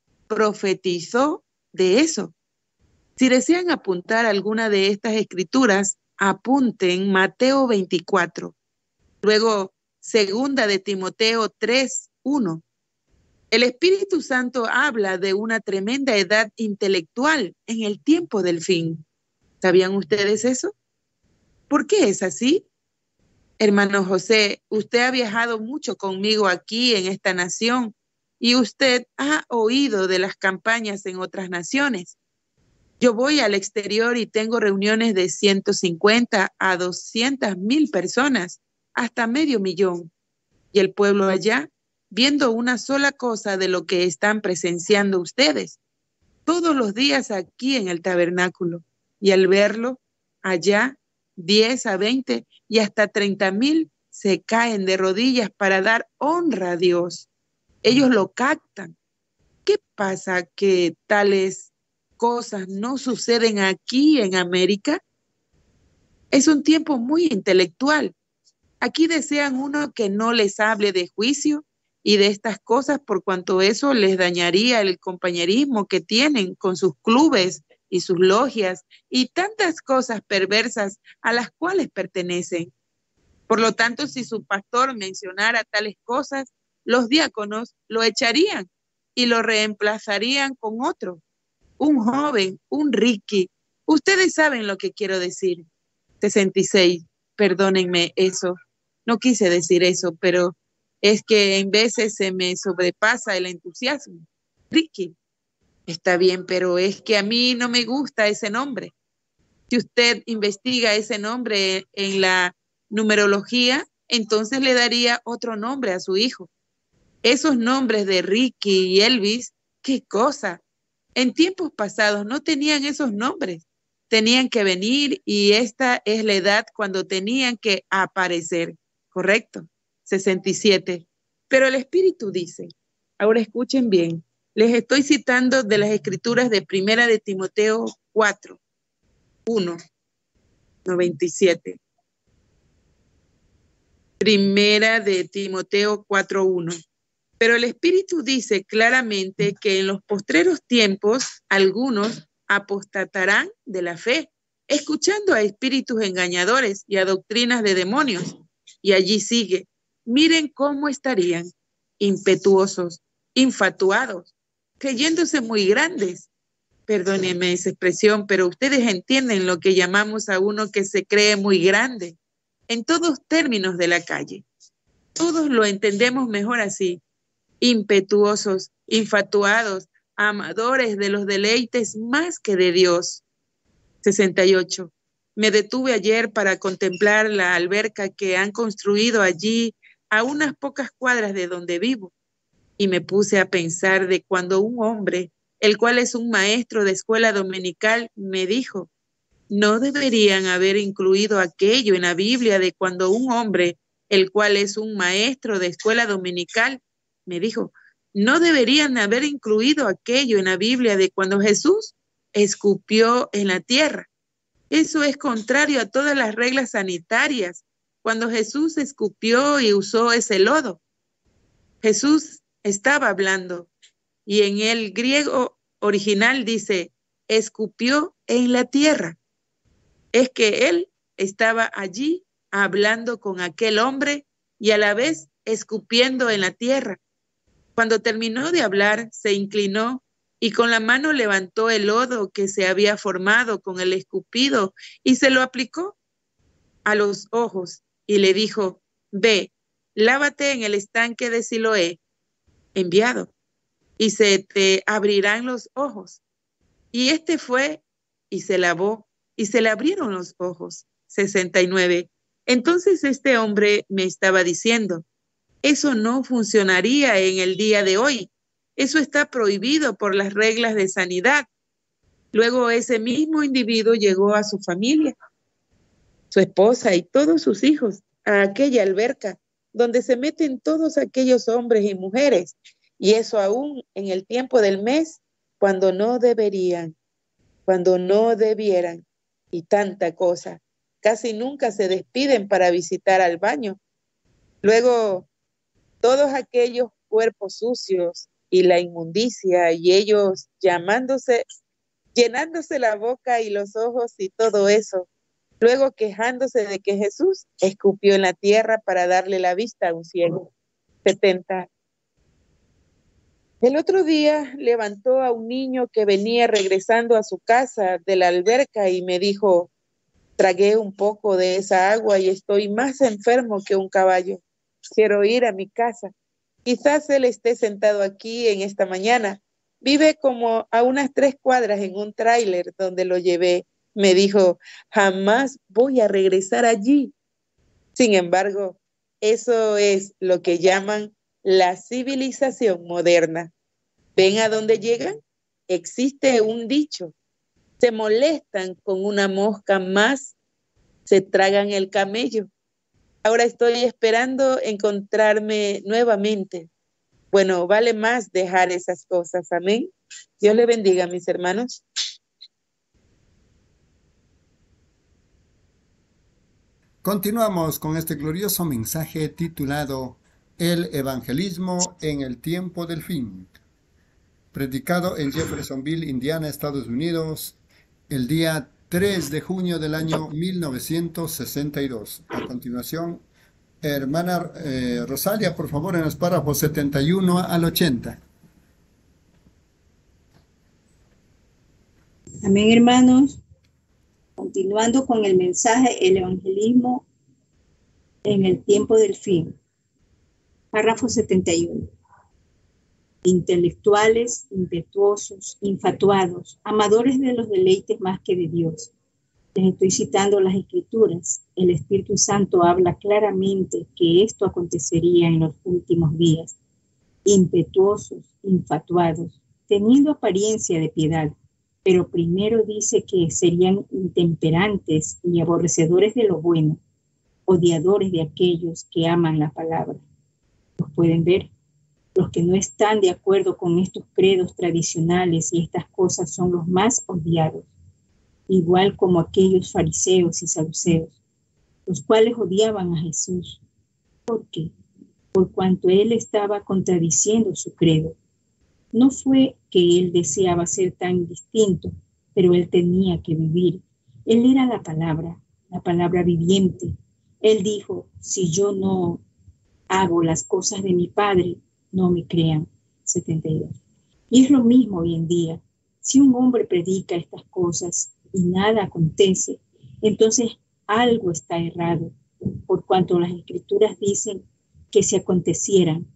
profetizó de eso. Si desean apuntar alguna de estas escrituras, apunten Mateo 24. Luego, segunda de Timoteo 3:1. El Espíritu Santo habla de una tremenda edad intelectual en el tiempo del fin. ¿Sabían ustedes eso? ¿Por qué es así? Hermano José, usted ha viajado mucho conmigo aquí en esta nación y usted ha oído de las campañas en otras naciones. Yo voy al exterior y tengo reuniones de 150 a 200,000 personas, hasta 500,000. Y el pueblo allá, viendo una sola cosa de lo que están presenciando ustedes, todos los días aquí en el tabernáculo. Y al verlo, allá, 10 a 20 y hasta 30,000 se caen de rodillas para dar honra a Dios. Ellos lo captan. ¿Qué pasa que tales cosas no suceden aquí en América? Es un tiempo muy intelectual. Aquí desean uno que no les hable de juicio y de estas cosas por cuanto eso les dañaría el compañerismo que tienen con sus clubes y sus logias y tantas cosas perversas a las cuales pertenecen. Por lo tanto, si su pastor mencionara tales cosas, los diáconos lo echarían y lo reemplazarían con otro, un joven, un Ricky. Ustedes saben lo que quiero decir. 66, perdónenme eso, no quise decir eso, pero es que en veces se me sobrepasa el entusiasmo. Ricky, Está bien, pero es que a mí no me gusta ese nombre. Si usted investiga ese nombre en la numerología, entonces le daría otro nombre a su hijo. Esos nombres de Ricky y Elvis, qué cosa. En tiempos pasados no tenían esos nombres. Tenían que venir y esta es la edad cuando tenían que aparecer. ¿Correcto? 67. Pero el Espíritu dice, ahora escuchen bien, les estoy citando de las escrituras de Primera de Timoteo 4, 1, 97. Primera de Timoteo 4:1. Pero el Espíritu dice claramente que en los postreros tiempos algunos apostatarán de la fe, escuchando a espíritus engañadores y a doctrinas de demonios. Y allí sigue. Miren cómo estarían impetuosos, infatuados, creyéndose muy grandes. Perdónenme esa expresión, pero ustedes entienden lo que llamamos a uno que se cree muy grande. En todos términos de la calle. Todos lo entendemos mejor así. Impetuosos, infatuados, amadores de los deleites más que de Dios. 68. Me detuve ayer para contemplar la alberca que han construido allí a unas pocas cuadras de donde vivo y me puse a pensar de cuando un hombre, el cual es un maestro de escuela dominical, me dijo, no deberían haber incluido aquello en la Biblia de cuando un hombre, el cual es un maestro de escuela dominical, me dijo, no deberían haber incluido aquello en la Biblia de cuando Jesús escupió en la tierra. Eso es contrario a todas las reglas sanitarias. Cuando Jesús escupió y usó ese lodo, Jesús estaba hablando y en el griego original dice, escupió en la tierra. Es que él estaba allí hablando con aquel hombre y a la vez escupiendo en la tierra. Cuando terminó de hablar, se inclinó y con la mano levantó el lodo que se había formado con el escupido y se lo aplicó a los ojos y le dijo, ve, lávate en el estanque de Siloé, enviado, y se te abrirán los ojos. Y este fue y se lavó y se le abrieron los ojos. 69. Entonces este hombre me estaba diciendo, eso no funcionaría en el día de hoy. Eso está prohibido por las reglas de sanidad. Luego ese mismo individuo llegó a su familia, su esposa y todos sus hijos, a aquella alberca donde se meten todos aquellos hombres y mujeres, y eso aún en el tiempo del mes, cuando no deberían, cuando no debieran, y tanta cosa. Casi nunca se despiden para visitar al baño. Luego, todos aquellos cuerpos sucios y la inmundicia, y ellos llenándose la boca y los ojos y todo eso. Luego quejándose de que Jesús escupió en la tierra para darle la vista a un ciego. 70. El otro día levantó a un niño que venía regresando a su casa de la alberca y me dijo, tragué un poco de esa agua y estoy más enfermo que un caballo. Quiero ir a mi casa. Quizás él esté sentado aquí en esta mañana. Vive como a unas 3 cuadras en un tráiler donde lo llevé. Me dijo, jamás voy a regresar allí. Sin embargo, eso es lo que llaman la civilización moderna. ¿Ven a dónde llegan? Existe un dicho. Se molestan con una mosca más, se tragan el camello. Ahora estoy esperando encontrarme nuevamente. Bueno, vale más dejar esas cosas. Amén. Dios le bendiga, mis hermanos. Continuamos con este glorioso mensaje titulado El evangelismo en el tiempo del fin, predicado en Jeffersonville, Indiana, Estados Unidos, el día 3 de junio del año 1962. A continuación, hermana Rosalia, por favor, en los párrafos 71 al 80. Amén, hermanos. Continuando con el mensaje, el evangelismo en el tiempo del fin. Párrafo 71. intelectuales, impetuosos, infatuados, amadores de los deleites más que de Dios. Les estoy citando las Escrituras. El Espíritu Santo habla claramente que esto acontecería en los últimos días. Impetuosos, infatuados, teniendo apariencia de piedad, pero primero dice que serían intemperantes y aborrecedores de lo bueno, odiadores de aquellos que aman la palabra. ¿Los pueden ver? Los que no están de acuerdo con estos credos tradicionales y estas cosas son los más odiados, igual como aquellos fariseos y saduceos, los cuales odiaban a Jesús. ¿Por qué? Por cuanto él estaba contradiciendo su credo. No fue que él deseaba ser tan distinto, pero él tenía que vivir. Él era la palabra viviente. Él dijo, si yo no hago las cosas de mi Padre, no me crean. 72. Y es lo mismo hoy en día. Si un hombre predica estas cosas y nada acontece, entonces algo está errado, por cuanto las Escrituras dicen que si acontecieran,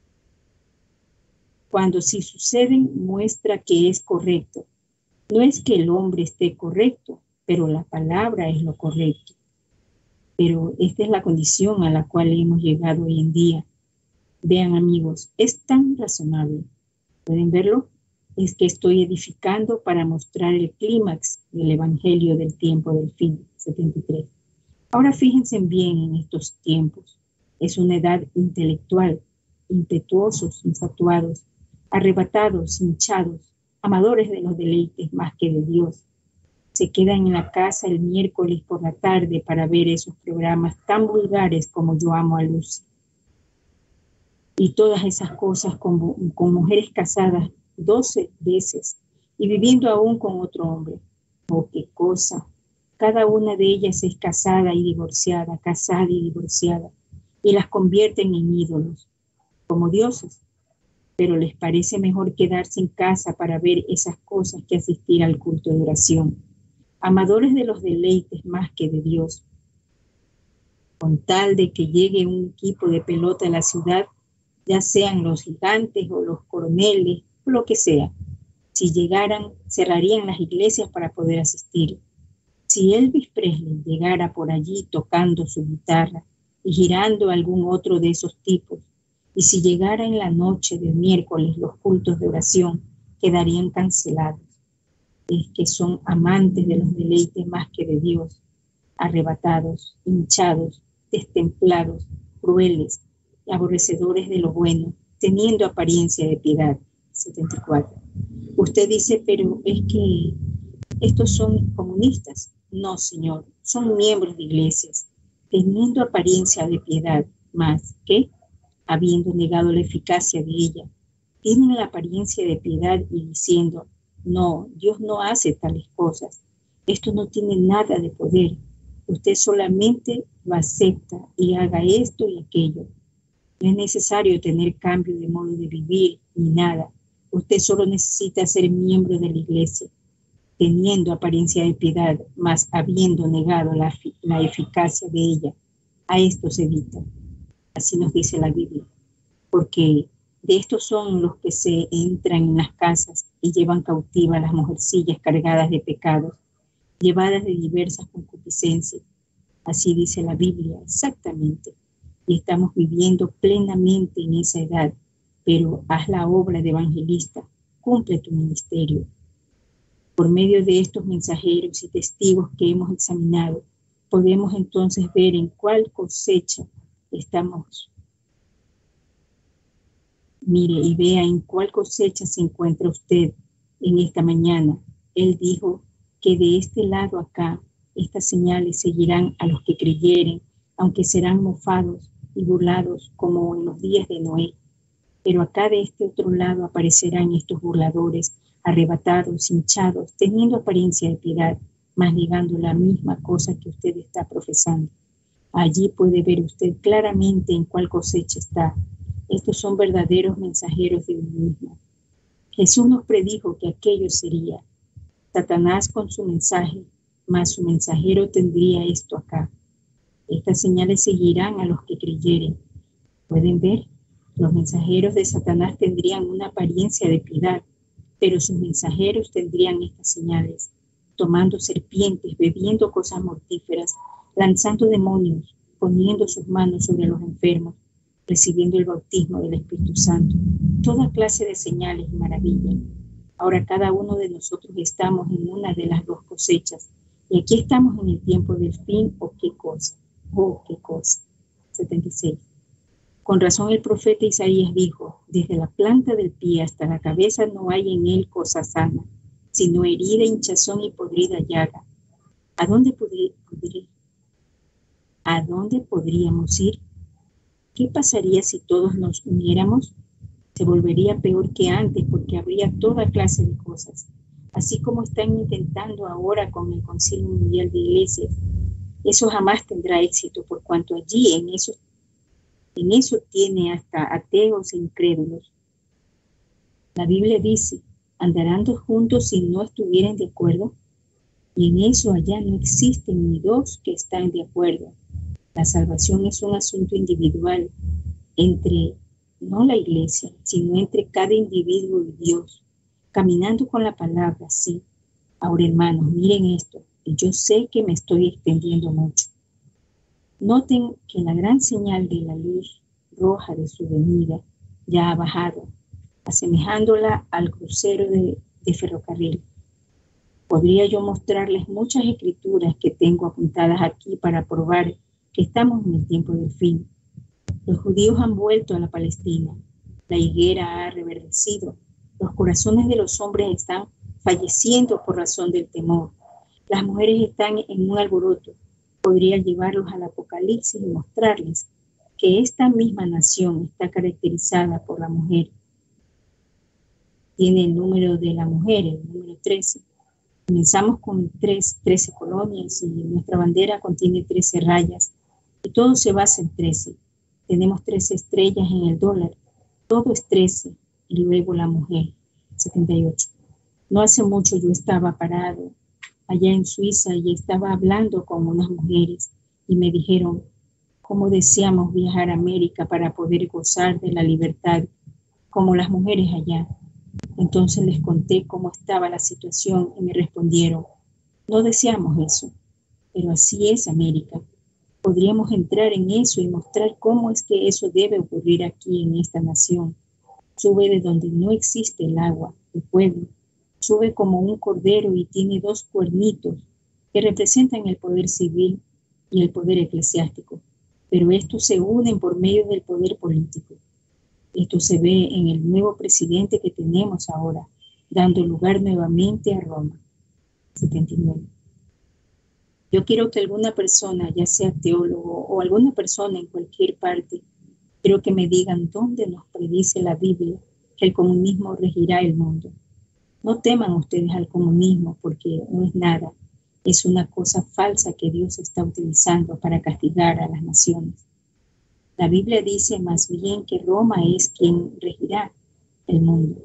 cuando si suceden muestra que es correcto. No es que el hombre esté correcto, pero la palabra es lo correcto. Pero esta es la condición a la cual hemos llegado hoy en día. Vean, amigos, es tan razonable. ¿Pueden verlo? Es que estoy edificando para mostrar el clímax del evangelio del tiempo del fin. 73. Ahora fíjense bien en estos tiempos. Es una edad intelectual, impetuosos, infatuados, arrebatados, hinchados, amadores de los deleites más que de Dios. Se quedan en la casa el miércoles por la tarde para ver esos programas tan vulgares como Yo amo a Lucy. Y todas esas cosas con mujeres casadas 12 veces y viviendo aún con otro hombre. Oh, qué cosa. Cada una de ellas es casada y divorciada, y las convierten en ídolos, como dioses. Pero les parece mejor quedarse en casa para ver esas cosas que asistir al culto de oración. Amadores de los deleites más que de Dios. Con tal de que llegue un equipo de pelota a la ciudad, ya sean los gigantes o los coroneles, o lo que sea. Si llegaran, cerrarían las iglesias para poder asistir. Si Elvis Presley llegara por allí tocando su guitarra y girando a algún otro de esos tipos, y si llegara en la noche del miércoles los cultos de oración, quedarían cancelados. Es que son amantes de los deleites más que de Dios, arrebatados, hinchados, destemplados, crueles, aborrecedores de lo bueno, teniendo apariencia de piedad. 74. Usted dice, pero es que estos son comunistas. No, señor, son miembros de iglesias, teniendo apariencia de piedad, más que, habiendo negado la eficacia de ella, tienen la apariencia de piedad y diciendo, no, Dios no hace tales cosas, esto no tiene nada de poder, usted solamente lo acepta y haga esto y aquello. No es necesario tener cambio de modo de vivir ni nada, usted solo necesita ser miembro de la iglesia, teniendo apariencia de piedad, mas habiendo negado la eficacia de ella. A esto se evita. Así nos dice la Biblia. Porque de estos son los que se entran en las casas y llevan cautivas a las mujercillas cargadas de pecados, llevadas de diversas concupiscencias. Así dice la Biblia, exactamente. Y estamos viviendo plenamente en esa edad. Pero haz la obra de evangelista, cumple tu ministerio. Por medio de estos mensajeros y testigos que hemos examinado, podemos entonces ver en cuál cosecha estamos. Mire y vea en cuál cosecha se encuentra usted en esta mañana. Él dijo que de este lado acá, estas señales seguirán a los que creyeren, aunque serán mofados y burlados como en los días de Noé. Pero acá de este otro lado aparecerán estos burladores, arrebatados, hinchados, teniendo apariencia de piedad, mas negando la misma cosa que usted está profesando. Allí puede ver usted claramente en cuál cosecha está. Estos son verdaderos mensajeros de uno mismo. Jesús nos predijo que aquello sería. Satanás con su mensaje, mas su mensajero tendría esto acá. Estas señales seguirán a los que creyeren. ¿Pueden ver? Los mensajeros de Satanás tendrían una apariencia de piedad, pero sus mensajeros tendrían estas señales: tomando serpientes, bebiendo cosas mortíferas, lanzando demonios, poniendo sus manos sobre los enfermos, recibiendo el bautismo del Espíritu Santo. Toda clase de señales y maravillas. Ahora cada uno de nosotros estamos en una de las dos cosechas. Y aquí estamos en el tiempo del fin. ¿O qué cosa? ¿O qué cosa? 76. Con razón el profeta Isaías dijo: desde la planta del pie hasta la cabeza no hay en él cosa sana, sino herida, hinchazón y podrida llaga. ¿A dónde podríamos ir? ¿Qué pasaría si todos nos uniéramos? Se volvería peor que antes, porque habría toda clase de cosas, así como están intentando ahora con el Concilio Mundial de Iglesias. Eso jamás tendrá éxito, por cuanto allí en eso tiene hasta ateos e incrédulos. La Biblia dice: ¿andarán dos juntos si no estuvieran de acuerdo? Y en eso allá no existen ni dos que están de acuerdo. La salvación es un asunto individual entre, no la iglesia, sino entre cada individuo y Dios, caminando con la palabra, sí. Ahora, hermanos, miren esto, y yo sé que me estoy extendiendo mucho. Noten que la gran señal de la luz roja de su venida ya ha bajado, asemejándola al crucero de ferrocarril. Podría yo mostrarles muchas escrituras que tengo apuntadas aquí para probar que estamos en el tiempo del fin. Los judíos han vuelto a la Palestina. La higuera ha reverdecido. Los corazones de los hombres están falleciendo por razón del temor. Las mujeres están en un alboroto. Podría llevarlos al Apocalipsis y mostrarles que esta misma nación está caracterizada por la mujer. Tiene el número de la mujer, el número 13. Comenzamos con 13 colonias y nuestra bandera contiene 13 rayas y todo se basa en 13. Tenemos 13 estrellas en el dólar. Todo es 13 y luego la mujer. 78. No hace mucho yo estaba parado allá en Suiza y estaba hablando con unas mujeres y me dijeron cómo deseamos viajar a América para poder gozar de la libertad como las mujeres allá. Entonces les conté cómo estaba la situación y me respondieron: no deseamos eso, pero así es América. Podríamos entrar en eso y mostrar cómo es que eso debe ocurrir aquí en esta nación. Sube de donde no existe el agua, el pueblo. Sube como un cordero y tiene 2 cuernitos que representan el poder civil y el poder eclesiástico. Pero estos se unen por medio del poder político. Esto se ve en el nuevo presidente que tenemos ahora, dando lugar nuevamente a Roma. 79. Yo quiero que alguna persona, ya sea teólogo o alguna persona en cualquier parte, quiero que me digan dónde nos predice la Biblia que el comunismo regirá el mundo. No teman ustedes al comunismo porque no es nada. Es una cosa falsa que Dios está utilizando para castigar a las naciones. La Biblia dice más bien que Roma es quien regirá el mundo.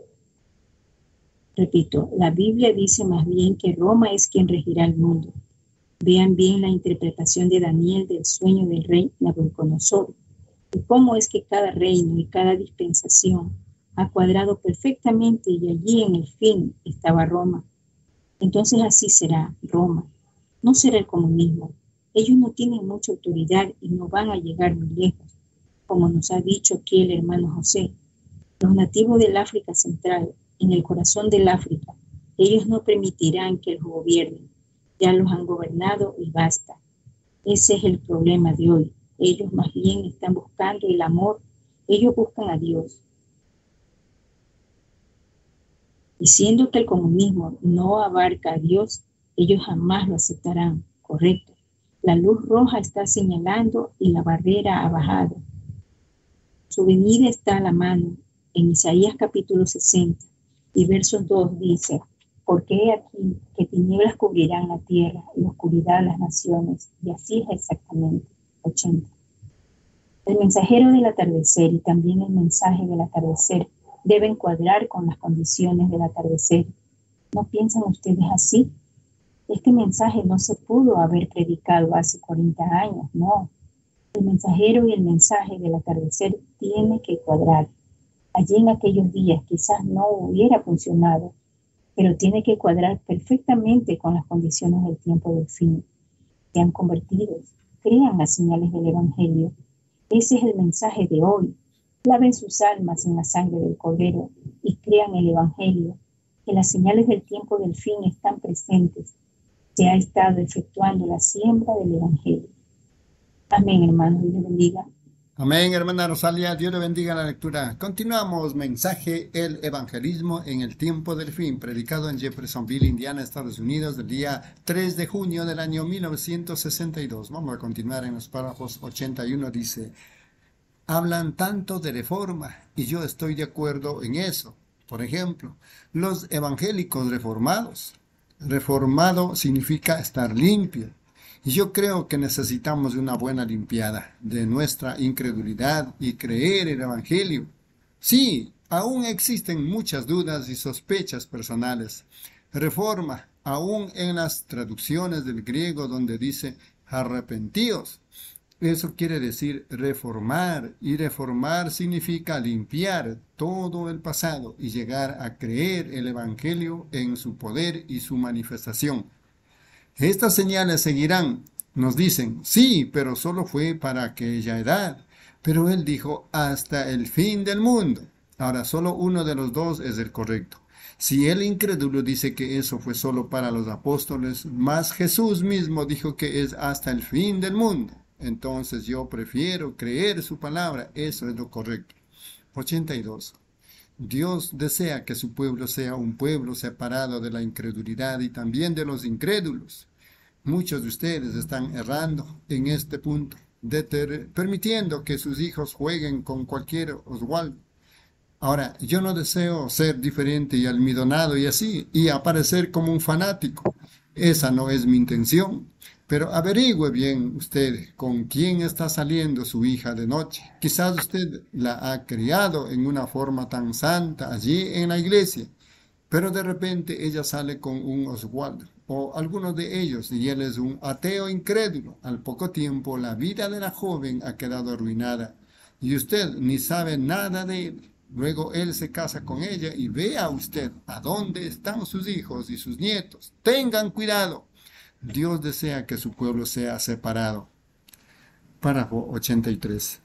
Repito, la Biblia dice más bien que Roma es quien regirá el mundo. Vean bien la interpretación de Daniel del sueño del rey Nabucodonosor y cómo es que cada reino y cada dispensación ha cuadrado perfectamente y allí en el fin estaba Roma. Entonces así será Roma. No será el comunismo. Ellos no tienen mucha autoridad y no van a llegar muy lejos, como nos ha dicho aquí el hermano José. Los nativos del África Central, en el corazón del África, ellos no permitirán que los gobiernen. Ya los han gobernado y basta. Ese es el problema de hoy. Ellos más bien están buscando el amor. Ellos buscan a Dios. Y siendo que el comunismo no abarca a Dios, ellos jamás lo aceptarán. Correcto. La luz roja está señalando y la barrera ha bajado. Su venida está a la mano. En Isaías capítulo 60 y versos 2 dice: porque he aquí que tinieblas cubrirán la tierra y oscuridad las naciones. Y así es exactamente. 80. El mensajero del atardecer y también el mensaje del atardecer deben cuadrar con las condiciones del atardecer. ¿No piensan ustedes así? Este mensaje no se pudo haber predicado hace 40 años, no. El mensajero y el mensaje del atardecer tiene que cuadrar. Allí en aquellos días quizás no hubiera funcionado, pero tiene que cuadrar perfectamente con las condiciones del tiempo del fin. Sean convertidos, crean las señales del Evangelio. Ese es el mensaje de hoy. Laven sus almas en la sangre del Cordero y crean el Evangelio, que las señales del tiempo del fin están presentes. Se ha estado efectuando la siembra del Evangelio. Amén, hermanos. Dios les bendiga. Amén, hermana Rosalia, Dios le bendiga la lectura. Continuamos, mensaje, el evangelismo en el tiempo del fin, predicado en Jeffersonville, Indiana, Estados Unidos, del día 3 de junio del año 1962. Vamos a continuar en los párrafos 81, dice: hablan tanto de reforma, y yo estoy de acuerdo en eso. Por ejemplo, los evangélicos reformados. Reformado significa estar limpio. Y yo creo que necesitamos una buena limpiada de nuestra incredulidad y creer el Evangelio. Sí, aún existen muchas dudas y sospechas personales. Reforma, aún en las traducciones del griego donde dice arrepentíos. Eso quiere decir reformar, y reformar significa limpiar todo el pasado y llegar a creer el Evangelio en su poder y su manifestación. Estas señales seguirán, nos dicen, sí, pero solo fue para aquella edad. Pero él dijo, hasta el fin del mundo. Ahora, solo uno de los dos es el correcto. Si el incrédulo dice que eso fue solo para los apóstoles, más Jesús mismo dijo que es hasta el fin del mundo. Entonces yo prefiero creer su palabra, eso es lo correcto. 82. Dios desea que su pueblo sea un pueblo separado de la incredulidad y también de los incrédulos. Muchos de ustedes están errando en este punto, permitiendo que sus hijos jueguen con cualquier Oswaldo. Ahora, yo no deseo ser diferente y almidonado y así, y aparecer como un fanático. Esa no es mi intención. Pero averigüe bien usted con quién está saliendo su hija de noche. Quizás usted la ha criado en una forma tan santa allí en la iglesia, pero de repente ella sale con un Oswaldo o alguno de ellos y él es un ateo incrédulo. Al poco tiempo la vida de la joven ha quedado arruinada y usted ni sabe nada de él. Luego él se casa con ella y vea usted a dónde están sus hijos y sus nietos. Tengan cuidado. Dios desea que su pueblo sea separado. Párrafo 83.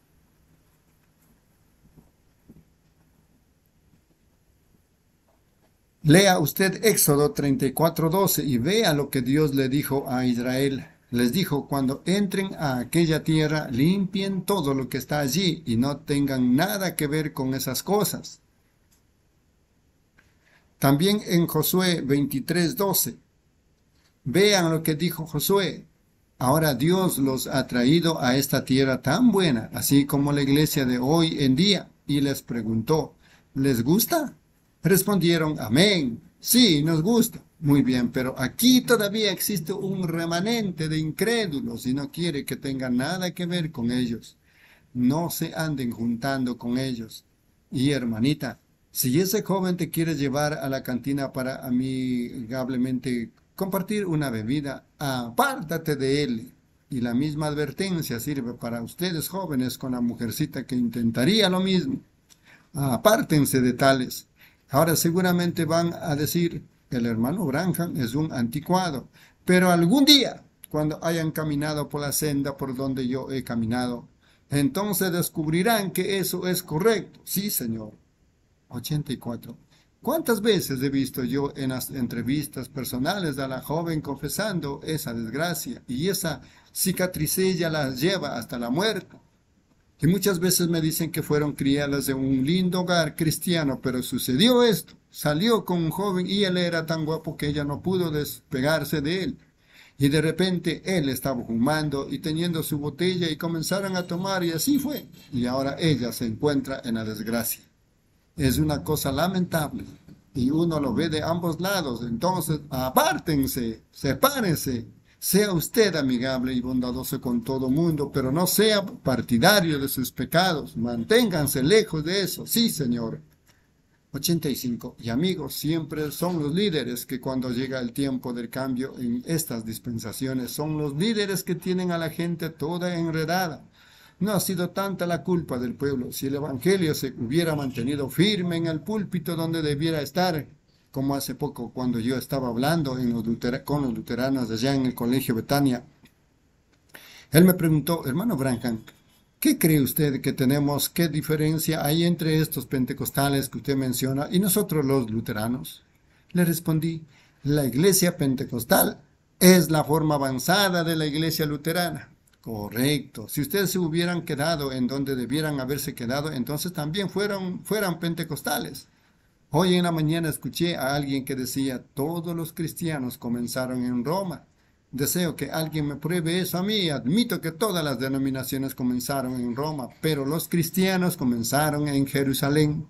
Lea usted Éxodo 34:12 y vea lo que Dios le dijo a Israel. Les dijo, cuando entren a aquella tierra, limpien todo lo que está allí y no tengan nada que ver con esas cosas. También en Josué 23:12. Vean lo que dijo Josué. Ahora Dios los ha traído a esta tierra tan buena, así como la iglesia de hoy en día, y les preguntó, ¿les gusta? Respondieron, amén. Sí, nos gusta. Muy bien, pero aquí todavía existe un remanente de incrédulos y no quiere que tengan nada que ver con ellos. No se anden juntando con ellos. Y hermanita, si ese joven te quiere llevar a la cantina para amigablemente compartir una bebida, apártate de él. Y la misma advertencia sirve para ustedes jóvenes con la mujercita que intentaría lo mismo. Apártense de tales. Ahora seguramente van a decir, el hermano Branham es un anticuado, pero algún día, cuando hayan caminado por la senda por donde yo he caminado, entonces descubrirán que eso es correcto. Sí, señor. 84. ¿Cuántas veces he visto yo en las entrevistas personales a la joven confesando esa desgracia y esa cicatriz ella la lleva hasta la muerte? Y muchas veces me dicen que fueron criadas en un lindo hogar cristiano, pero sucedió esto. Salió con un joven y él era tan guapo que ella no pudo despegarse de él. Y de repente él estaba fumando y teniendo su botella y comenzaron a tomar y así fue. Y ahora ella se encuentra en la desgracia. Es una cosa lamentable y uno lo ve de ambos lados. Entonces, apártense, sepárense. Sea usted amigable y bondadoso con todo mundo, pero no sea partidario de sus pecados. Manténganse lejos de eso. Sí, Señor. 85. Y amigos, siempre son los líderes que cuando llega el tiempo del cambio en estas dispensaciones, son los líderes que tienen a la gente toda enredada. No ha sido tanta la culpa del pueblo. Si el evangelio se hubiera mantenido firme en el púlpito donde debiera estar, como hace poco cuando yo estaba hablando con los luteranos allá en el colegio Betania, él me preguntó: hermano Branham, ¿qué cree usted que tenemos? ¿Qué diferencia hay entre estos pentecostales que usted menciona y nosotros los luteranos? Le respondí: la iglesia pentecostal es la forma avanzada de la iglesia luterana. Correcto. Si ustedes se hubieran quedado en donde debieran haberse quedado, entonces también fueran pentecostales. Hoy en la mañana escuché a alguien que decía: todos los cristianos comenzaron en Roma. Deseo que alguien me pruebe eso a mí. Admito que todas las denominaciones comenzaron en Roma, pero los cristianos comenzaron en Jerusalén.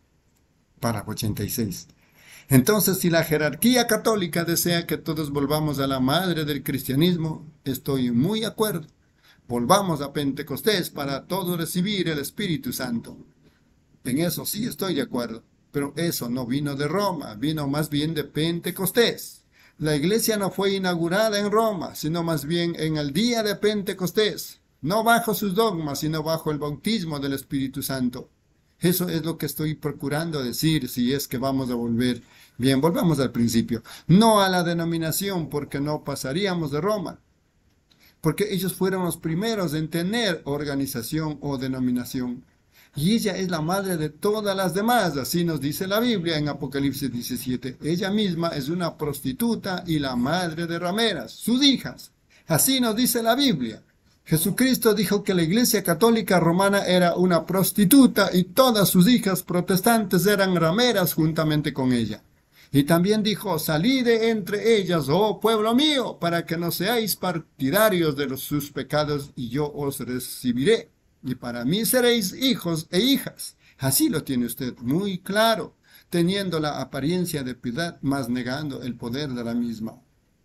Párrafo 86. Entonces, si la jerarquía católica desea que todos volvamos a la madre del cristianismo, estoy muy de acuerdo. Volvamos a Pentecostés para todos recibir el Espíritu Santo. En eso sí estoy de acuerdo, pero eso no vino de Roma, vino más bien de Pentecostés. La iglesia no fue inaugurada en Roma, sino más bien en el día de Pentecostés, no bajo sus dogmas, sino bajo el bautismo del Espíritu Santo. Eso es lo que estoy procurando decir, si es que vamos a volver. Bien, volvamos al principio. No a la denominación, porque no pasaríamos de Roma, porque ellos fueron los primeros en tener organización o denominación. Y ella es la madre de todas las demás, así nos dice la Biblia en Apocalipsis 17. Ella misma es una prostituta y la madre de rameras, sus hijas. Así nos dice la Biblia. Jesucristo dijo que la Iglesia Católica Romana era una prostituta y todas sus hijas protestantes eran rameras juntamente con ella. Y también dijo: salid de entre ellas, oh pueblo mío, para que no seáis partidarios de sus pecados, y yo os recibiré. Y para mí seréis hijos e hijas. Así lo tiene usted muy claro, teniendo la apariencia de piedad, mas negando el poder de la misma.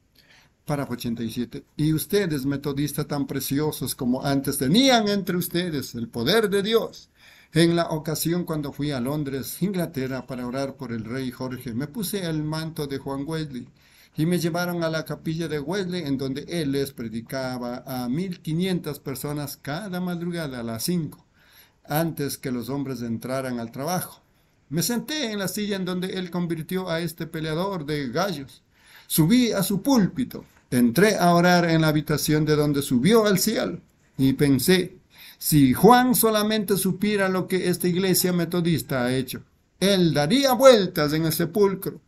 Párrafo 87. Y ustedes, metodistas tan preciosos como antes, tenían entre ustedes el poder de Dios. En la ocasión cuando fui a Londres, Inglaterra, para orar por el rey Jorge, me puse el manto de Juan Wesley y me llevaron a la capilla de Wesley, en donde él les predicaba a 1500 personas cada madrugada a las 5, antes que los hombres entraran al trabajo. Me senté en la silla en donde él convirtió a este peleador de gallos. Subí a su púlpito, entré a orar en la habitación de donde subió al cielo y pensé: si Juan solamente supiera lo que esta iglesia metodista ha hecho, él daría vueltas en el sepulcro.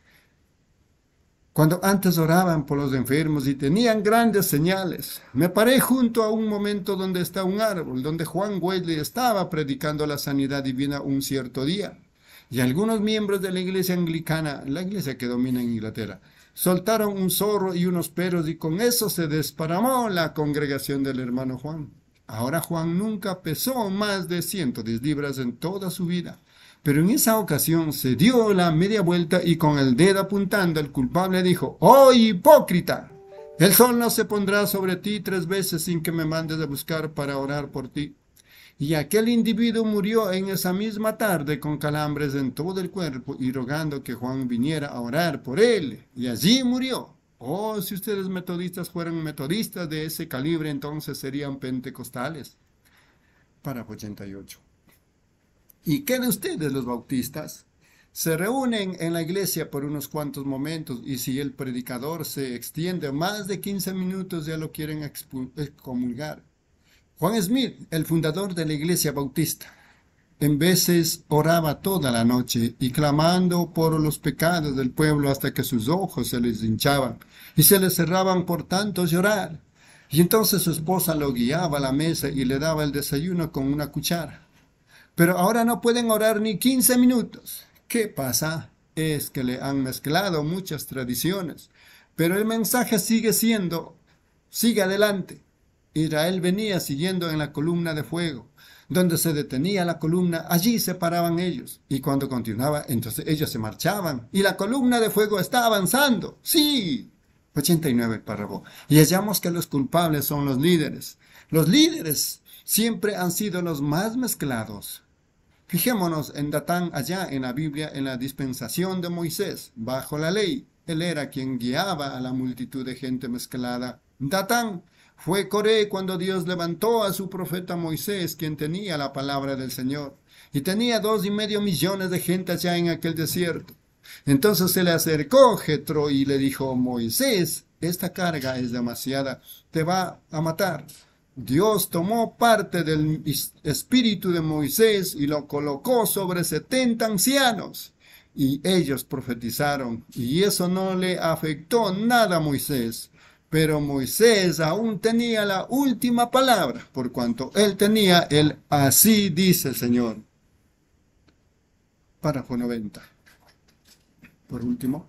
Cuando antes oraban por los enfermos y tenían grandes señales, me paré junto a un momento donde está un árbol, donde Juan Wesley estaba predicando la sanidad divina un cierto día. Y algunos miembros de la iglesia anglicana, la iglesia que domina en Inglaterra, soltaron un zorro y unos perros, y con eso se desparramó la congregación del hermano Juan. Ahora Juan nunca pesó más de 110 libras en toda su vida. Pero en esa ocasión se dio la media vuelta y con el dedo apuntando al culpable dijo: ¡oh hipócrita! El sol no se pondrá sobre ti 3 veces sin que me mandes a buscar para orar por ti. Y aquel individuo murió en esa misma tarde con calambres en todo el cuerpo y rogando que Juan viniera a orar por él. Y allí murió. Oh, si ustedes metodistas fueran metodistas de ese calibre, entonces serían pentecostales. Párrafo 88. ¿Y qué de ustedes, los bautistas? Se reúnen en la iglesia por unos cuantos momentos, y si el predicador se extiende más de 15 minutos ya lo quieren excomulgar. Juan Smith, el fundador de la iglesia bautista, en veces oraba toda la noche y clamando por los pecados del pueblo hasta que sus ojos se les hinchaban y se les cerraban por tanto llorar. Y entonces su esposa lo guiaba a la mesa y le daba el desayuno con una cuchara. Pero ahora no pueden orar ni 15 minutos. ¿Qué pasa? Es que le han mezclado muchas tradiciones. Pero el mensaje sigue adelante. Israel venía siguiendo en la columna de fuego. Donde se detenía la columna, allí se paraban ellos. Y cuando continuaba, entonces ellos se marchaban. Y la columna de fuego está avanzando. ¡Sí! 89 párrafo. Y hallamos que los culpables son los líderes. Los líderes siempre han sido los más mezclados. Fijémonos en Datán allá en la Biblia, en la dispensación de Moisés, bajo la ley. Él era quien guiaba a la multitud de gente mezclada. Datán fue Coré cuando Dios levantó a su profeta Moisés, quien tenía la palabra del Señor. Y tenía 2,5 millones de gente allá en aquel desierto. Entonces se le acercó Jetro y le dijo: Moisés, esta carga es demasiada, te va a matar. Dios tomó parte del espíritu de Moisés y lo colocó sobre 70 ancianos. Y ellos profetizaron, y eso no le afectó nada a Moisés. Pero Moisés aún tenía la última palabra, por cuanto él tenía el así dice el Señor. Párrafo 90. Por último.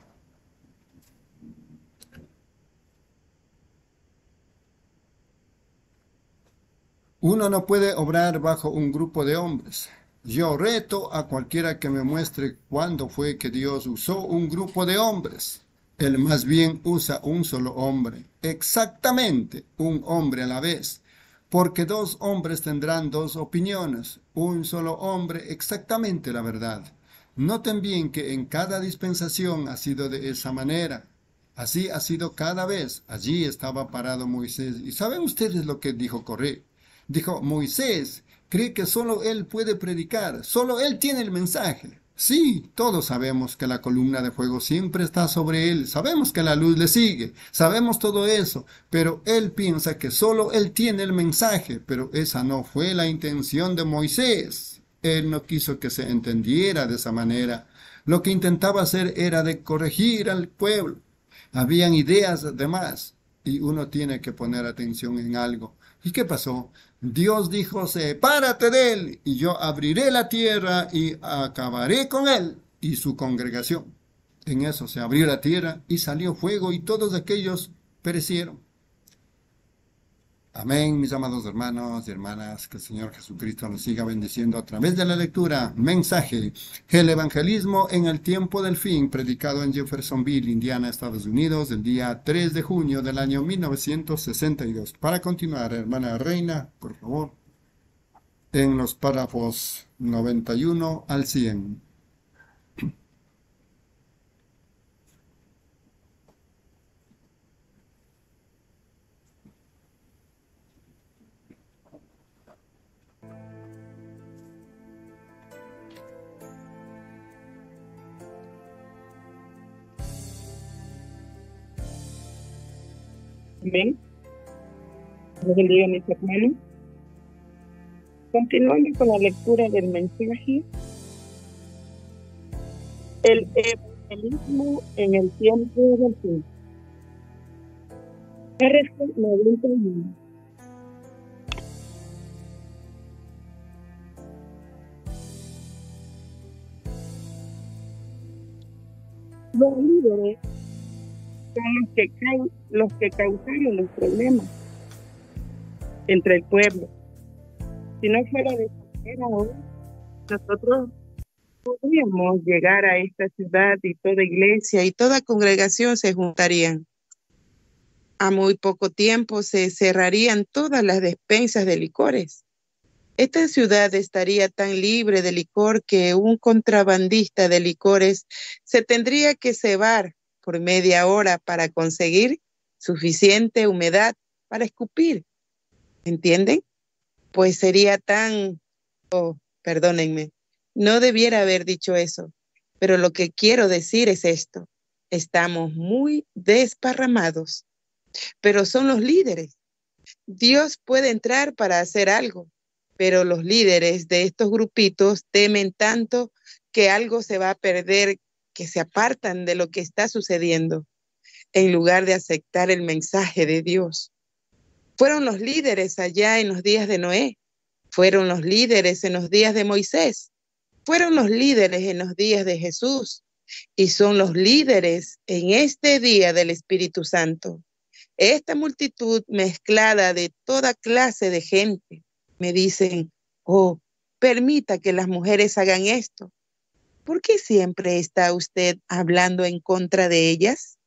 Uno no puede obrar bajo un grupo de hombres. Yo reto a cualquiera que me muestre cuándo fue que Dios usó un grupo de hombres. Él más bien usa un solo hombre, exactamente un hombre a la vez, porque 2 hombres tendrán 2 opiniones, un solo hombre exactamente la verdad. Noten bien que en cada dispensación ha sido de esa manera. Así ha sido cada vez. Allí estaba parado Moisés. ¿Y saben ustedes lo que dijo Coré? Dijo: Moisés cree que solo él puede predicar, solo él tiene el mensaje. Sí, todos sabemos que la columna de fuego siempre está sobre él, sabemos que la luz le sigue, sabemos todo eso, pero él piensa que solo él tiene el mensaje, pero esa no fue la intención de Moisés. Él no quiso que se entendiera de esa manera. Lo que intentaba hacer era de corregir al pueblo. Habían ideas de más y uno tiene que poner atención en algo. ¿Y qué pasó? Dios dijo: sepárate de él y yo abriré la tierra y acabaré con él y su congregación. En eso se abrió la tierra y salió fuego y todos aquellos perecieron. Amén, mis amados hermanos y hermanas, que el Señor Jesucristo nos siga bendiciendo a través de la lectura. Mensaje: el evangelismo en el tiempo del fin, predicado en Jeffersonville, Indiana, Estados Unidos, el día 3 de junio del año 1962. Para continuar, hermana Reina, por favor, en los párrafos 91 al 100. Amén. Dios bendiga a mis hermanos. Continuando con la lectura del mensaje. El evangelismo en el tiempo del fin. Párrafo 91. Los líderes son los que causaron los problemas entre el pueblo. Si no fuera de esa manera, hoy nosotros podríamos llegar a esta ciudad y toda iglesia y toda congregación se juntarían. A muy poco tiempo se cerrarían todas las despensas de licores. Esta ciudad estaría tan libre de licor que un contrabandista de licores se tendría que cebar por media hora para conseguir suficiente humedad para escupir. ¿Entienden? Pues sería tan... Oh, perdónenme, no debiera haber dicho eso, pero lo que quiero decir es esto. Estamos muy desparramados, pero son los líderes. Dios puede entrar para hacer algo, pero los líderes de estos grupitos temen tanto que algo se va a perder, que se apartan de lo que está sucediendo, en lugar de aceptar el mensaje de Dios. Fueron los líderes allá en los días de Noé, fueron los líderes en los días de Moisés, fueron los líderes en los días de Jesús, y son los líderes en este día del Espíritu Santo. Esta multitud mezclada de toda clase de gente, me dicen: oh, permita que las mujeres hagan esto. ¿Por qué siempre está usted hablando en contra de ellas?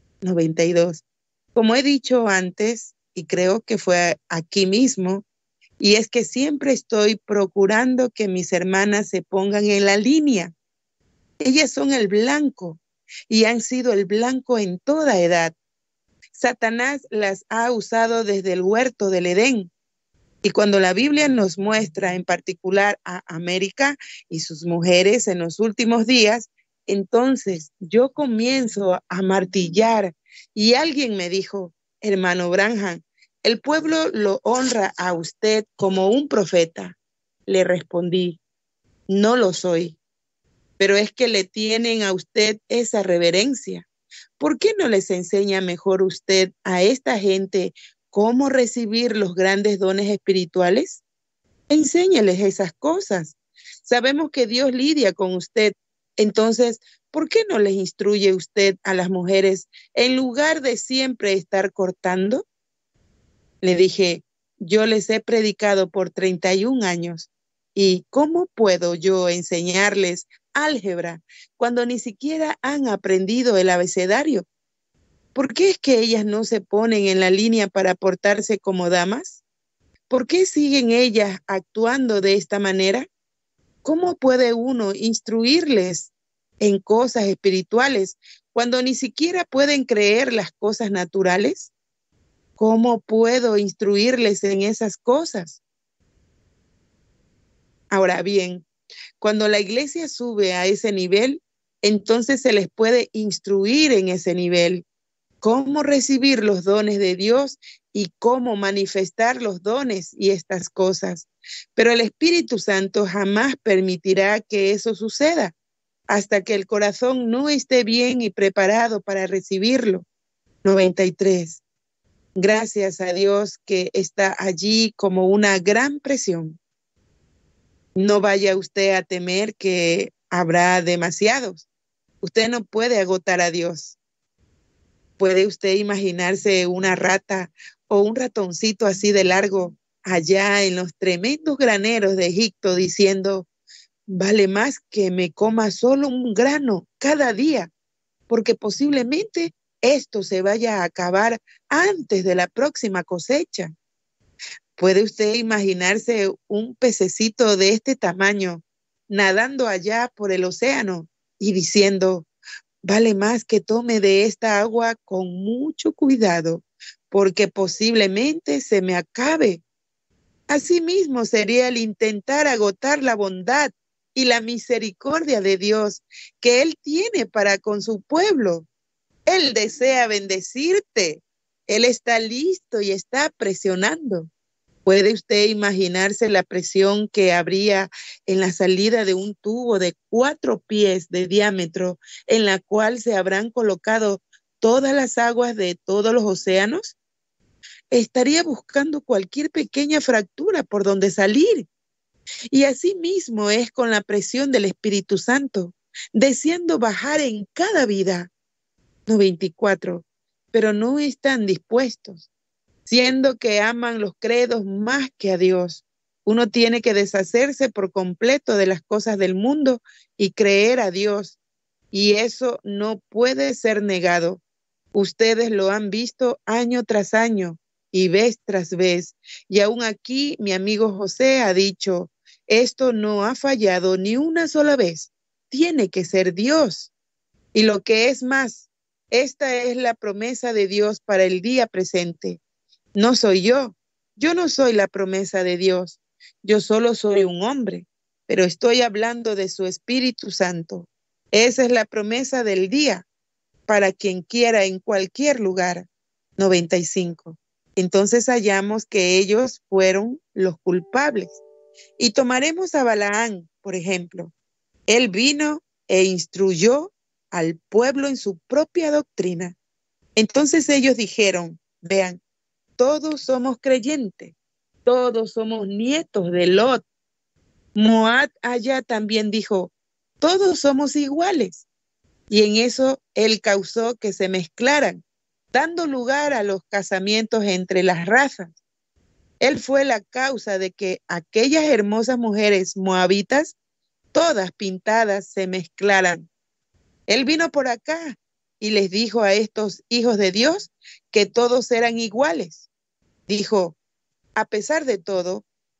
92. Como he dicho antes, y creo que fue aquí mismo, Y es que siempre estoy procurando que mis hermanas se pongan en la línea. Ellas son el blanco y han sido el blanco en toda edad. Satanás las ha usado desde el huerto del Edén. Y cuando la Biblia nos muestra en particular a América y sus mujeres en los últimos días, entonces yo comienzo a martillar y alguien me dijo, hermano Branham, el pueblo lo honra a usted como un profeta. Le respondí, no lo soy, pero es que le tienen a usted esa reverencia. ¿Por qué no les enseña mejor usted a esta gente cómo recibir los grandes dones espirituales? Enséñales esas cosas. Sabemos que Dios lidia con usted. Entonces, ¿por qué no les instruye usted a las mujeres en lugar de siempre estar cortando? Le dije, yo les he predicado por 31 años. ¿Y cómo puedo yo enseñarles álgebra cuando ni siquiera han aprendido el abecedario? ¿Por qué es que ellas no se ponen en la línea para portarse como damas? ¿Por qué siguen ellas actuando de esta manera? ¿Cómo puede uno instruirles en cosas espirituales cuando ni siquiera pueden creer las cosas naturales? ¿Cómo puedo instruirles en esas cosas? Ahora bien, cuando la iglesia sube a ese nivel, entonces se les puede instruir en ese nivel. Cómo recibir los dones de Dios y cómo manifestar los dones y estas cosas. Pero el Espíritu Santo jamás permitirá que eso suceda hasta que el corazón no esté bien y preparado para recibirlo. 93. Gracias a Dios que está allí como una gran presión. No vaya usted a temer que habrá demasiados. Usted no puede agotar a Dios. ¿Puede usted imaginarse una rata o un ratoncito así de largo allá en los tremendos graneros de Egipto diciendo, vale más que me coma solo un grano cada día, porque posiblemente esto se vaya a acabar antes de la próxima cosecha? ¿Puede usted imaginarse un pececito de este tamaño nadando allá por el océano y diciendo, vale más que tome de esta agua con mucho cuidado, porque posiblemente se me acabe? Asimismo sería el intentar agotar la bondad y la misericordia de Dios que Él tiene para con su pueblo. Él desea bendecirte. Él está listo y está presionando. ¿Puede usted imaginarse la presión que habría en la salida de un tubo de 4 pies de diámetro en la cual se habrán colocado todas las aguas de todos los océanos? Estaría buscando cualquier pequeña fractura por donde salir. Y así mismo es con la presión del Espíritu Santo, deseando bajar en cada vida. 94. Pero no están dispuestos, siendo que aman los credos más que a Dios. Uno tiene que deshacerse por completo de las cosas del mundo y creer a Dios. Y eso no puede ser negado. Ustedes lo han visto año tras año y vez tras vez. Y aún aquí mi amigo José ha dicho, esto no ha fallado ni una sola vez. Tiene que ser Dios. Y lo que es más, esta es la promesa de Dios para el día presente. No soy yo. Yo no soy la promesa de Dios. Yo solo soy un hombre, pero estoy hablando de su Espíritu Santo. Esa es la promesa del día para quien quiera en cualquier lugar. 95. Entonces hallamos que ellos fueron los culpables. Y tomaremos a Balaán, por ejemplo. Él vino e instruyó al pueblo en su propia doctrina. Entonces ellos dijeron, vean, todos somos creyentes, todos somos nietos de Lot. Moab allá también dijo, todos somos iguales. Y en eso él causó que se mezclaran, dando lugar a los casamientos entre las razas. Él fue la causa de que aquellas hermosas mujeres moabitas, todas pintadas, se mezclaran. Él vino por acá y les dijo a estos hijos de Dios que todos eran iguales. Dijo, a pesar de todo,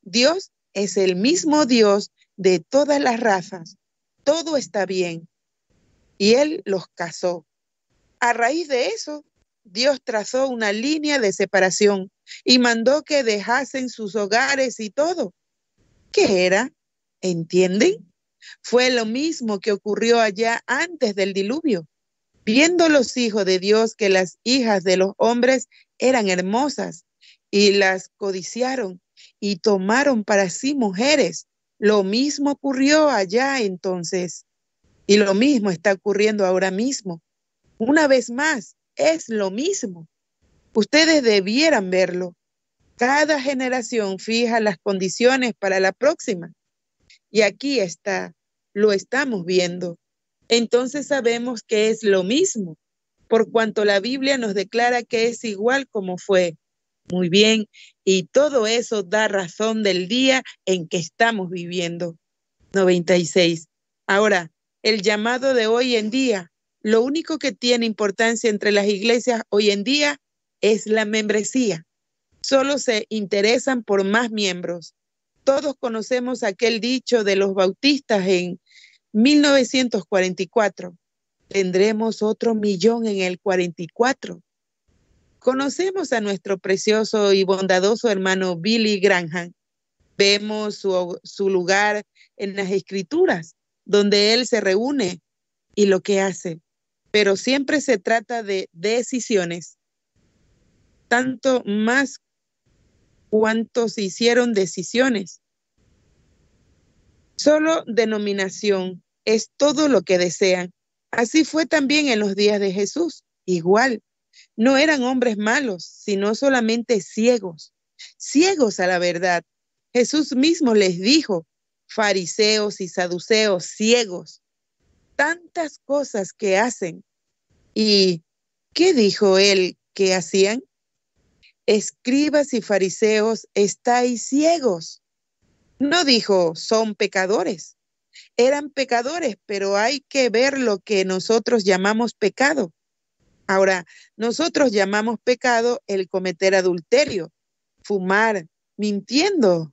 Dios es el mismo Dios de todas las razas. Todo está bien. Y Él los casó. A raíz de eso, Dios trazó una línea de separación y mandó que dejasen sus hogares y todo. ¿Qué era? ¿Entienden? Fue lo mismo que ocurrió allá antes del diluvio. Viendo los hijos de Dios que las hijas de los hombres eran hermosas y las codiciaron y tomaron para sí mujeres. Lo mismo ocurrió allá entonces y lo mismo está ocurriendo ahora mismo. Una vez más, es lo mismo. Ustedes debieran verlo. Cada generación fija las condiciones para la próxima. Y aquí está, lo estamos viendo. Entonces sabemos que es lo mismo, por cuanto la Biblia nos declara que es igual como fue. Muy bien, y todo eso da razón del día en que estamos viviendo. 96. Ahora, el llamado de hoy en día, lo único que tiene importancia entre las iglesias hoy en día es la membresía. Solo se interesan por más miembros. Todos conocemos aquel dicho de los bautistas en 1944. Tendremos otro millón en el 44. Conocemos a nuestro precioso y bondadoso hermano Billy Graham. Vemos su lugar en las escrituras, donde él se reúne y lo que hace. Pero siempre se trata de decisiones. Tanto más cuantos hicieron decisiones. Solo denominación es todo lo que desean. Así fue también en los días de Jesús. Igual, no eran hombres malos, sino solamente ciegos, ciegos a la verdad. Jesús mismo les dijo, fariseos y saduceos ciegos, tantas cosas que hacen. ¿Y qué dijo él que hacían? Escribas y fariseos, estáis ciegos. No dijo, son pecadores. Eran pecadores, pero hay que ver lo que nosotros llamamos pecado. Ahora, nosotros llamamos pecado el cometer adulterio, fumar, mintiendo,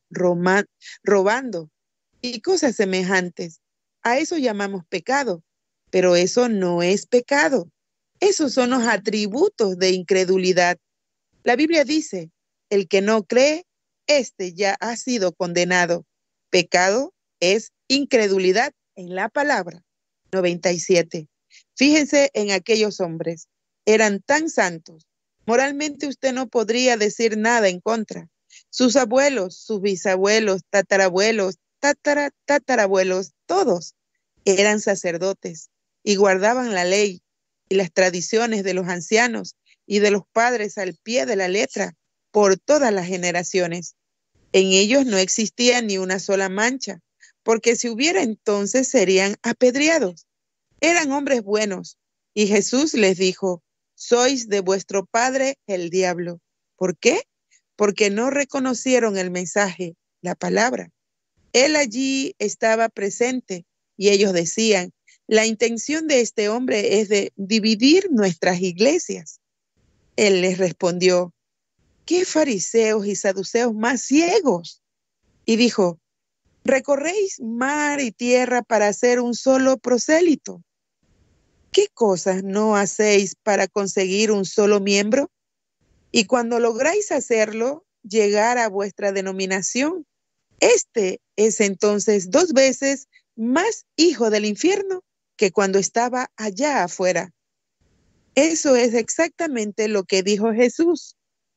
robando y cosas semejantes. A eso llamamos pecado, pero eso no es pecado. Esos son los atributos de incredulidad. La Biblia dice, el que no cree, este ya ha sido condenado. Pecado es incredulidad en la palabra. 97. Fíjense en aquellos hombres. Eran tan santos. Moralmente usted no podría decir nada en contra. Sus abuelos, sus bisabuelos, tatarabuelos, tatarabuelos, todos eran sacerdotes y guardaban la ley y las tradiciones de los ancianos y de los padres al pie de la letra por todas las generaciones. En ellos no existía ni una sola mancha, porque si hubiera entonces serían apedreados. Eran hombres buenos, y Jesús les dijo, sois de vuestro padre el diablo. ¿Por qué? Porque no reconocieron el mensaje, la palabra. Él allí estaba presente, y ellos decían, la intención de este hombre es de dividir nuestras iglesias. Él les respondió, ¿qué fariseos y saduceos más ciegos? Y dijo, ¿recorréis mar y tierra para hacer un solo prosélito? ¿Qué cosas no hacéis para conseguir un solo miembro? Y cuando lográis hacerlo, llegar a vuestra denominación, este es entonces 2 veces más hijo del infierno que cuando estaba allá afuera. Eso es exactamente lo que dijo Jesús.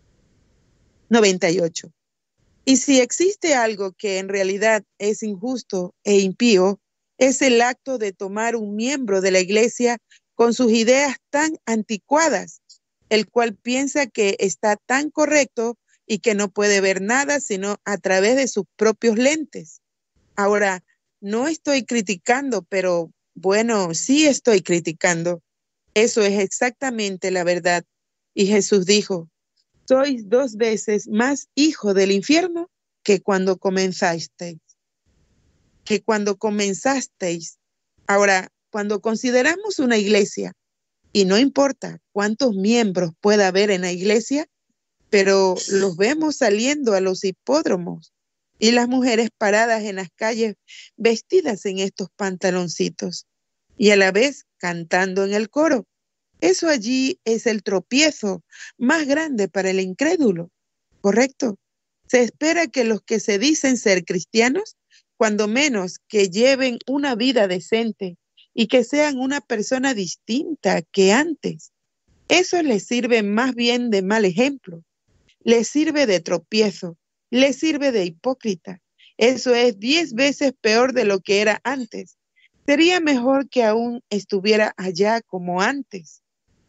98. Y si existe algo que en realidad es injusto e impío, es el acto de tomar un miembro de la iglesia con sus ideas tan anticuadas, el cual piensa que está tan correcto y que no puede ver nada sino a través de sus propios lentes. Ahora, no estoy criticando, pero bueno, sí estoy criticando. Eso es exactamente la verdad. Y Jesús dijo, sois 2 veces más hijo del infierno que cuando comenzasteis. Ahora, cuando consideramos una iglesia, y no importa cuántos miembros pueda haber en la iglesia, pero los vemos saliendo a los hipódromos y las mujeres paradas en las calles vestidas en estos pantaloncitos y a la vez cantando en el coro. Eso allí es el tropiezo más grande para el incrédulo, ¿correcto? Se espera que los que se dicen ser cristianos, cuando menos que lleven una vida decente y que sean una persona distinta que antes. Eso les sirve más bien de mal ejemplo, les sirve de tropiezo, les sirve de hipócrita. Eso es 10 veces peor de lo que era antes. Sería mejor que aún estuviera allá como antes.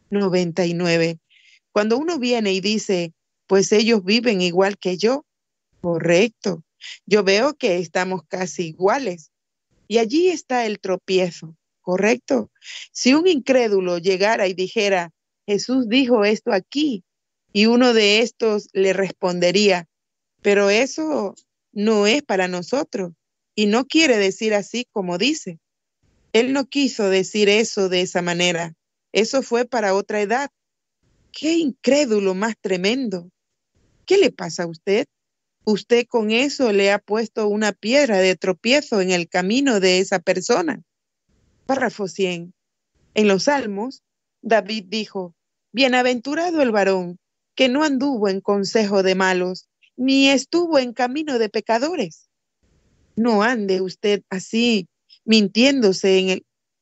99. Cuando uno viene y dice, pues ellos viven igual que yo, correcto. Yo veo que estamos casi iguales. Y allí está el tropiezo, correcto. Si un incrédulo llegara y dijera, Jesús dijo esto aquí, y uno de estos le respondería, pero eso no es para nosotros, y no quiere decir así como dice. Él no quiso decir eso de esa manera. Eso fue para otra edad. ¡Qué incrédulo más tremendo! ¿Qué le pasa a usted? Usted con eso le ha puesto una piedra de tropiezo en el camino de esa persona. Párrafo 100. En los Salmos, David dijo, bienaventurado el varón que no anduvo en consejo de malos, ni estuvo en camino de pecadores. No ande usted así, metiéndose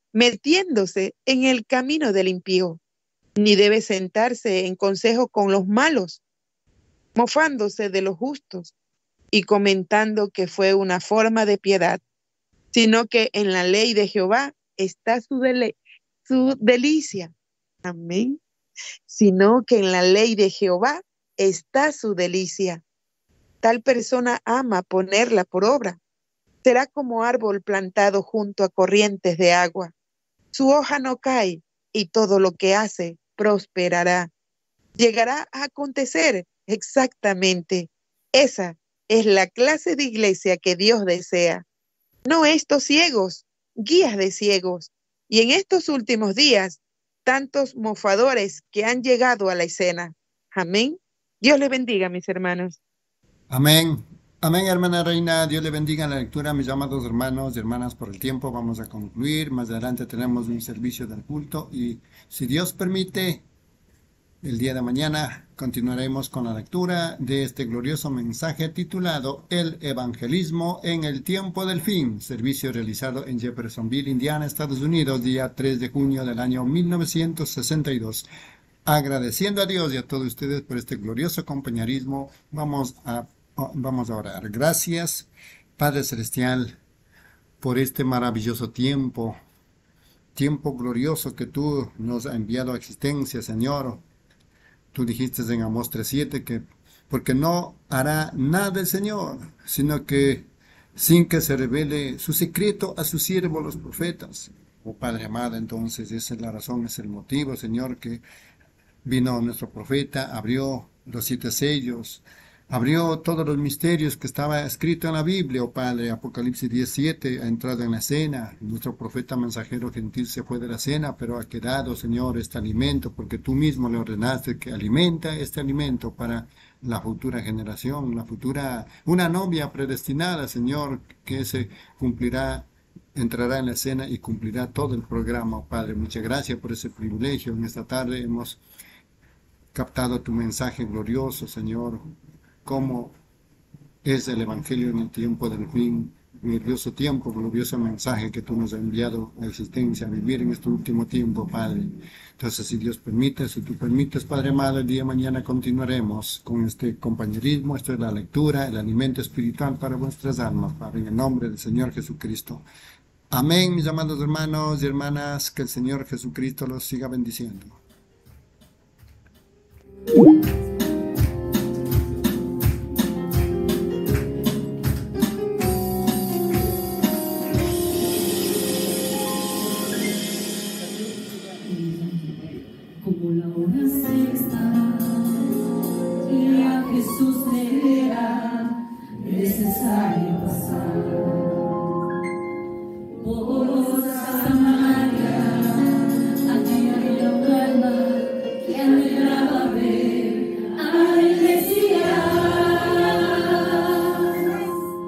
en el camino del impío, ni debe sentarse en consejo con los malos, mofándose de los justos y comentando que fue una forma de piedad, sino que en la ley de Jehová está su delicia. Amén. Sino que en la ley de Jehová está su delicia. Tal persona ama ponerla por obra. Será como árbol plantado junto a corrientes de agua. Su hoja no cae y todo lo que hace prosperará. Llegará a acontecer exactamente. Esa es la clase de iglesia que Dios desea. No estos ciegos, guías de ciegos. Y en estos últimos días, tantos mofadores que han llegado a la escena. Amén. Dios les bendiga, mis hermanos. Amén. Amén, hermana Reina. Dios le bendiga la lectura, mis amados hermanos y hermanas. Por el tiempo vamos a concluir. Más adelante tenemos un servicio del culto y si Dios permite, el día de mañana continuaremos con la lectura de este glorioso mensaje titulado El Evangelismo en el Tiempo del Fin, servicio realizado en Jeffersonville, Indiana, Estados Unidos, día 3 de junio del año 1962. Agradeciendo a Dios y a todos ustedes por este glorioso compañerismo, vamos a orar. Gracias, Padre Celestial, por este maravilloso tiempo glorioso que tú nos has enviado a existencia, Señor. Tú dijiste en Amós 3:7 que porque no hará nada el Señor, sino que sin que se revele su secreto a sus siervos los profetas. Oh Padre amado, entonces esa es la razón, es el motivo, Señor, que vino nuestro profeta, abrió los 7 sellos, abrió todos los misterios que estaba escrito en la Biblia, oh Padre. Apocalipsis 17 ha entrado en la cena. Nuestro profeta mensajero gentil se fue de la cena, pero ha quedado, Señor, este alimento, porque tú mismo le ordenaste que alimenta este alimento para la futura generación, una novia predestinada, Señor, que se cumplirá, entrará en la cena y cumplirá todo el programa, oh Padre. Muchas gracias por ese privilegio. En esta tarde hemos captado tu mensaje glorioso, Señor, cómo es el Evangelio en el tiempo del fin, glorioso tiempo, glorioso mensaje que tú nos has enviado a existencia, a vivir en este último tiempo, Padre. Entonces, si Dios permite, si tú permites, Padre amado, el día de mañana continuaremos con este compañerismo. Esto es la lectura, el alimento espiritual para vuestras almas, Padre, en el nombre del Señor Jesucristo. Amén, mis amados hermanos y hermanas, que el Señor Jesucristo los siga bendiciendo. Como la hora sexta, y a Jesús le era necesario pasar por Samaria. Allí había un alma que anhelaba ver al Mesías.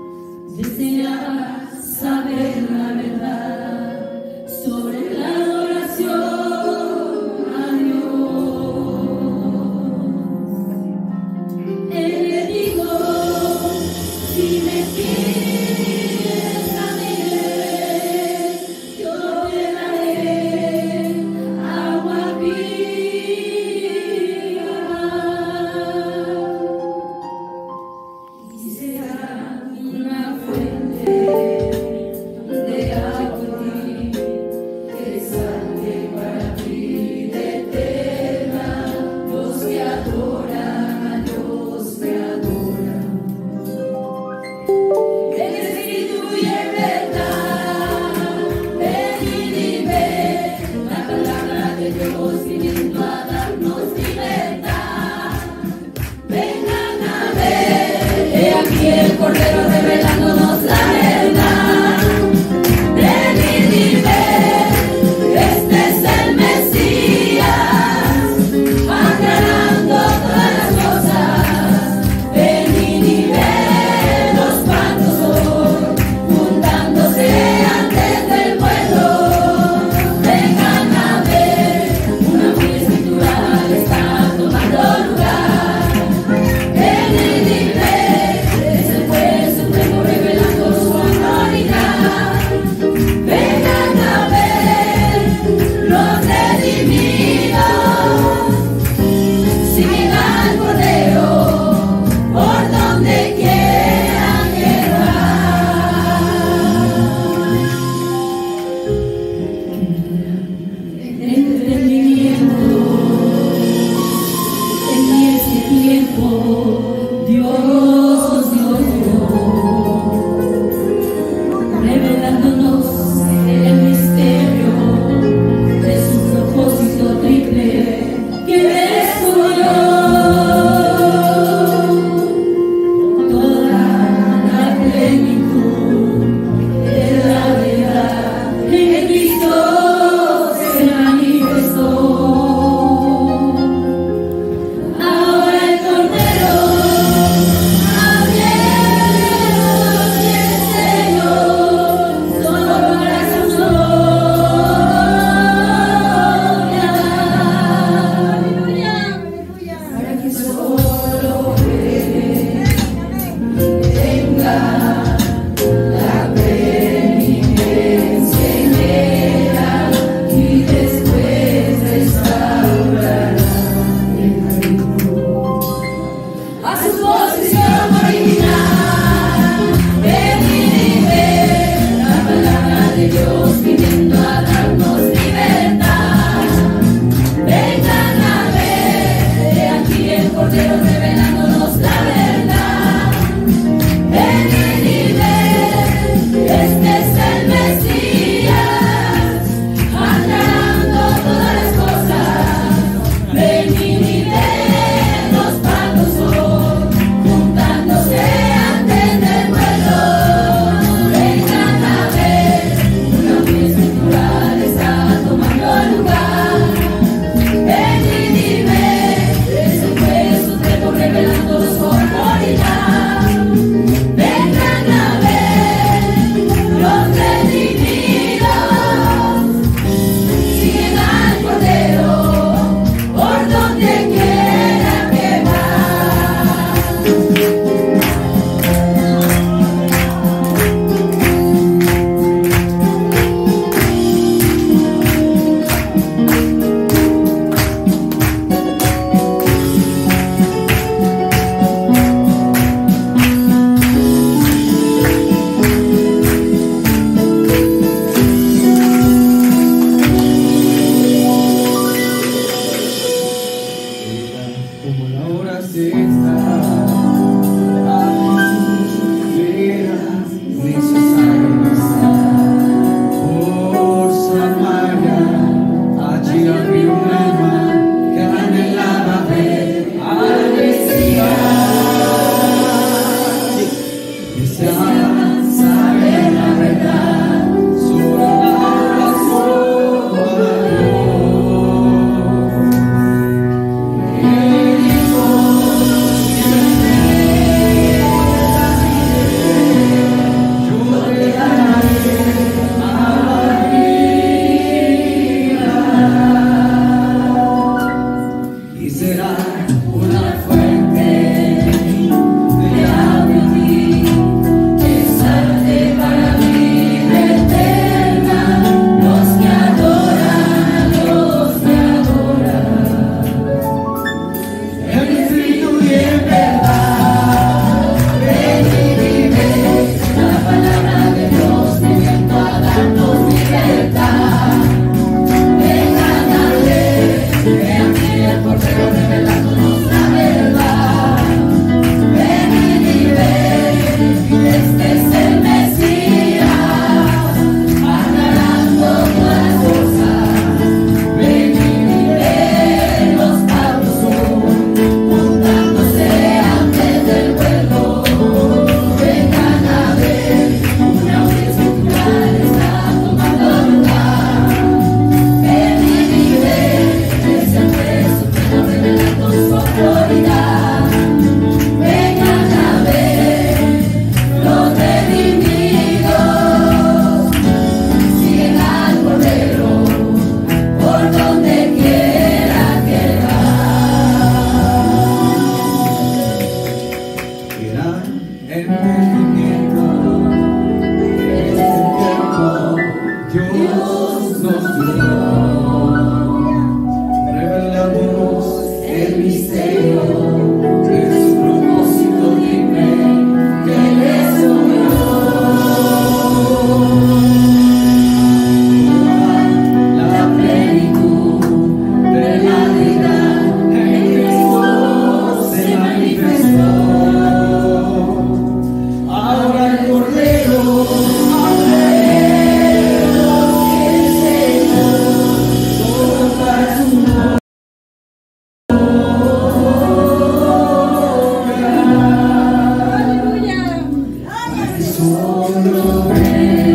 solo Él.